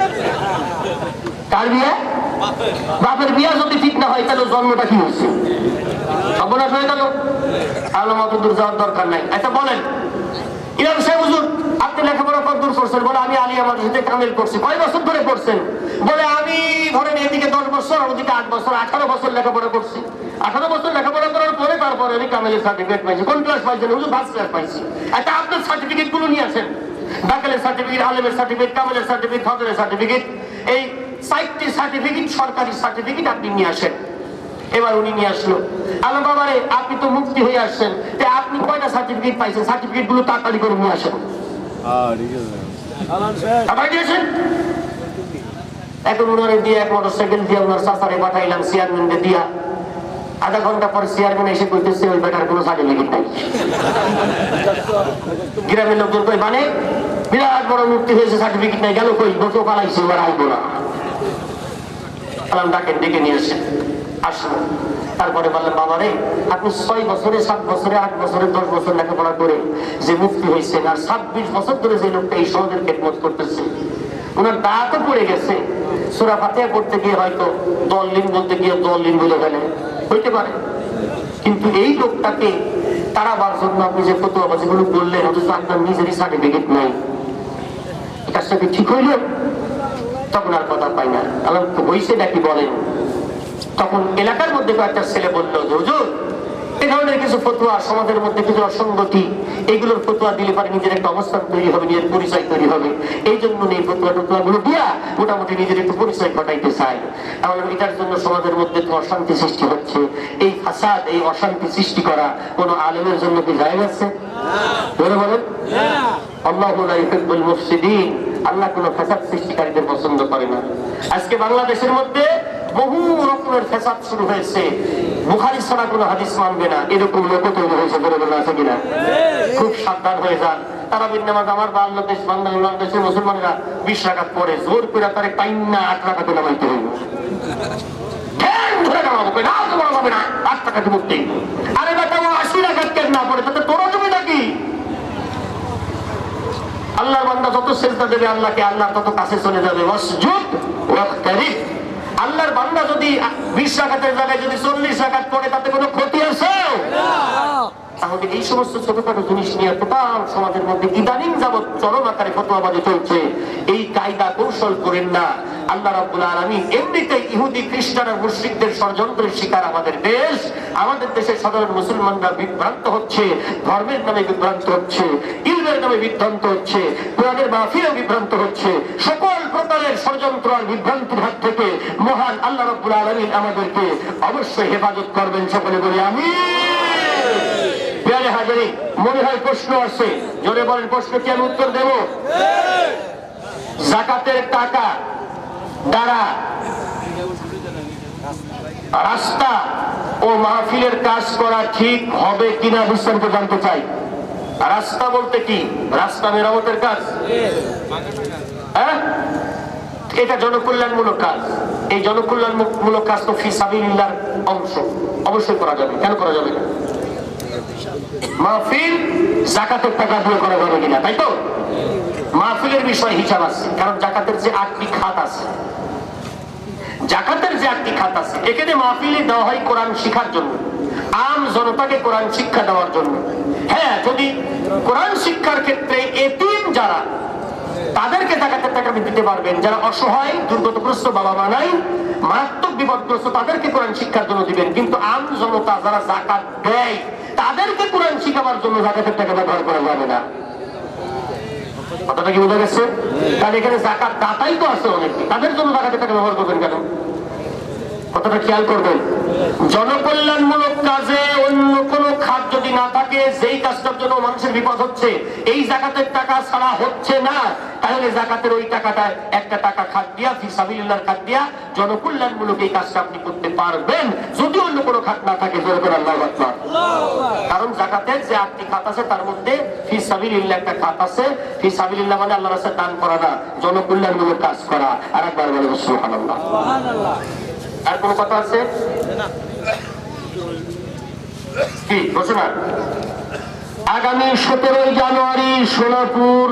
কার বিয়ে? বাপের বিয়ে যদি ঠিক না হয় তাহলে জন্মটা কি হচ্ছে? সর্বনাশ হয়ে গেল। তাহলে মত দূর যাওয়ার দরকার নাই। আচ্ছা বলেন ইমাম সাহেব হুজুর আপনি লেখাপড়া কত দূর করছেন? বলে আমি আলিয়া মাদ্রাসাতে কামিল করছি। কয় বছর ধরে করছেন? বলে আমি ধরেন এদিকে দশ বছর, ওদিকে আট বছর, আঠারো বছর লেখাপড়া করছি। আঠারো বছর লেখাপড়া করার পরে তারপরে আমি কামিলের সার্টিফিকেট পাইছি। কোন ক্লাস পাইছেন? হুজুর ফার্স্ট ক্লাস পাইছি। আচ্ছা আপনার সার্টিফিকেট গুলো নিয়ে আসেন, দাখিলের সার্টিফিকেট, আলেমের সার্টিফিকেট, কামিলের সার্টিফিকেট, ফজরের সার্টিফিকেট, এই সাইটটি সার্টিফিকেট, সরকারি সার্টিফিকেট আপনি নিয়ে আসেন। এবার উনি নিয়ে আসলো। আলো বাবারে আপনি তো মুক্তি হয়ে আসছেন, আপনি কয়টা সার্টিফিকেট পাইছেন? সার্টিফিকেট গুলো তাড়াতাড়ি করে নিয়ে আসেন। এখন উনারে দিয়ে এক মোটর সাইকেল দিয়ে ওনার চাচারে পাঠাইলাম চেয়ারম্যানকে দিয়া। আধা ঘন্টা পরে চেয়ারম্যান এসে কইতেছে ওই বেটার কোনো সার্টিফিকেট নাই। গ্রামের লোকজন কই মানে বিরাট বড় মুক্তি হয়েছে, সার্টিফিকেট নাই, গেল কই? গত পালাইছে, এবার আইবো না। ডাকেন, ডেকে নিয়ে আসেন। আসলো। তারপরে বললেন বাবা রে আপনি ছয় বছরে, সাত বছরে, আট বছরে, দশ বছর লেখাপড়া করে যে মুক্তি হয়েছেন, আর ছাব্বিশ বছর ধরে যে লোকটা এই সমাজের খেদমত করতেছে, ওনার দাঁতও পড়ে গেছে, সূরা ফাতিহা পড়তে গিয়ে হয়তো দলিল বলতে গিয়ে দলিল বলে ফেলে, হইতে পারে। কিন্তু এই লোকটাকে তাড়াবার জন্য আপনি যে ফতোয়াবাজিগুলো বললেন, অথচ আপনার নিজেরই সার্টিফিকেট নাই, এই কাজটা কি ঠিক হইল? তখন আর কথা পাই না। আল্লাহ হইছে নাকি বলেন। তখন এলাকার মধ্যে কয়েকটা ছেলে বললো যে হুজুর এই ধরনের কিছু ফতোয়া, সমাজের মধ্যে কিছু অসঙ্গতি, এইগুলোর ফতোয়া দিলে পারে নিজের একটা অবস্থান তৈরি হবে, নিজের পরিচয় তৈরি হবে। এই জন্য এই ফতোয়া টতোয়া গুলো দিয়া মোটামুটি নিজের একটু পরিচয় ঘটাইতে চাই। আমার এটার জন্য সমাজের মধ্যে তো অশান্তি সৃষ্টি হচ্ছে। এই ফাসাদ, এই অশান্তি সৃষ্টি করা কোন আলেমের জন্য কি জায়েজ আছে? বলে বলেন আল্লাহু লা ইউহিব্বুল মুফসিদিন। আল্লাহ কোন ফাসাদ সৃষ্টিকারীদের পছন্দ করে না। আজকে বাংলাদেশের মধ্যে বহু রকমের ফ্যাসাদ শুরু হয়েছে। বুখারী ছাড়া কোনো হাদিস মানবে না, এরকম লোক তৈরি হয়েছে। বলে বলে আছে কিনা? খুব সাবধান হয়ে যান। তারাবির নামাজ আমার বাংলাদেশ বাংলাদেশের মুসলমানরা বিশ রাকাত পড়ে, জোর করে তারে টাইম না আট রাকাতে নামাইতে হইব। ধরে নামাবো না, তোমার হবে না, আট টাকাতে মুক্তি। আরে বেটা ও আশি রাকাত কেন না পড়ে, তাতে তোরা তুমি নাকি? আল্লাহর বান্দা যত সেজদা দেবে আল্লাহকে, আল্লাহ তত কাছে চলে যাবে। ওয়াসজুদ ওয়াক্তারিব। আল্লাহর বান্দা যদি বিশ রাকাতের জায়গায় যদি চল্লিশ রাকাত পড়ে, তাতে কোনো ক্ষতি আছে? তাহলে এই সমস্ত ছোটখাটো জিনিস নিয়ে টোটাল সমাজের মধ্যে ইদানিং যাবৎ চরম আকারে ফতোয়াবাজি চলছে। এই কায়দা কৌশল করেন না। আল্লাহ রাব্বুল আলামিন এমনিতেই ইহুদি খ্রিস্টান আর মুশরিকদের ষড়যন্ত্রের শিকার আমাদের দেশ। আমাদের দেশের সাধারণ মুসলমানরা বিভ্রান্ত হচ্ছে, ধর্মের নামে বিভ্রান্ত হচ্ছে, ইলমের নামে বিভ্রান্ত হচ্ছে, কোরআনের মাহফিলে বিভ্রান্ত হচ্ছে। সকল প্রকারের ষড়যন্ত্র আর বিভ্রান্তির হাত থেকে মহান আল্লাহ রাব্বুল আলামিন আমাদেরকে অবশ্যই হেফাজত করবেন। সকলে বলি আমিন। প্রিয় হাজিরিন, মনে হয় প্রশ্ন আছে, জোরে বলেন প্রশ্ন কি আমি উত্তর দেব? যাকাতের টাকা দ্বারা রাস্তা ও মাহফিলের কাজ করা ঠিক হবে কিনা বিস্তারিত জানতে চাই। রাস্তা বলতে কি? রাস্তা মেরামতের কাজ? হ্যাঁ, এটা জনকল্যাণমূলক কাজ। এই জনকল্যাণমূলক কাজ তো ফি সাবিলিল্লাহর অংশ, অবশ্যই করা যাবে। কেন করা যাবে না? মাহফিল যাকাতের টাকা দিয়ে করা যাবে কিনা, তাই তো? মাহফিলের বিষয় হিসাব আছে, কারণ যাকাতের যে আটটি খাত আছে, যাকাতের যে আটটি খাত আছে, এখানে মাহফিলে দেওয়া হয় কোরআন শিক্ষার জন্য, আম জনতাকে কোরআন শিক্ষা দেওয়ার জন্য। হ্যাঁ, যদি কোরআন শিক্ষার ক্ষেত্রে এতিম যারা, তাদেরকে যাকাতের টাকা দিতে পারবেন। যারা অসহায়, দুর্গতগ্রস্ত, বাবা মা নাই, মারাত্মক বিপদগ্রস্ত, তাদেরকে কোরআন শিক্ষার জন্য দিবেন। কিন্তু আম জনতা যারা যাকাত দেয়, তাদেরকে কোরআন শিখাবার জন্য যাকাতের টাকা ব্যবহার করা যাবে না। কথাটা কি বোঝা গেছে? কারণ এখানে জাকাত দাতাই তো আছে অনেকে, তাদের জন্য জাকাতের টাকা ব্যবহার করবেন কেন? কথাটা খেয়াল করবেন। জনকল্যাণমূলক কাজে অন্য কোনো খাত যদি না থাকে, যেই কাজটার জন্য মানুষের বিপদ হচ্ছে, এই জাকাতের টাকা ছাড়া হচ্ছে না, তাহলে জাকাতের ওই টাকাটা একটা টাকা খাত দিয়া, ফি সাবিলিল্লাহর খাত দিয়া জনকল্যাণমূলক এই কাজটা আপনি করতে পারবেন, যদি অন্য কোনো খাত না থাকে। জোরে করে আল্লাহু আকবার। কারণ জাকাতের যে আটটি খাত আছে তার মধ্যে ফি সাবিলিল্লাহ একটা খাত আছে। ফি সাবিলিল্লাহ মানে আল্লাহর রাস্তায় দান করা না, জনকল্যাণমূলক কাজ করা। আর একবার বলেন সুবহানাল্লাহ। আর কোন কথা আছে কি? ঘোষণা আগামী সতেরোই জানুয়ারি সোনাপুর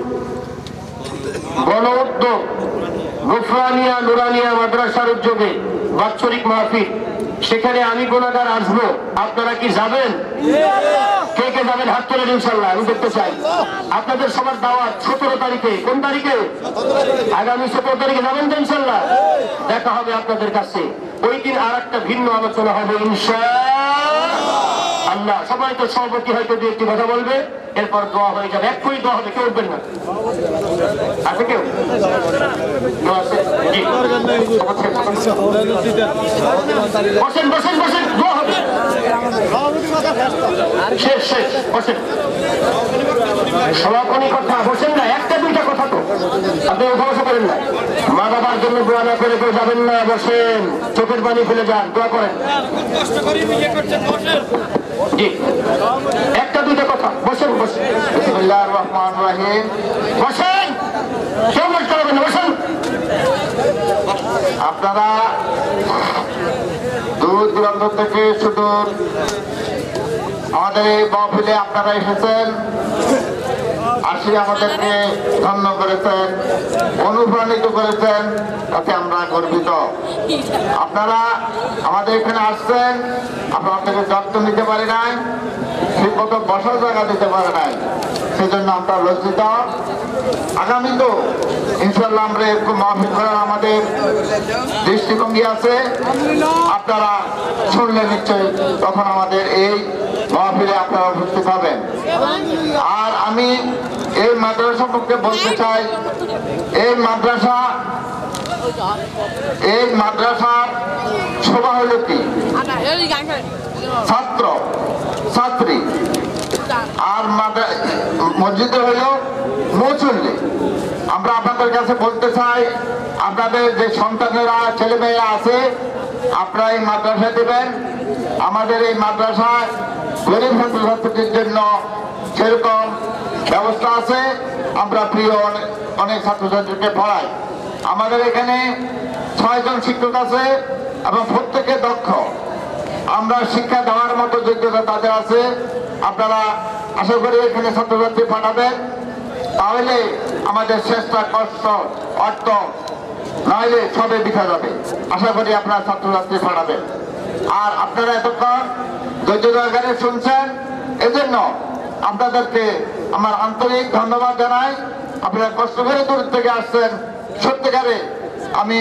গণ উদ্যোগ গুফরানিয়া নুরানিয়া মাদ্রাসার উদ্যোগে বাৎসরিক মাহফিল। সেখানে আমি গুনাহগার আসবো, আপনারা কি যাবেন? কে কে যাবেন হাত তোলেন ইনশাল্লাহ, আমি দেখতে চাই। আপনাদের সবার দাওয়াত সতেরো তারিখে। কোন তারিখে? আগামী সতেরো তারিখে যাবেন তো ইনশাল্লাহ? দেখা হবে আপনাদের কাছে। ওই দিন আর একটা ভিন্ন আলোচনা হবে ইনশাআল্লাহ। সবাই তো সভাপতি হয়তো দু একটি কথা বলবে, এরপর দোয়া হয়ে যাবে। এক করে দোয়া হবে, কেউ উঠবেন না। আছে কেউ? বসেন বসেন বসেন, দোয়া হবে। শেষ শেষ, বসেন। সমাপনী কথা বসেন না, একটা দুইটা কথা তো আপনি উঠা বসা করেন না। মা বাবার জন্য দোয়া না করে কেউ যাবেন না, বসেন। চোখের পানি ফেলে যান, দোয়া করেন। জি, একটা দুইটা কথা, বসেন বসেন। বিসমিল্লাহির রহমানির রহিম। বসেন, কেউ বসতে হবে না, বসেন। আপনারা দূর দূরান্ত থেকে সুদূর আমাদের এই মাহফিলে আপনারা এসেছেন, আসি আমাদেরকে ধন্য করেছেন, অনুপ্রাণিত করেছেন, তাতে আমরা গর্বিত। আপনারা আমাদের এখানে আসছেন, আপনাদেরকে যত্ন নিতে পারি নাই, ঠিক মতো বসার জায়গা দিতে পারে নাই, সেজন্য আমরা লজ্জিত। আগামী তো ইনশাল্লাহ আমরা এরকম মাহফিল করার আমাদের দৃষ্টিভঙ্গি আছে, আপনারা শুনলে নিশ্চয়ই তখন আমাদের এই মাহফিলে আপনারা উপস্থিত হবেন। আর আমি এই মাদ্রাসা সম্পর্কে বলতে চাই, এই মাদ্রাসা এই মাদ্রাসার শোভা হইল কি? ছাত্র ছাত্রী, আর মসজিদে হইল মুসল্লি। আমরা আপনাদের কাছে বলতে চাই, আপনাদের যে সন্তানেরা ছেলে মেয়েরা আছে, আপনারা এই মাদ্রাসা দেবেন। আমাদের এই মাদ্রাসায় গরিব ছাত্রছাত্রীদের জন্য সেরকম ব্যবস্থা আছে। আমরা প্রিয় অনেক অনেক ছাত্রছাত্রীকে পড়াই। আমাদের এখানে ছয়জন শিক্ষক আছে এবং প্রত্যেকে দক্ষ। আমরা শিক্ষা দেওয়ার মতো যোগ্যতা তাদের আছে। আপনারা আশা করি এখানে ছাত্রছাত্রী পাঠাবেন, তাহলে আমাদের চেষ্টা কষ্ট অর্থ নাহলে সবে বিঠা যাবে। আশা করি আপনারা ছাত্রছাত্রী পাঠাবেন। আর আপনারা এতক্ষণ ধৈর্য সহকারে শুনছেন, এজন্য আপনাদেরকে আমার আন্তরিক ধন্যবাদ জানাই। আপনারা কষ্ট করে দূর থেকে আসছেন, সত্যিকারে আমি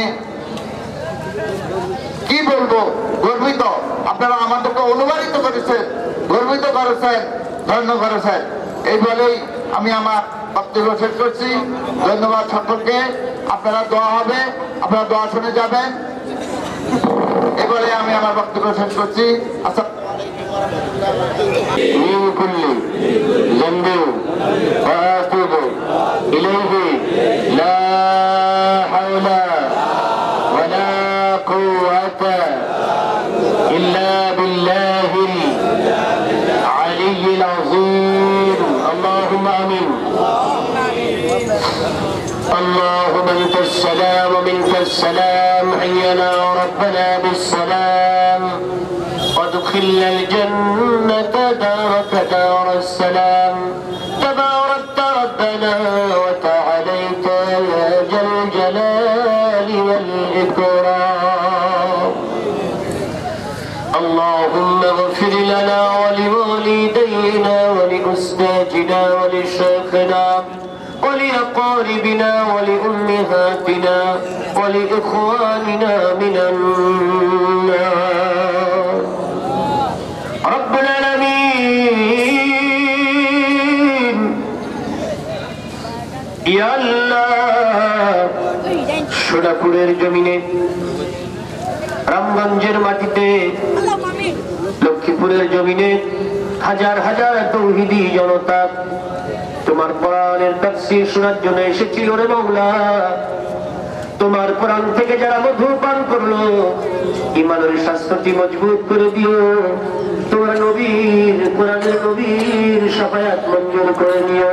কি বলবো, গর্বিত। আপনারা আমাদেরকে অনুপ্রাণিত করেছেন, গর্বিত করেছেন, ধন্য করেছেন। এই বলেই আমি আমার বক্তব্য শেষ করছি। ধন্যবাদ সকলকে। আপনারা দোয়া হবে, আপনারা দোয়া শুনে যাবেন, এই বলে আমি আমার বক্তব্য শেষ করছি। আচ্ছা, اللهم انت السلام ومنك السلام، حينا ربنا بالسلام وادخلنا الجنة دارك دار السلام. تباركت ربنا وتعاليت يا ذا الجلال والإكرام. اللهم اغفر لنا ولوالدينا ولأستاذنا ولشيخنا ولأقاربنا ولأمهاتنا ولإخواننا من النار. رب العالمين ইয়া আল্লাহ, সোনাপুরের জমিনে, রামগঞ্জের মাটিতে, লক্ষ্মীপুরের জমিনে হাজার হাজার তৌহিদি জনতা তোমার কোরআনের তাফসীর শোনার জন্য এসেছিল রে মাওলা। তোমার কোরআন থেকে যারা মধু পান করলো, ঈমানের স্বাস্থ্যটি মজবুত করে দিও। তোমার নবীর, কোরআনের নবীর শাফায়াত মঞ্জুর করে নিও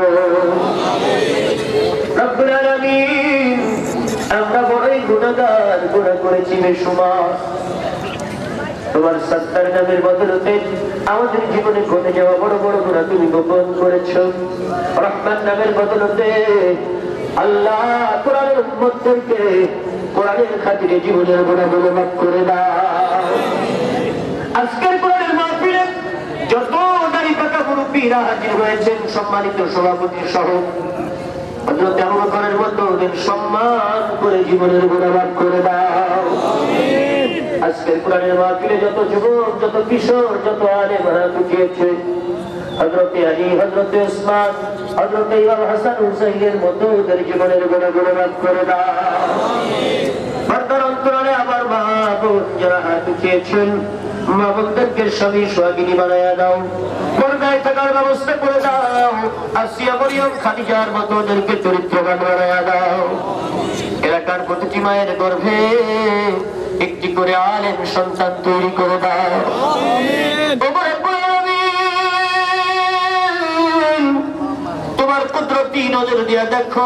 রব্বুল আলামিন। আমরা বড়ই গুনাহগার, গুনাহ করেছি বেশুমার। তোমার সত্তার নামের বদলতে আমাদের জীবনে ঘটে যাওয়া বড় বড় গুনাহ তুমি গোপন করেছো। রহমান নামের বদলতে আল্লাহ কোরআনের উম্মতদেরকে কোরআনের খাতিরে জীবনের গুনাহগুলো মাফ করে দাও। আজকের কোরআনের মাহফিলে যত দাড়ি পাকা মুরব্বীরা হাজির হয়েছেন, সম্মানিত সভাপতি সহ, হযরত আবু বকরের মতো ওদের সম্মান করে জীবনের গুনাহ মাফ করে দাও। আজকের কোরআনের মাহফিলে যত যুবক, যত কিশোর, যত আলেম হাত উঠিয়েছে, হযরত আলী, হযরত উসমান, হযরত ইমাম হাসান হুসাইনের মতো ওদের জীবনের গুনাহগুলো মাফ করে দাও। পর্দার অন্তরালে আবার মা বোন যারা হাত উঠিয়েছেন, মা বোনদেরকে স্বামী সোহাগিনী বানায়া দাও, পর্দায় থাকার ব্যবস্থা করে দাও। আসিয়া, মরিয়ম, খাদিজার মতো ওদেরকে চরিত্রবান বানায়া দাও। এলাকার প্রতিটি মায়ের গর্ভে একটি করে আলেম সন্তান তৈরি করে দাও। তোমার কুদরতি নজর দিয়া দেখো,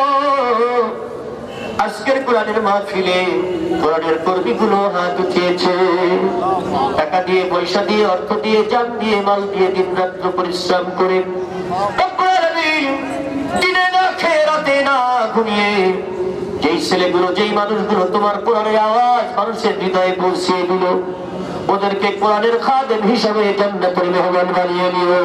আজকের কোরআনের মাহফিলে কোরআনের কর্মীগুলো হাত উঠিয়েছে, টাকা দিয়ে, পয়সা দিয়ে, অর্থ দিয়ে, জান দিয়ে, মাল দিয়ে, দিন রাত্র পরিশ্রম করে, দিনে না খেয়ে রাতে না ঘুমিয়ে যেই ছেলেগুলো, যেই মানুষগুলো তোমার কোরআনের আওয়াজ মানুষের হৃদয়ে পৌঁছিয়ে দিল, ওদেরকে কোরআনের খাদেম হিসাবে জান্নাতুল মেহমান বানিয়ে নিও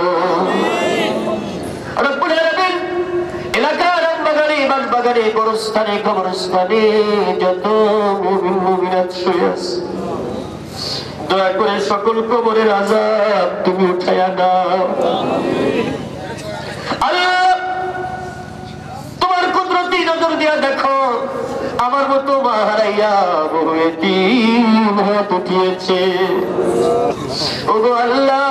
রব্বুল আলামিন। এলাকার বাগানে, বাস বাগানে, গোরস্থানে, কবরস্থানে যত মুমিন মুমিনাত শুয়ে আছে, দয়া করে সকল কবরের আযাব তুমি উঠাইয়া দাও। আল্লাহ, তোমার কুদরতি নজর দিয়া দেখো, আমার মতো মা হারাইয়া বহু এতিম হাত উঠিয়েছে। ওগো আল্লাহ,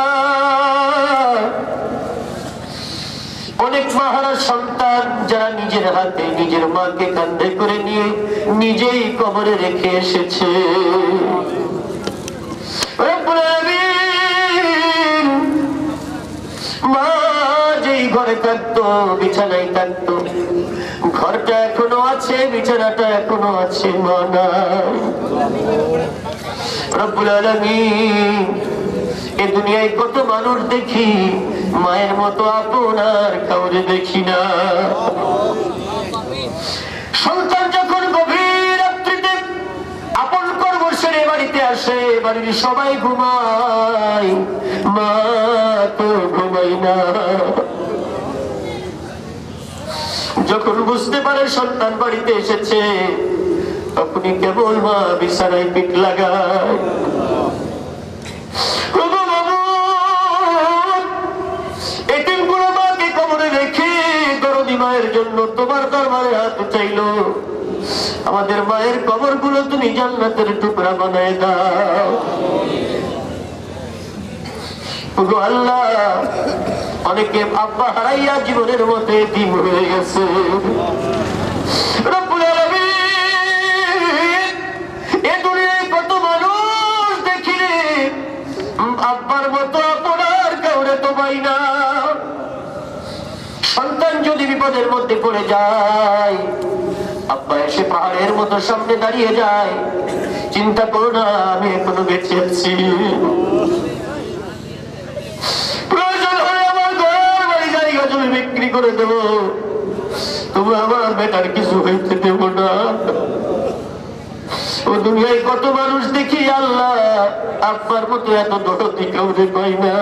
অনেক মাহারা সন্তান যারা নিজের হাতে নিজের মাকে কাঁধে করে নিয়ে নিজেই কবরে রেখে এসেছে। মা যেই ঘরে থাকতো, বিছানায় থাকতো, ঘরটা এখনো আছে, বিছানাটা এখনো আছে, মা নাই। রব্বুল আলামিন, এ দুনিয়ায় কত মানুষ দেখি, মায়ের মতো আপন আর কাউরে দেখি না। সন্তান যখন গভীর রাত্রিতে আপন কর্ম সেরে বাড়িতে আসে, বাড়ির সবাই ঘুমায়, মা তো ঘুমাই না। যখন বুঝতে পারে সন্তান বাড়িতে এসেছে, তখনই কেবল মা বিছানায় পিঠ লাগায়। মায়ের জন্য তোমার দরবারে হাত চাইলো, আমাদের মায়ের কবর গুলো তুমি জান্নাতের টুকরা বানায় দাও। ওগো আল্লাহ, অনেকে আব্বা হারাইয়া জীবনের মধ্যে এতিম হয়ে গেছে। রব্বুল আলামিন, এ দুনিয়ায় কত মানুষ দেখি রে, আব্বার মতো আপনার কাউরে তো পাই না। সন্তান যদি বিপদের মধ্যে পড়ে যায়, আব্বা এসে পাহাড়ের মতো সামনে দাঁড়িয়ে যায়, চিন্তা করো না, আমি এখনো বেঁচে আছি। প্রয়োজন হলে আমার ঘর বাড়ি জায়গা জমি বিক্রি করে দেবো, তবু আমার বেটার কিছু হইতে দেবো না। ও দুনিয়ায় কত মানুষ দেখি, আল্লাহ আব্বার মতো এত দরদি কাউরে পাই না।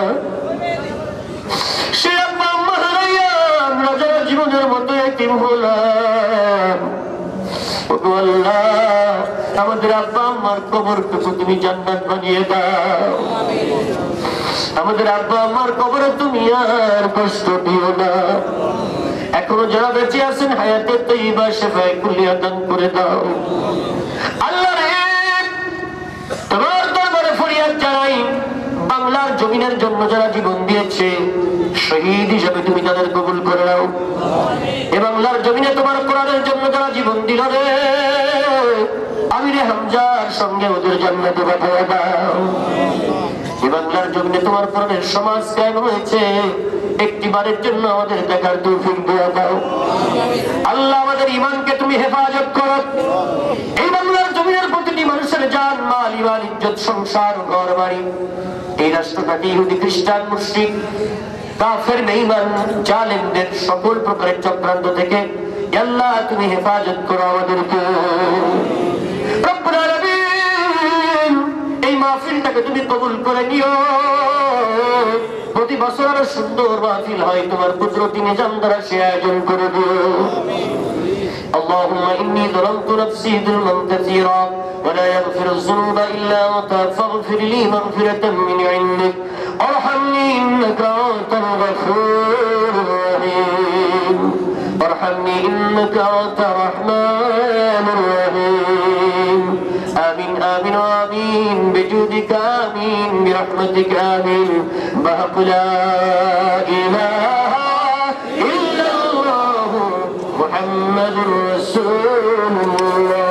সে আব্বা আম্মা হারাইয়া আমরা যারা জীবনের মতো এতিম হলাম, ওগো আল্লাহ, আমাদের আব্বা আম্মার কবরটুকু তুমি জান্নাত বানিয়ে দাও। আমাদের আব্বা আম্মার কবরে তুমি আর কষ্ট দিও না। এখনো যারা বেঁচে আছেন হায়াতে তৈবা শেফায়ে কুল্লিয়া দান করে দাও আল্লাহ রে। তোমার দরবারে ফরিয়াদ জানাই, বাংলার জমিনের জন্য যারা জীবন দিয়েছে শহীদ হিসেবে তুমি তাদের কবুল করে নাও। এ বাংলার জমিনে তোমার কোরআনের জন্য যারা জীবন দিল রে, আমিরে হামজার সঙ্গে ওদের জান্নাতে পাঠিয়ে দাও। এ বাংলার জমিনে তোমার কোরআনের সমাজ কায়েম হয়েছে, একটিবারের জন্য আমাদের দেখার তৌফিক দিয়ে দাও আল্লাহ। আমাদের ঈমানকে তুমি হেফাজত করো। এই বাংলার জমিনের প্রতিটি মানুষের জান মাল ইমান ইজ্জত সংসার ঘর বাড়ি এই রাষ্ট্রটাকে ইহুদি খ্রিস্টান মুশরিক কাফের বেঈমান জালেমদের সকল প্রকারের চক্রান্ত থেকে আল্লাহ তুমি হেফাজত করো আমাদেরকে। রব্বুল আলামিন এই মাহফিলটাকে তুমি কবুল করে নিও। প্রতি বছর আরো সুন্দর মাহফিল হয় তোমার কুদরতি নিজাম দ্বারা সে আয়োজন করে দিও। اللهم إني ظلمت نفسي ظلما كثيرا ولا يغفر الذنوب إلا أنت فاغفر لي مغفرة من عندك وارحمني إنك أنت الغفور الرحيم وارحمني إنك أنت الرحمن الرحيم آمين آمين آمين بجودك آمين برحمتك آمين بحق لا إله إلا الله محمد رسول الله